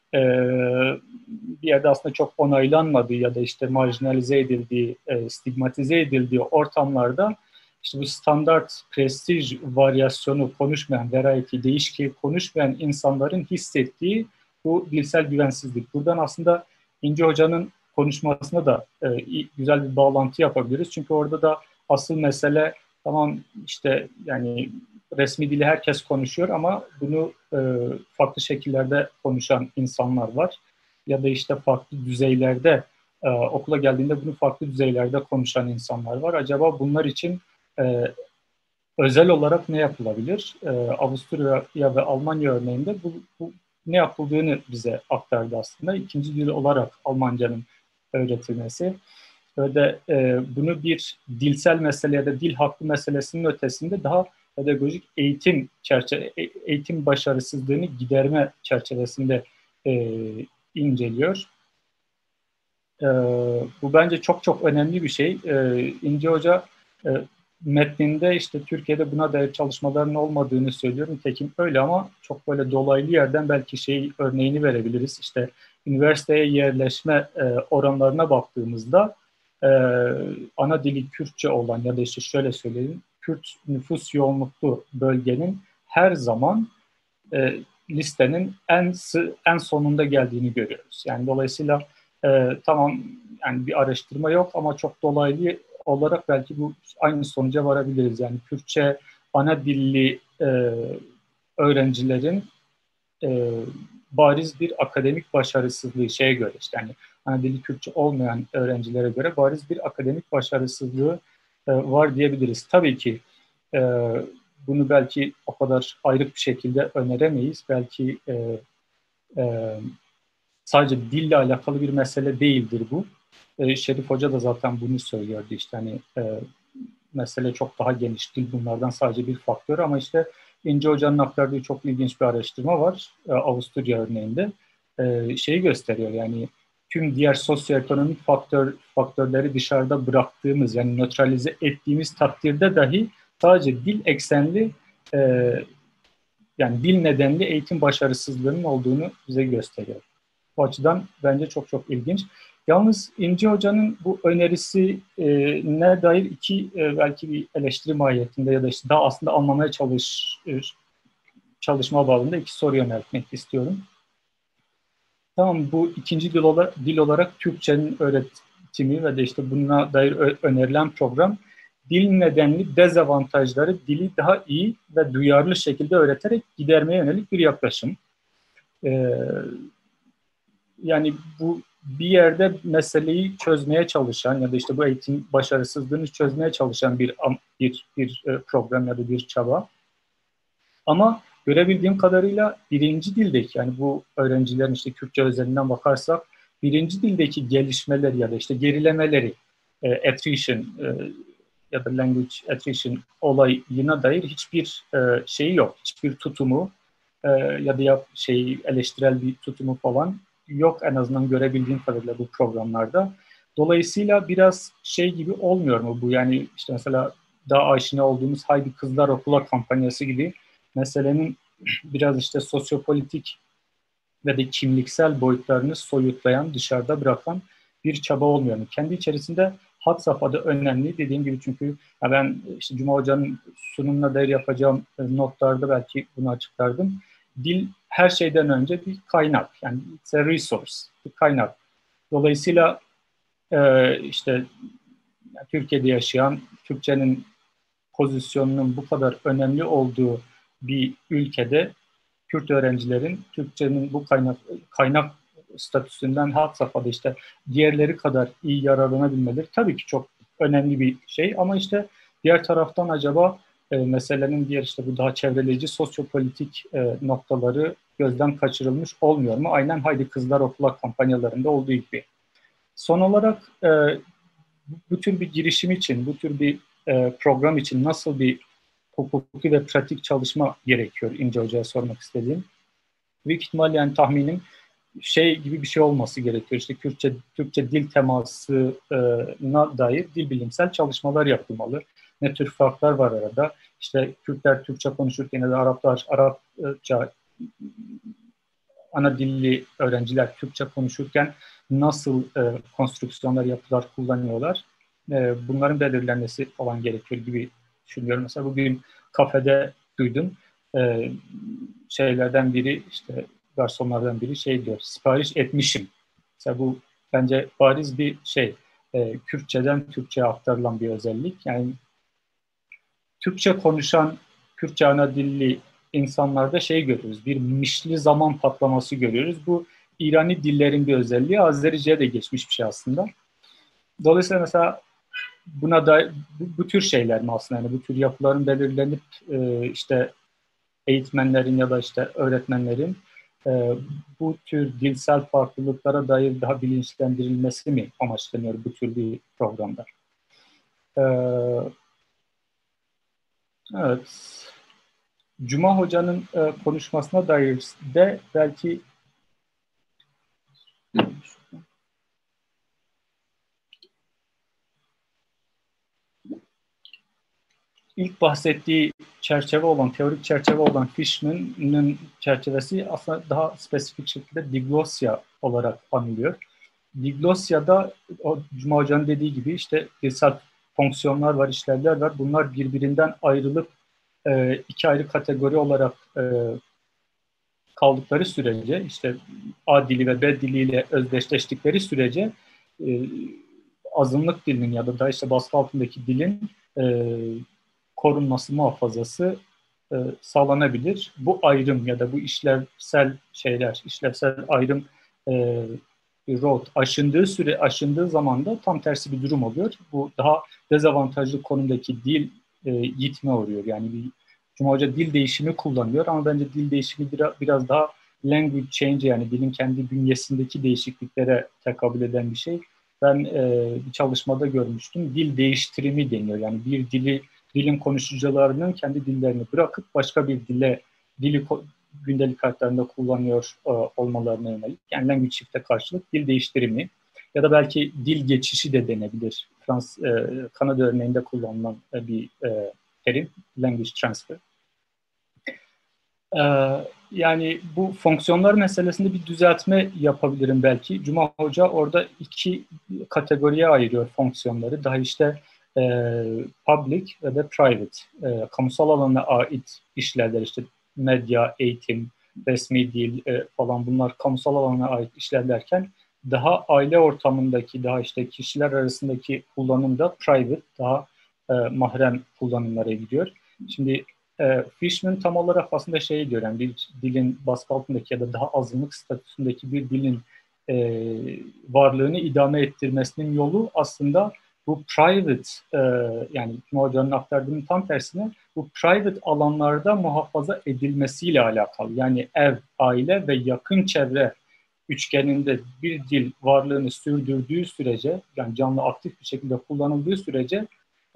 bir yerde aslında çok onaylanmadığı ya da işte marjinalize edildiği, stigmatize edildiği ortamlarda işte bu standart, prestij varyasyonu konuşmayan, variety, değişki konuşmayan insanların hissettiği bu dilsel güvensizlik. Buradan aslında İnce Hoca'nın konuşmasına da güzel bir bağlantı yapabiliriz. Çünkü orada da asıl mesele tamam işte yani resmi dili herkes konuşuyor ama bunu farklı şekillerde konuşan insanlar var. Ya da işte farklı düzeylerde okula geldiğinde bunu farklı düzeylerde konuşan insanlar var. Acaba bunlar için özel olarak ne yapılabilir? Avusturya ve Almanya örneğinde bu ne yapıldığını bize aktardı aslında. İkinci dil olarak Almanca'nın öğretilmesi. Ve de bunu bir dilsel mesele ya da dil hakkı meselesinin ötesinde daha pedagojik eğitim başarısızlığını giderme çerçevesinde inceliyor. Bu bence çok çok önemli bir şey. İnce Hoca metninde işte Türkiye'de buna dair çalışmaların olmadığını söylüyor. Nitekim öyle ama çok böyle dolaylı yerden belki örneğini verebiliriz. İşte üniversiteye yerleşme oranlarına baktığımızda ana dili Kürtçe olan ya da işte şöyle söyleyeyim, Kürt nüfus yoğunluklu bölgenin her zaman listenin en sonunda geldiğini görüyoruz. Yani dolayısıyla tamam yani bir araştırma yok ama çok dolaylı olarak belki bu aynı sonuca varabiliriz. Yani Kürtçe ana dilli öğrencilerin bariz bir akademik başarısızlığı şeye göre işte yani ana dili Kürtçe olmayan öğrencilere göre bariz bir akademik başarısızlığı var diyebiliriz. Tabii ki bunu belki o kadar ayrık bir şekilde öneremeyiz. Belki sadece dille alakalı bir mesele değildir bu. Şerif Hoca da zaten bunu söylüyordu işte hani mesele çok daha geniş. Dil bunlardan sadece bir faktör ama işte İnce Hoca'nın aktardığı çok ilginç bir araştırma var Avusturya örneğinde. Şeyi gösteriyor yani tüm diğer sosyoekonomik faktörleri dışarıda bıraktığımız, yani nötralize ettiğimiz takdirde dahi sadece dil eksenli, yani dil nedenli eğitim başarısızlığının olduğunu bize gösteriyor. Bu açıdan bence çok çok ilginç. Yalnız İnci Hoca'nın bu önerisine dair belki bir eleştiri mahiyetinde ya da işte daha aslında anlamaya çalışma bağlamında iki soru yöneltmek istiyorum. Tamam, bu ikinci dil olarak Türkçenin öğretimi ve de işte buna dair önerilen program dil nedenli dezavantajları dili daha iyi ve duyarlı şekilde öğreterek gidermeye yönelik bir yaklaşım. Yani bu bir yerde meseleyi çözmeye çalışan ya da işte bu eğitim başarısızlığını çözmeye çalışan bir program ya da bir çaba. Ama görebildiğim kadarıyla birinci dildeki, yani bu öğrencilerin işte Kürtçe özelinden bakarsak birinci dildeki gelişmeler ya da işte gerilemeleri, attrition ya da language attrition olayına dair hiçbir şeyi yok. Hiçbir tutumu ya da eleştirel bir tutumu falan yok, en azından görebildiğim kadarıyla bu programlarda. Dolayısıyla biraz şey gibi olmuyor mu bu? Yani işte mesela daha aşina olduğumuz Haydi Kızlar Okula kampanyası gibi meselenin biraz işte sosyopolitik ve de kimliksel boyutlarını soyutlayan, dışarıda bırakan bir çaba olmuyor mu? Kendi içerisinde had safhada önemli, dediğim gibi, çünkü ben işte Cuma Hoca'nın sunumuna dair yapacağım notlarda belki bunu açıklardım. Dil her şeyden önce bir kaynak, yani it's a resource, bir kaynak. Dolayısıyla işte Türkiye'de yaşayan, Türkçenin pozisyonunun bu kadar önemli olduğu bir ülkede Kürt öğrencilerin Türkçenin bu kaynak statüsünden had safhada işte diğerleri kadar iyi yararlanabilmeleri tabii ki çok önemli bir şey. Ama işte diğer taraftan acaba meselenin diğer işte bu daha çevreleyici sosyopolitik noktaları gözden kaçırılmış olmuyor mu? Aynen Haydi Kızlar Okula kampanyalarında olduğu gibi. Son olarak bu tür bir girişim için, bu tür bir program için nasıl bir hukuki ve pratik çalışma gerekiyor İnce Hoca'ya sormak istediğim. Büyük ihtimal, yani tahminim şey gibi bir şey olması gerekiyor. İşte Türkçe dil temasına dair dil bilimsel çalışmalar yapılmalı. Ne tür farklar var arada? İşte Kürtler Türkçe konuşurken ya da Araplar Arapça, ana dilli öğrenciler Türkçe konuşurken nasıl konstrüksiyonlar, yapılar kullanıyorlar? Bunların belirlenmesi falan gerekiyor gibi düşünüyorum. Mesela bugün kafede duydum. Şeylerden biri, işte garsonlardan biri şey diyor, sipariş etmişim. Mesela bu bence bariz bir şey. Kürtçeden Türkçe'ye aktarılan bir özellik. Yani Türkçe konuşan, Kürtçe ana dilli insanlarda şey görüyoruz. Bir mişli zaman patlaması görüyoruz. Bu İrani dillerin bir özelliği. Azerice'ye de geçmiş bir şey aslında. Dolayısıyla mesela buna da bu tür şeyler mi aslında, yani bu tür yapıların belirlenip işte eğitmenlerin ya da işte öğretmenlerin bu tür dilsel farklılıklara dair daha bilinçlendirilmesi mi amaçlanıyor bu tür bir programda? Evet. Cuma Hoca'nın konuşmasına dair de belki ilk bahsettiği çerçeve olan, teorik çerçeve olan Fishman'ın çerçevesi aslında daha spesifik şekilde diglosya olarak anılıyor. Diglosya'da o Cuma Hoca'nın dediği gibi işte dilsel fonksiyonlar var, işlevler var. Bunlar birbirinden ayrılıp iki ayrı kategori olarak kaldıkları sürece, işte A dili ve B diliyle özdeşleştikleri sürece azınlık dilinin ya da işte baskı altındaki dilin korunması, muhafazası sağlanabilir. Bu ayrım ya da bu işlevsel şeyler, işlevsel ayrım aşındığı zaman da tam tersi bir durum oluyor. Bu daha dezavantajlı konumdaki dil yitme oluyor. Yani Cuma Hoca dil değişimi kullanıyor ama bence dil değişimi biraz daha language change, yani dilin kendi bünyesindeki değişikliklere tekabül eden bir şey. Ben bir çalışmada görmüştüm. Dil değiştirimi deniyor. Yani bir dilin konuşucularının kendi dillerini bırakıp başka bir gündelik hayatlarında kullanıyor olmalarına yönelik. Yani language shift'e karşılık dil değiştirimi ya da belki dil geçişi de denebilir. Kanada örneğinde kullanılan bir terim, language transfer. Yani bu fonksiyonlar meselesinde bir düzeltme yapabilirim belki. Cuma Hoca orada iki kategoriye ayırıyor fonksiyonları. Daha işte public ve de private. Kamusal alana ait işlerler, işte medya, eğitim, resmi dil falan, bunlar kamusal alana ait işler derken daha aile ortamındaki, daha işte kişiler arasındaki kullanım da private, daha mahrem kullanımlara gidiyor. Şimdi Fishman tam olarak aslında şey diyor, yani bir dilin baskı altındaki ya da daha azınlık statüsündeki bir dilin varlığını idame ettirmesinin yolu aslında bu private, yani Cuma Hoca'nın aktardığının tam tersine bu private alanlarda muhafaza edilmesiyle alakalı. Yani ev, aile ve yakın çevre üçgeninde bir dil varlığını sürdürdüğü sürece, yani canlı aktif bir şekilde kullanıldığı sürece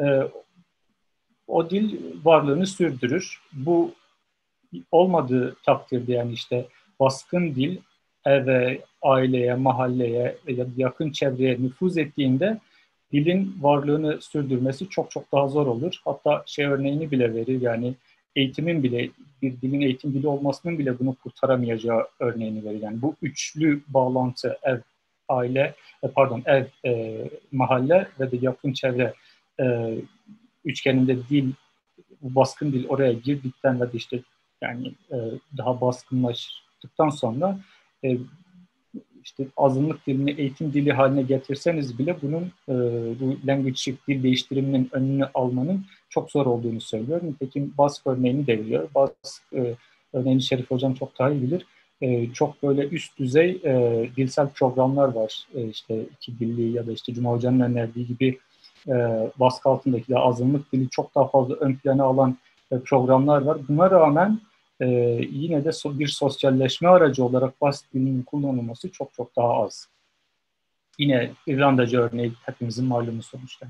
o dil varlığını sürdürür. Bu olmadığı takdirde, yani işte baskın dil eve, aileye, mahalleye ya da yakın çevreye nüfuz ettiğinde dilin varlığını sürdürmesi çok çok daha zor olur. Hatta şey örneğini bile verir, yani eğitimin bile, bir dilin eğitim dili olmasının bile bunu kurtaramayacağı örneğini verir. Yani bu üçlü bağlantı, ev, aile, ev, mahalle ve de yakın çevre üçgeninde dil, bu baskın dil oraya girdikten ve de işte yani daha baskınlaştıktan sonra işte azınlık dilini eğitim dili haline getirseniz bile bunun bu language shift, dil değiştiriminin önünü almanın çok zor olduğunu söylüyor. Nitekim Bask örneğini de biliyor. Bask örneğini Şerif Hocam çok daha iyi bilir. Çok böyle üst düzey dilsel programlar var. İşte iki dilli ya da işte Cuma Hoca'nın önerdiği gibi baskı altındaki de azınlık dili çok daha fazla ön plana alan programlar var. Buna rağmen yine de bir sosyalleşme aracı olarak Bask dilinin kullanılması çok çok daha az. Yine İrlandacı örneği hepimizin malumu sonuçta.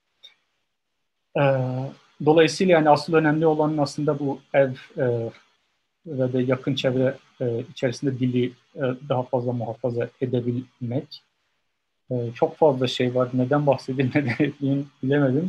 Dolayısıyla yani asıl önemli olan aslında bu ev ve de yakın çevre içerisinde dili daha fazla muhafaza edebilmek. Çok fazla şey var. Neden bahsedeyim, neden edeyim bilemedim.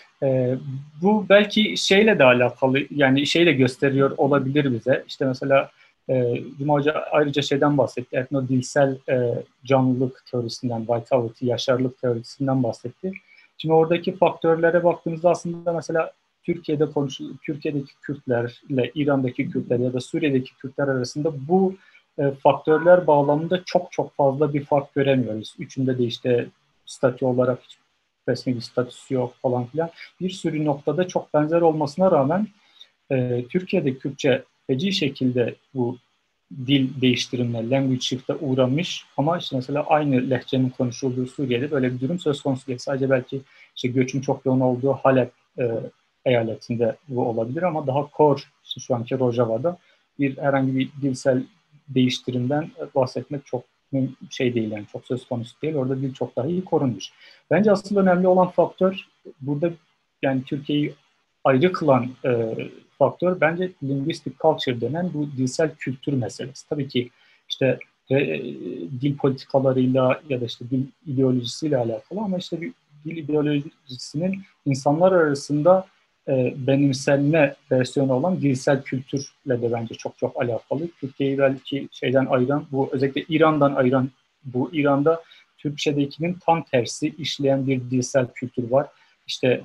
Bu belki şeyle de alakalı, yani şeyle gösteriyor olabilir bize. İşte mesela Cuma Hoca ayrıca şeyden bahsetti. Etnodilsel canlılık teorisinden, vitality, yaşarlık teorisinden bahsetti. Şimdi oradaki faktörlere baktığımızda aslında mesela Türkiye'deki Kürtlerle İran'daki Kürtler ya da Suriye'deki Kürtler arasında bu faktörler bağlamında çok çok fazla bir fark göremiyoruz. Üçünde de işte statü olarak hiç resmi bir statüsü yok falan filan. Bir sürü noktada çok benzer olmasına rağmen Türkiye'de Kürtçe feci şekilde bu dil değiştirimine, language shift'e uğramış ama işte mesela aynı lehçenin konuşulduğu Suriye'de böyle bir durum söz konusu değil. Sadece belki işte göçün çok yoğun olduğu Halep eyaletinde bu olabilir ama daha core, işte şu anki Rojava'da herhangi bir dilsel değiştirimden bahsetmek çok şey değil, yani çok söz konusu değil. Orada dil çok daha iyi korunmuş. Bence asıl önemli olan faktör burada, yani Türkiye'yi ayrı kılan faktör bence linguistic culture denen bu dilsel kültür meselesi. Tabii ki işte dil politikalarıyla ya da işte dil ideolojisiyle alakalı ama işte bir dil ideolojisinin insanlar arasında benimsenme versiyonu olan dilsel kültürle de bence çok çok alakalı. Türkiye'yi belki şeyden ayıran, bu özellikle İran'dan ayıran, bu İran'da Türkçedekinin tam tersi işleyen bir dilsel kültür var. İşte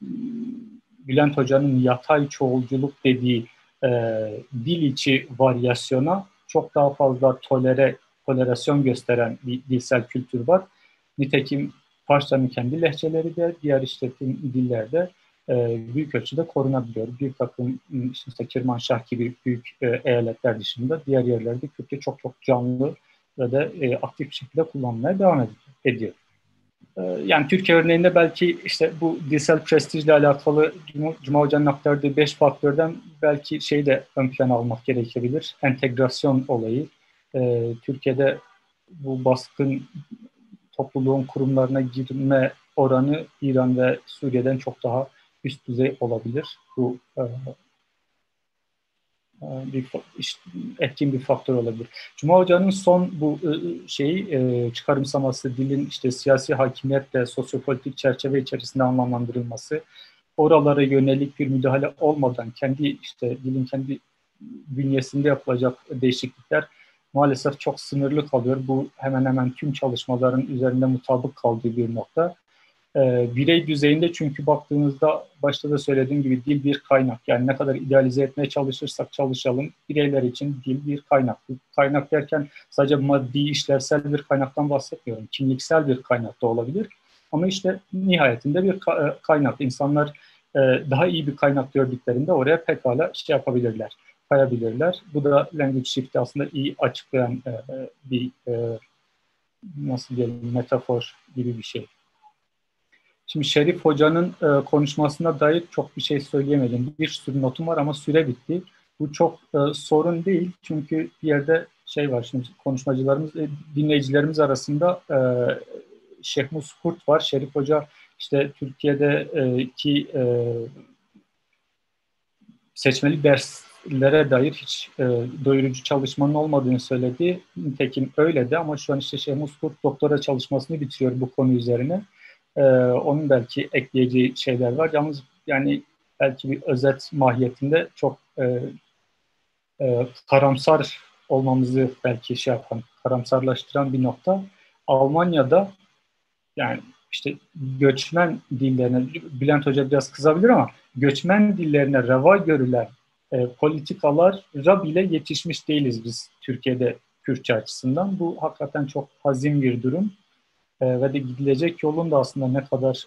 Bülent Hoca'nın yatay çoğulculuk dediği dil içi varyasyona çok daha fazla tolerasyon gösteren bir dilsel kültür var. Nitekim Farsçanın kendi lehçeleri de diğer işletim dillerde büyük ölçüde korunabiliyor. Bir takım işte Kirmanşah gibi büyük eyaletler dışında diğer yerlerde Kürtçe çok çok canlı ve de aktif bir şekilde kullanmaya devam ediyor. Yani Türkiye örneğinde belki işte bu dilsel prestijle alakalı Cuma Hoca'nın aktardığı 5 faktörden belki şeyi de ön plana almak gerekebilir. Entegrasyon olayı. Türkiye'de bu baskın topluluğun kurumlarına girme oranı İran ve Suriye'den çok daha üst düzey olabilir. Bu etkin bir faktör olabilir. Cuma Hoca'nın son bu çıkarımsaması, dilin işte siyasi hakimiyetle sosyopolitik çerçeve içerisinde anlamlandırılması, oralara yönelik bir müdahale olmadan dilin kendi bünyesinde yapılacak değişiklikler maalesef çok sınırlı kalıyor. Bu hemen hemen tüm çalışmaların üzerinde mutabık kaldığı bir nokta. Birey düzeyinde, çünkü baktığınızda başta da söylediğim gibi dil bir kaynak. Yani ne kadar idealize etmeye çalışırsak çalışalım, bireyler için dil bir kaynak. Kaynak derken sadece maddi, işlevsel bir kaynaktan bahsetmiyorum. Kimliksel bir kaynak da olabilir. Ama işte nihayetinde bir kaynak. İnsanlar daha iyi bir kaynak gördüklerinde oraya pekala yapabilirler, kayabilirler. Bu da language shift'i aslında iyi açıklayan bir nasıl diyelim, metafor gibi bir şey. Şimdi Şerif Hoca'nın konuşmasına dair çok bir şey söyleyemedim. Bir sürü notum var ama süre bitti. Bu çok sorun değil. Çünkü bir yerde var, şimdi konuşmacılarımız, dinleyicilerimiz arasında Şehmus Kurt var. Şerif Hoca işte Türkiye'deki seçmeli derslere dair hiç doyurucu çalışmanın olmadığını söyledi. Nitekim öyle de, ama şu an işte Şehmus Kurt doktora çalışmasını bitiriyor bu konu üzerine. Onun belki ekleyeceği şeyler var. Yalnız yani belki bir özet mahiyetinde çok karamsar olmamızı belki karamsarlaştıran bir nokta. Almanya'da yani işte göçmen dillerine, Bülent Hoca biraz kızabilir ama göçmen dillerine reva görülen politikalara bile yetişmiş değiliz biz Türkiye'de Kürtçe açısından. Bu hakikaten çok hazin bir durum. Ve de gidilecek yolun da aslında ne kadar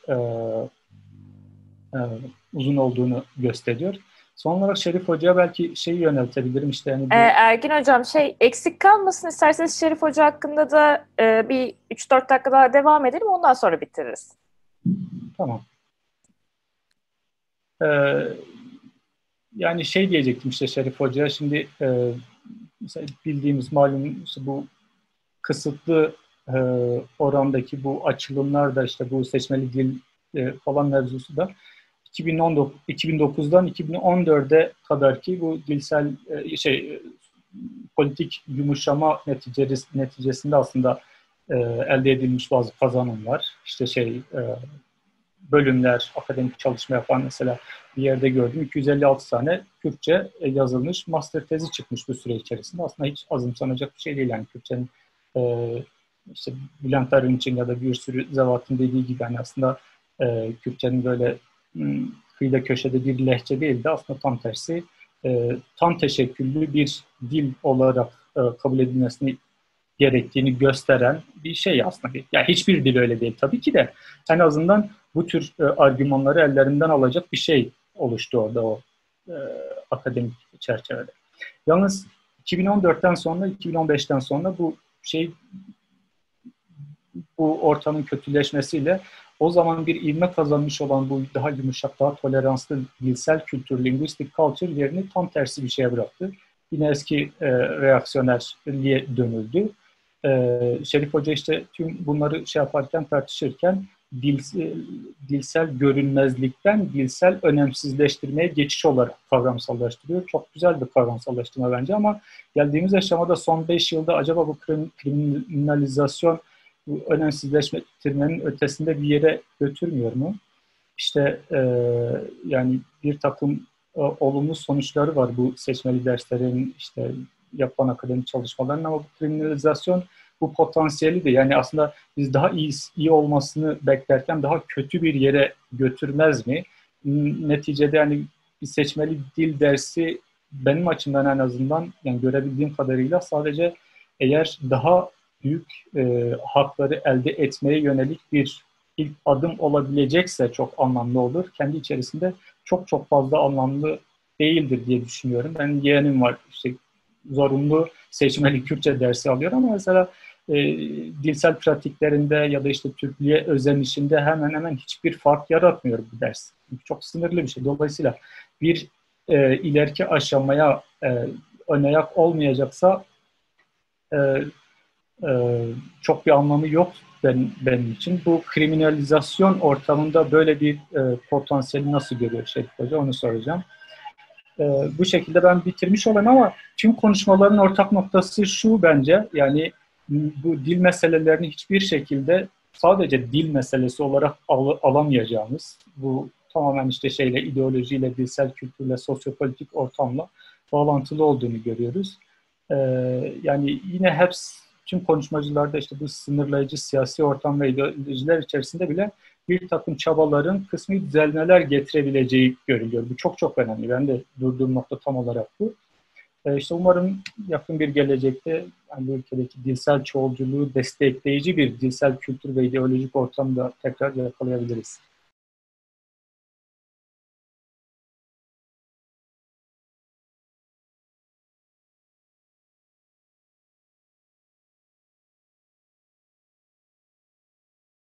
uzun olduğunu gösteriyor. Son olarak Şerif Hoca'ya belki yöneltebilirim. İşte yani Ergin Hocam eksik kalmasın, isterseniz Şerif Hoca hakkında da bir 3-4 dakika daha devam edelim, ondan sonra bitiririz. Tamam. Yani diyecektim işte Şerif Hoca'ya, şimdi mesela bildiğimiz malum işte bu kısıtlı orandaki bu açılımlar da işte bu seçmeli dil falan mevzusu da 2009'dan 2014'e kadar ki bu dilsel politik yumuşama neticesinde aslında elde edilmiş bazı kazanımlar, işte bölümler, akademik çalışma yapan, mesela bir yerde gördüm 256 tane Kürtçe yazılmış master tezi çıkmış bu süre içerisinde. Aslında hiç azımsanacak bir şey değil yani Kürtçenin işte Bülent Arınç'ın ya da bir sürü zevatın dediği gibi yani aslında Kürtçenin böyle kıyıda köşede bir lehçe değil de aslında tam tersi tam teşekküllü bir dil olarak kabul edilmesini gerektiğini gösteren bir şey aslında. Yani hiçbir dil öyle değil tabii ki de, en azından bu tür argümanları ellerinden alacak bir şey oluştu orada o akademik çerçevede. Yalnız 2014'ten sonra, 2015'ten sonra bu ortamın kötüleşmesiyle o zaman bir ivme kazanmış olan bu daha yumuşak, daha toleranslı dilsel kültür, linguistic culture yerini tam tersi bir şeye bıraktı. Yine eski reaksiyonerliğe dönüldü. Şerif Hoca işte tüm bunları yaparken, tartışırken dilsel görünmezlikten dilsel önemsizleştirmeye geçiş olarak kavramsallaştırıyor. Çok güzel bir kavramsallaştırma bence, ama geldiğimiz aşamada son 5 yılda acaba bu kriminalizasyon bu önemsizleştirmenin ötesinde bir yere götürmüyor mu? İşte yani bir takım olumlu sonuçları var bu seçmeli derslerin, işte yapılan akademik çalışmaların, ama bu kriminalizasyon bu potansiyeli de, yani aslında biz daha iyi olmasını beklerken daha kötü bir yere götürmez mi? Neticede yani bir seçmeli dil dersi benim açımdan en azından yani görebildiğim kadarıyla sadece eğer daha büyük hakları elde etmeye yönelik bir ilk adım olabilecekse çok anlamlı olur. Kendi içerisinde çok fazla anlamlı değildir diye düşünüyorum. Ben yeğenim var, işte zorunlu seçmeli Kürtçe dersi alıyor ama mesela dilsel pratiklerinde ya da işte Türklüğe özenişinde hemen hemen hiçbir fark yaratmıyor bu ders. Çok sınırlı bir şey. Dolayısıyla bir ileriki aşamaya ön ayak olmayacaksa çok bir anlamı yok benim için. Bu kriminalizasyon ortamında böyle bir potansiyeli nasıl görüyor Şerif Hoca? Onu soracağım. Bu şekilde ben bitirmiş olayım ama tüm konuşmaların ortak noktası şu bence, yani bu dil meselelerini hiçbir şekilde sadece dil meselesi olarak alamayacağımız, bu tamamen işte ideolojiyle, dilsel kültürle, sosyopolitik ortamla bağlantılı olduğunu görüyoruz. Yani yine tüm konuşmacılarda işte bu sınırlayıcı siyasi ortam ve ideolojiler içerisinde bile bir takım çabaların kısmi düzelmeler getirebileceği görülüyor. Bu çok çok önemli. Ben de durduğum nokta tam olarak bu. İşte umarım yakın bir gelecekte yani bu ülkedeki dilsel çoğulculuğu destekleyici bir dilsel kültür ve ideolojik ortamda tekrar yakalayabiliriz.